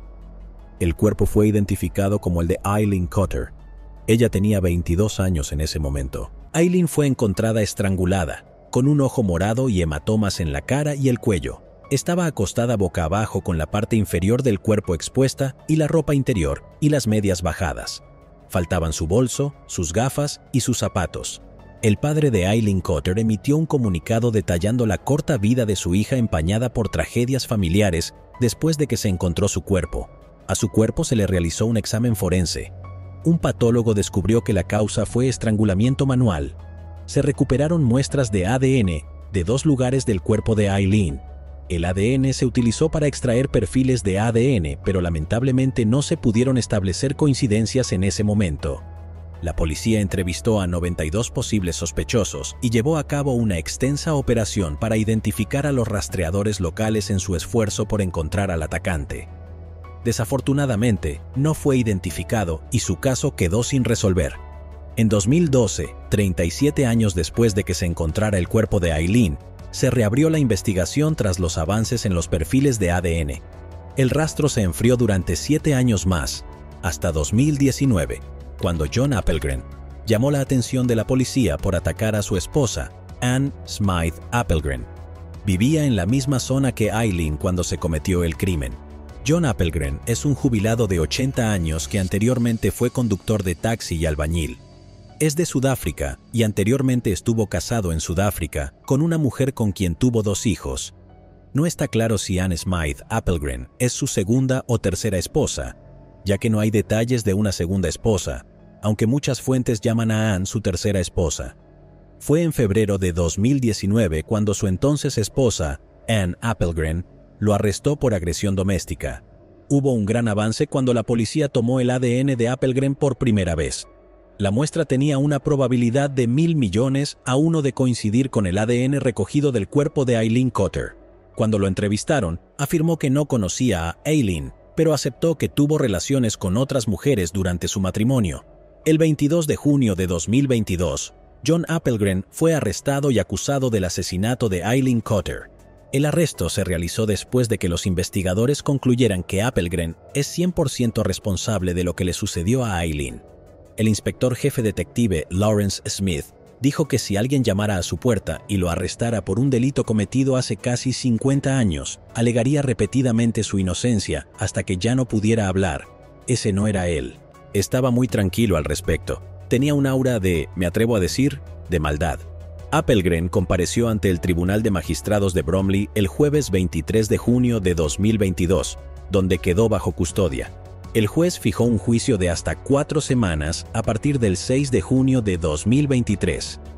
El cuerpo fue identificado como el de Aileen Cotter. Ella tenía 22 años en ese momento. Aileen fue encontrada estrangulada, con un ojo morado y hematomas en la cara y el cuello. Estaba acostada boca abajo con la parte inferior del cuerpo expuesta y la ropa interior y las medias bajadas. Faltaban su bolso, sus gafas y sus zapatos. El padre de Aileen Cotter emitió un comunicado detallando la corta vida de su hija empañada por tragedias familiares después de que se encontró su cuerpo. A su cuerpo se le realizó un examen forense. Un patólogo descubrió que la causa fue estrangulamiento manual. Se recuperaron muestras de ADN de 2 lugares del cuerpo de Aileen. El ADN se utilizó para extraer perfiles de ADN, pero lamentablemente no se pudieron establecer coincidencias en ese momento. La policía entrevistó a 92 posibles sospechosos y llevó a cabo una extensa operación para identificar a los rastreadores locales en su esfuerzo por encontrar al atacante. Desafortunadamente, no fue identificado y su caso quedó sin resolver. En 2012, 37 años después de que se encontrara el cuerpo de Aileen, se reabrió la investigación tras los avances en los perfiles de ADN. El rastro se enfrió durante 7 años más, hasta 2019, cuando John Applegren llamó la atención de la policía por atacar a su esposa, Anne Smythe Applegren. Vivía en la misma zona que Aileen cuando se cometió el crimen. John Applegren es un jubilado de 80 años que anteriormente fue conductor de taxi y albañil. Es de Sudáfrica y anteriormente estuvo casado en Sudáfrica con una mujer con quien tuvo 2 hijos. No está claro si Anne Smythe Applegren es su segunda o tercera esposa, ya que no hay detalles de una segunda esposa, aunque muchas fuentes llaman a Anne su tercera esposa. Fue en febrero de 2019 cuando su entonces esposa, Anne Applegren, lo arrestó por agresión doméstica. Hubo un gran avance cuando la policía tomó el ADN de Applegren por primera vez. La muestra tenía una probabilidad de 1.000 millones a 1 de coincidir con el ADN recogido del cuerpo de Aileen Cotter. Cuando lo entrevistaron, afirmó que no conocía a Aileen, pero aceptó que tuvo relaciones con otras mujeres durante su matrimonio. El 22 de junio de 2022, John Applegren fue arrestado y acusado del asesinato de Aileen Cotter. El arresto se realizó después de que los investigadores concluyeran que Applegren es 100% responsable de lo que le sucedió a Aileen. El inspector jefe detective Lawrence Smith dijo que si alguien llamara a su puerta y lo arrestara por un delito cometido hace casi 50 años, alegaría repetidamente su inocencia hasta que ya no pudiera hablar. Ese no era él. Estaba muy tranquilo al respecto. Tenía un aura de, me atrevo a decir, de maldad. Applegren compareció ante el Tribunal de Magistrados de Bromley el jueves 23 de junio de 2022, donde quedó bajo custodia. El juez fijó un juicio de hasta 4 semanas a partir del 6 de junio de 2023.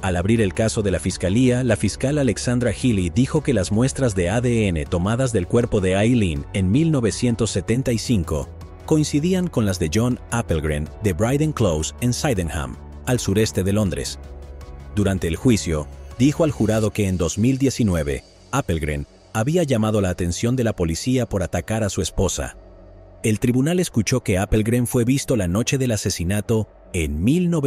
Al abrir el caso de la fiscalía, la fiscal Alexandra Healy dijo que las muestras de ADN tomadas del cuerpo de Aileen en 1975 coincidían con las de John Appelgren de Bryden Close en Sydenham, al sureste de Londres. Durante el juicio, dijo al jurado que en 2019, Appelgren había llamado la atención de la policía por atacar a su esposa. El tribunal escuchó que Appelgren fue visto la noche del asesinato en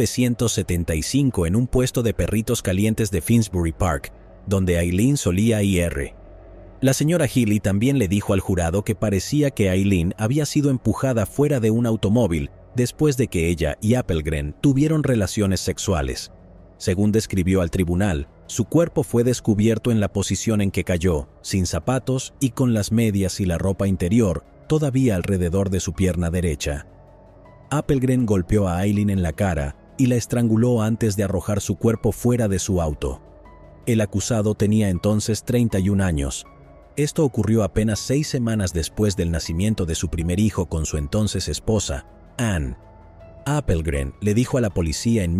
1975 en un puesto de perritos calientes de Finsbury Park, donde Aileen solía ir. La señora Healy también le dijo al jurado que parecía que Aileen había sido empujada fuera de un automóvil después de que ella y Appelgren tuvieron relaciones sexuales. Según describió al tribunal, su cuerpo fue descubierto en la posición en que cayó, sin zapatos y con las medias y la ropa interior todavía alrededor de su pierna derecha. Appelgren golpeó a Aileen en la cara y la estranguló antes de arrojar su cuerpo fuera de su auto. El acusado tenía entonces 31 años. Esto ocurrió apenas 6 semanas después del nacimiento de su primer hijo con su entonces esposa, Anne. Appelgren le dijo a la policía en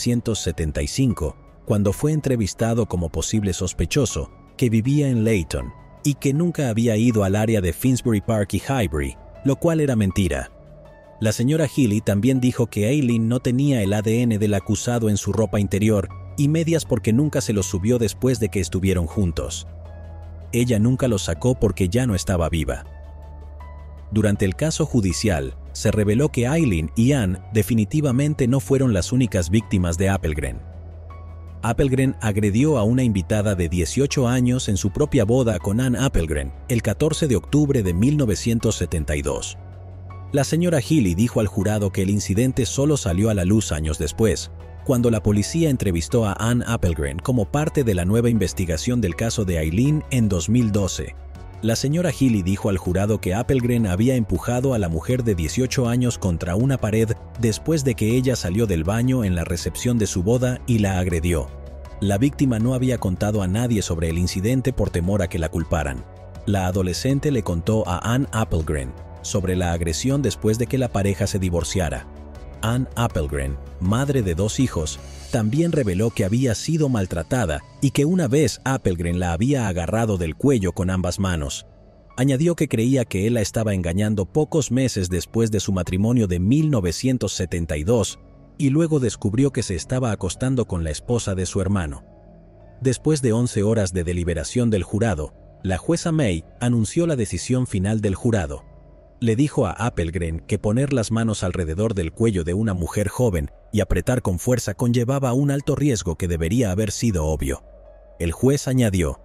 1975, cuando fue entrevistado como posible sospechoso, que vivía en Leyton y que nunca había ido al área de Finsbury Park y Highbury, lo cual era mentira. La señora Healy también dijo que Aileen no tenía el ADN del acusado en su ropa interior y medias porque nunca se los subió después de que estuvieron juntos. Ella nunca los sacó porque ya no estaba viva. Durante el caso judicial, se reveló que Aileen y Anne definitivamente no fueron las únicas víctimas de Appelgren. Appelgren agredió a una invitada de 18 años en su propia boda con Anne Appelgren el 14 de octubre de 1972. La señora Healy dijo al jurado que el incidente solo salió a la luz años después, cuando la policía entrevistó a Anne Appelgren como parte de la nueva investigación del caso de Aileen en 2012. La señora Healy dijo al jurado que Appelgren había empujado a la mujer de 18 años contra una pared después de que ella salió del baño en la recepción de su boda y la agredió. La víctima no había contado a nadie sobre el incidente por temor a que la culparan. La adolescente le contó a Anne Appelgren sobre la agresión después de que la pareja se divorciara. Anne Appelgren, madre de 2 hijos, también reveló que había sido maltratada y que una vez Appelgren la había agarrado del cuello con ambas manos. Añadió que creía que él la estaba engañando pocos meses después de su matrimonio de 1972 y luego descubrió que se estaba acostando con la esposa de su hermano. Después de 11 horas de deliberación del jurado, la jueza May anunció la decisión final del jurado. Le dijo a Appelgren que poner las manos alrededor del cuello de una mujer joven y apretar con fuerza conllevaba un alto riesgo que debería haber sido obvio. El juez añadió: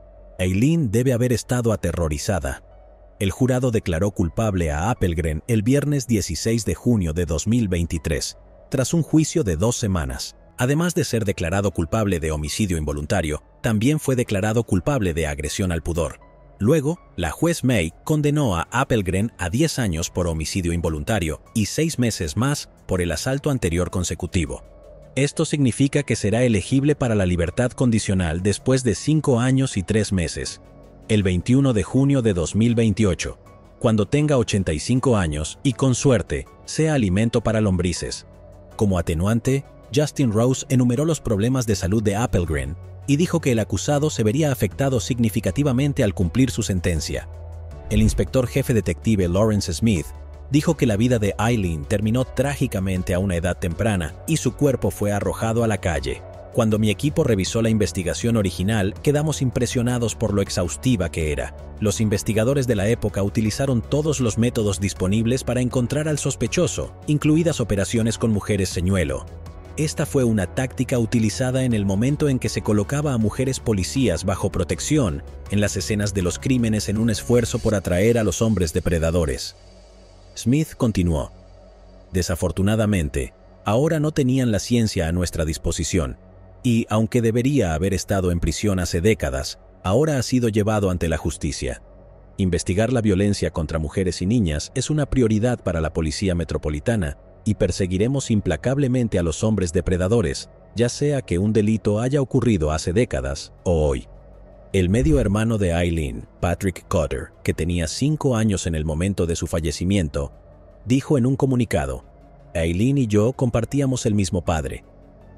Aileen debe haber estado aterrorizada. El jurado declaró culpable a Appelgren el viernes 16 de junio de 2023, tras un juicio de 2 semanas. Además de ser declarado culpable de homicidio involuntario, también fue declarado culpable de agresión al pudor. Luego, la juez May condenó a Appelgren a 10 años por homicidio involuntario y 6 meses más por el asalto anterior consecutivo. Esto significa que será elegible para la libertad condicional después de 5 años y 3 meses, el 21 de junio de 2028, cuando tenga 85 años y, con suerte, sea alimento para lombrices. Como atenuante, Justin Rose enumeró los problemas de salud de Appelgren y dijo que el acusado se vería afectado significativamente al cumplir su sentencia. El inspector jefe detective Lawrence Smith dijo que la vida de Aileen terminó trágicamente a una edad temprana y su cuerpo fue arrojado a la calle. Cuando mi equipo revisó la investigación original, quedamos impresionados por lo exhaustiva que era. Los investigadores de la época utilizaron todos los métodos disponibles para encontrar al sospechoso, incluidas operaciones con mujeres señuelo. Esta fue una táctica utilizada en el momento en que se colocaba a mujeres policías bajo protección en las escenas de los crímenes en un esfuerzo por atraer a los hombres depredadores. Smith continuó: desafortunadamente, ahora no tenían la ciencia a nuestra disposición, y, aunque debería haber estado en prisión hace décadas, ahora ha sido llevado ante la justicia. Investigar la violencia contra mujeres y niñas es una prioridad para la Policía Metropolitana, y perseguiremos implacablemente a los hombres depredadores, ya sea que un delito haya ocurrido hace décadas o hoy. El medio hermano de Aileen, Patrick Cotter, que tenía 5 años en el momento de su fallecimiento, dijo en un comunicado: Aileen y yo compartíamos el mismo padre.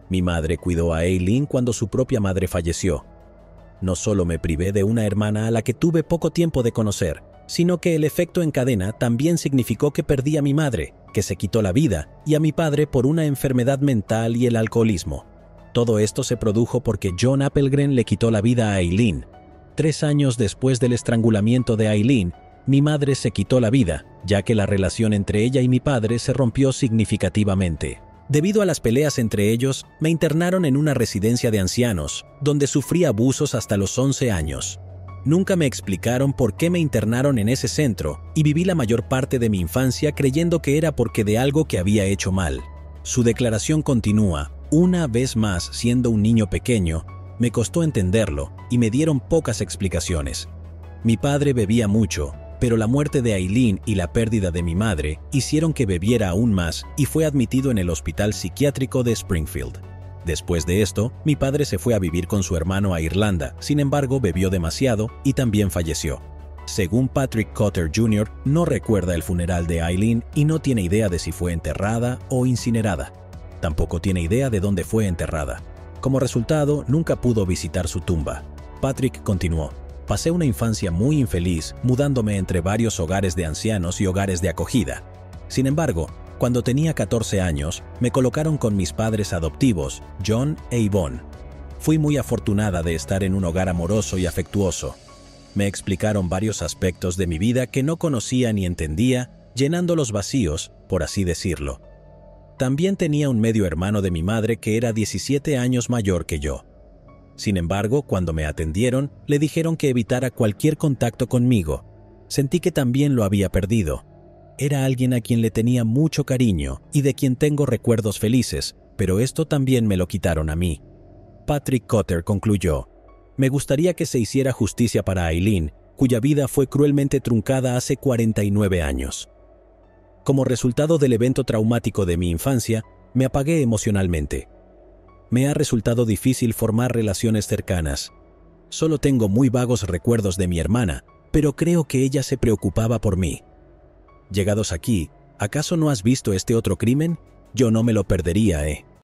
Mi madre cuidó a Aileen cuando su propia madre falleció. No solo me privé de una hermana a la que tuve poco tiempo de conocer, sino que el efecto en cadena también significó que perdí a mi madre, que se quitó la vida, y a mi padre por una enfermedad mental y el alcoholismo. Todo esto se produjo porque John Applegren le quitó la vida a Aileen. 3 años después del estrangulamiento de Aileen, mi madre se quitó la vida, ya que la relación entre ella y mi padre se rompió significativamente. Debido a las peleas entre ellos, me internaron en una residencia de ancianos, donde sufrí abusos hasta los 11 años. Nunca me explicaron por qué me internaron en ese centro y viví la mayor parte de mi infancia creyendo que era porque de algo que había hecho mal. Su declaración continúa, una vez más siendo un niño pequeño, me costó entenderlo y me dieron pocas explicaciones. Mi padre bebía mucho, pero la muerte de Aileen y la pérdida de mi madre hicieron que bebiera aún más y fue admitido en el hospital psiquiátrico de Springfield. Después de esto, mi padre se fue a vivir con su hermano a Irlanda, sin embargo bebió demasiado y también falleció. Según Patrick Cotter Jr., no recuerda el funeral de Aileen y no tiene idea de si fue enterrada o incinerada. Tampoco tiene idea de dónde fue enterrada. Como resultado, nunca pudo visitar su tumba. Patrick continuó. Pasé una infancia muy infeliz, mudándome entre varios hogares de ancianos y hogares de acogida. Sin embargo, cuando tenía 14 años, me colocaron con mis padres adoptivos, John e Yvonne. Fui muy afortunada de estar en un hogar amoroso y afectuoso. Me explicaron varios aspectos de mi vida que no conocía ni entendía, llenando los vacíos, por así decirlo. También tenía un medio hermano de mi madre que era 17 años mayor que yo. Sin embargo, cuando me atendieron, le dijeron que evitara cualquier contacto conmigo. Sentí que también lo había perdido. Era alguien a quien le tenía mucho cariño y de quien tengo recuerdos felices, pero esto también me lo quitaron a mí. Patrick Cotter concluyó, me gustaría que se hiciera justicia para Aileen, cuya vida fue cruelmente truncada hace 49 años. Como resultado del evento traumático de mi infancia, me apagué emocionalmente. Me ha resultado difícil formar relaciones cercanas. Solo tengo muy vagos recuerdos de mi hermana, pero creo que ella se preocupaba por mí. Llegados aquí, ¿acaso no has visto este otro crimen? Yo no me lo perdería,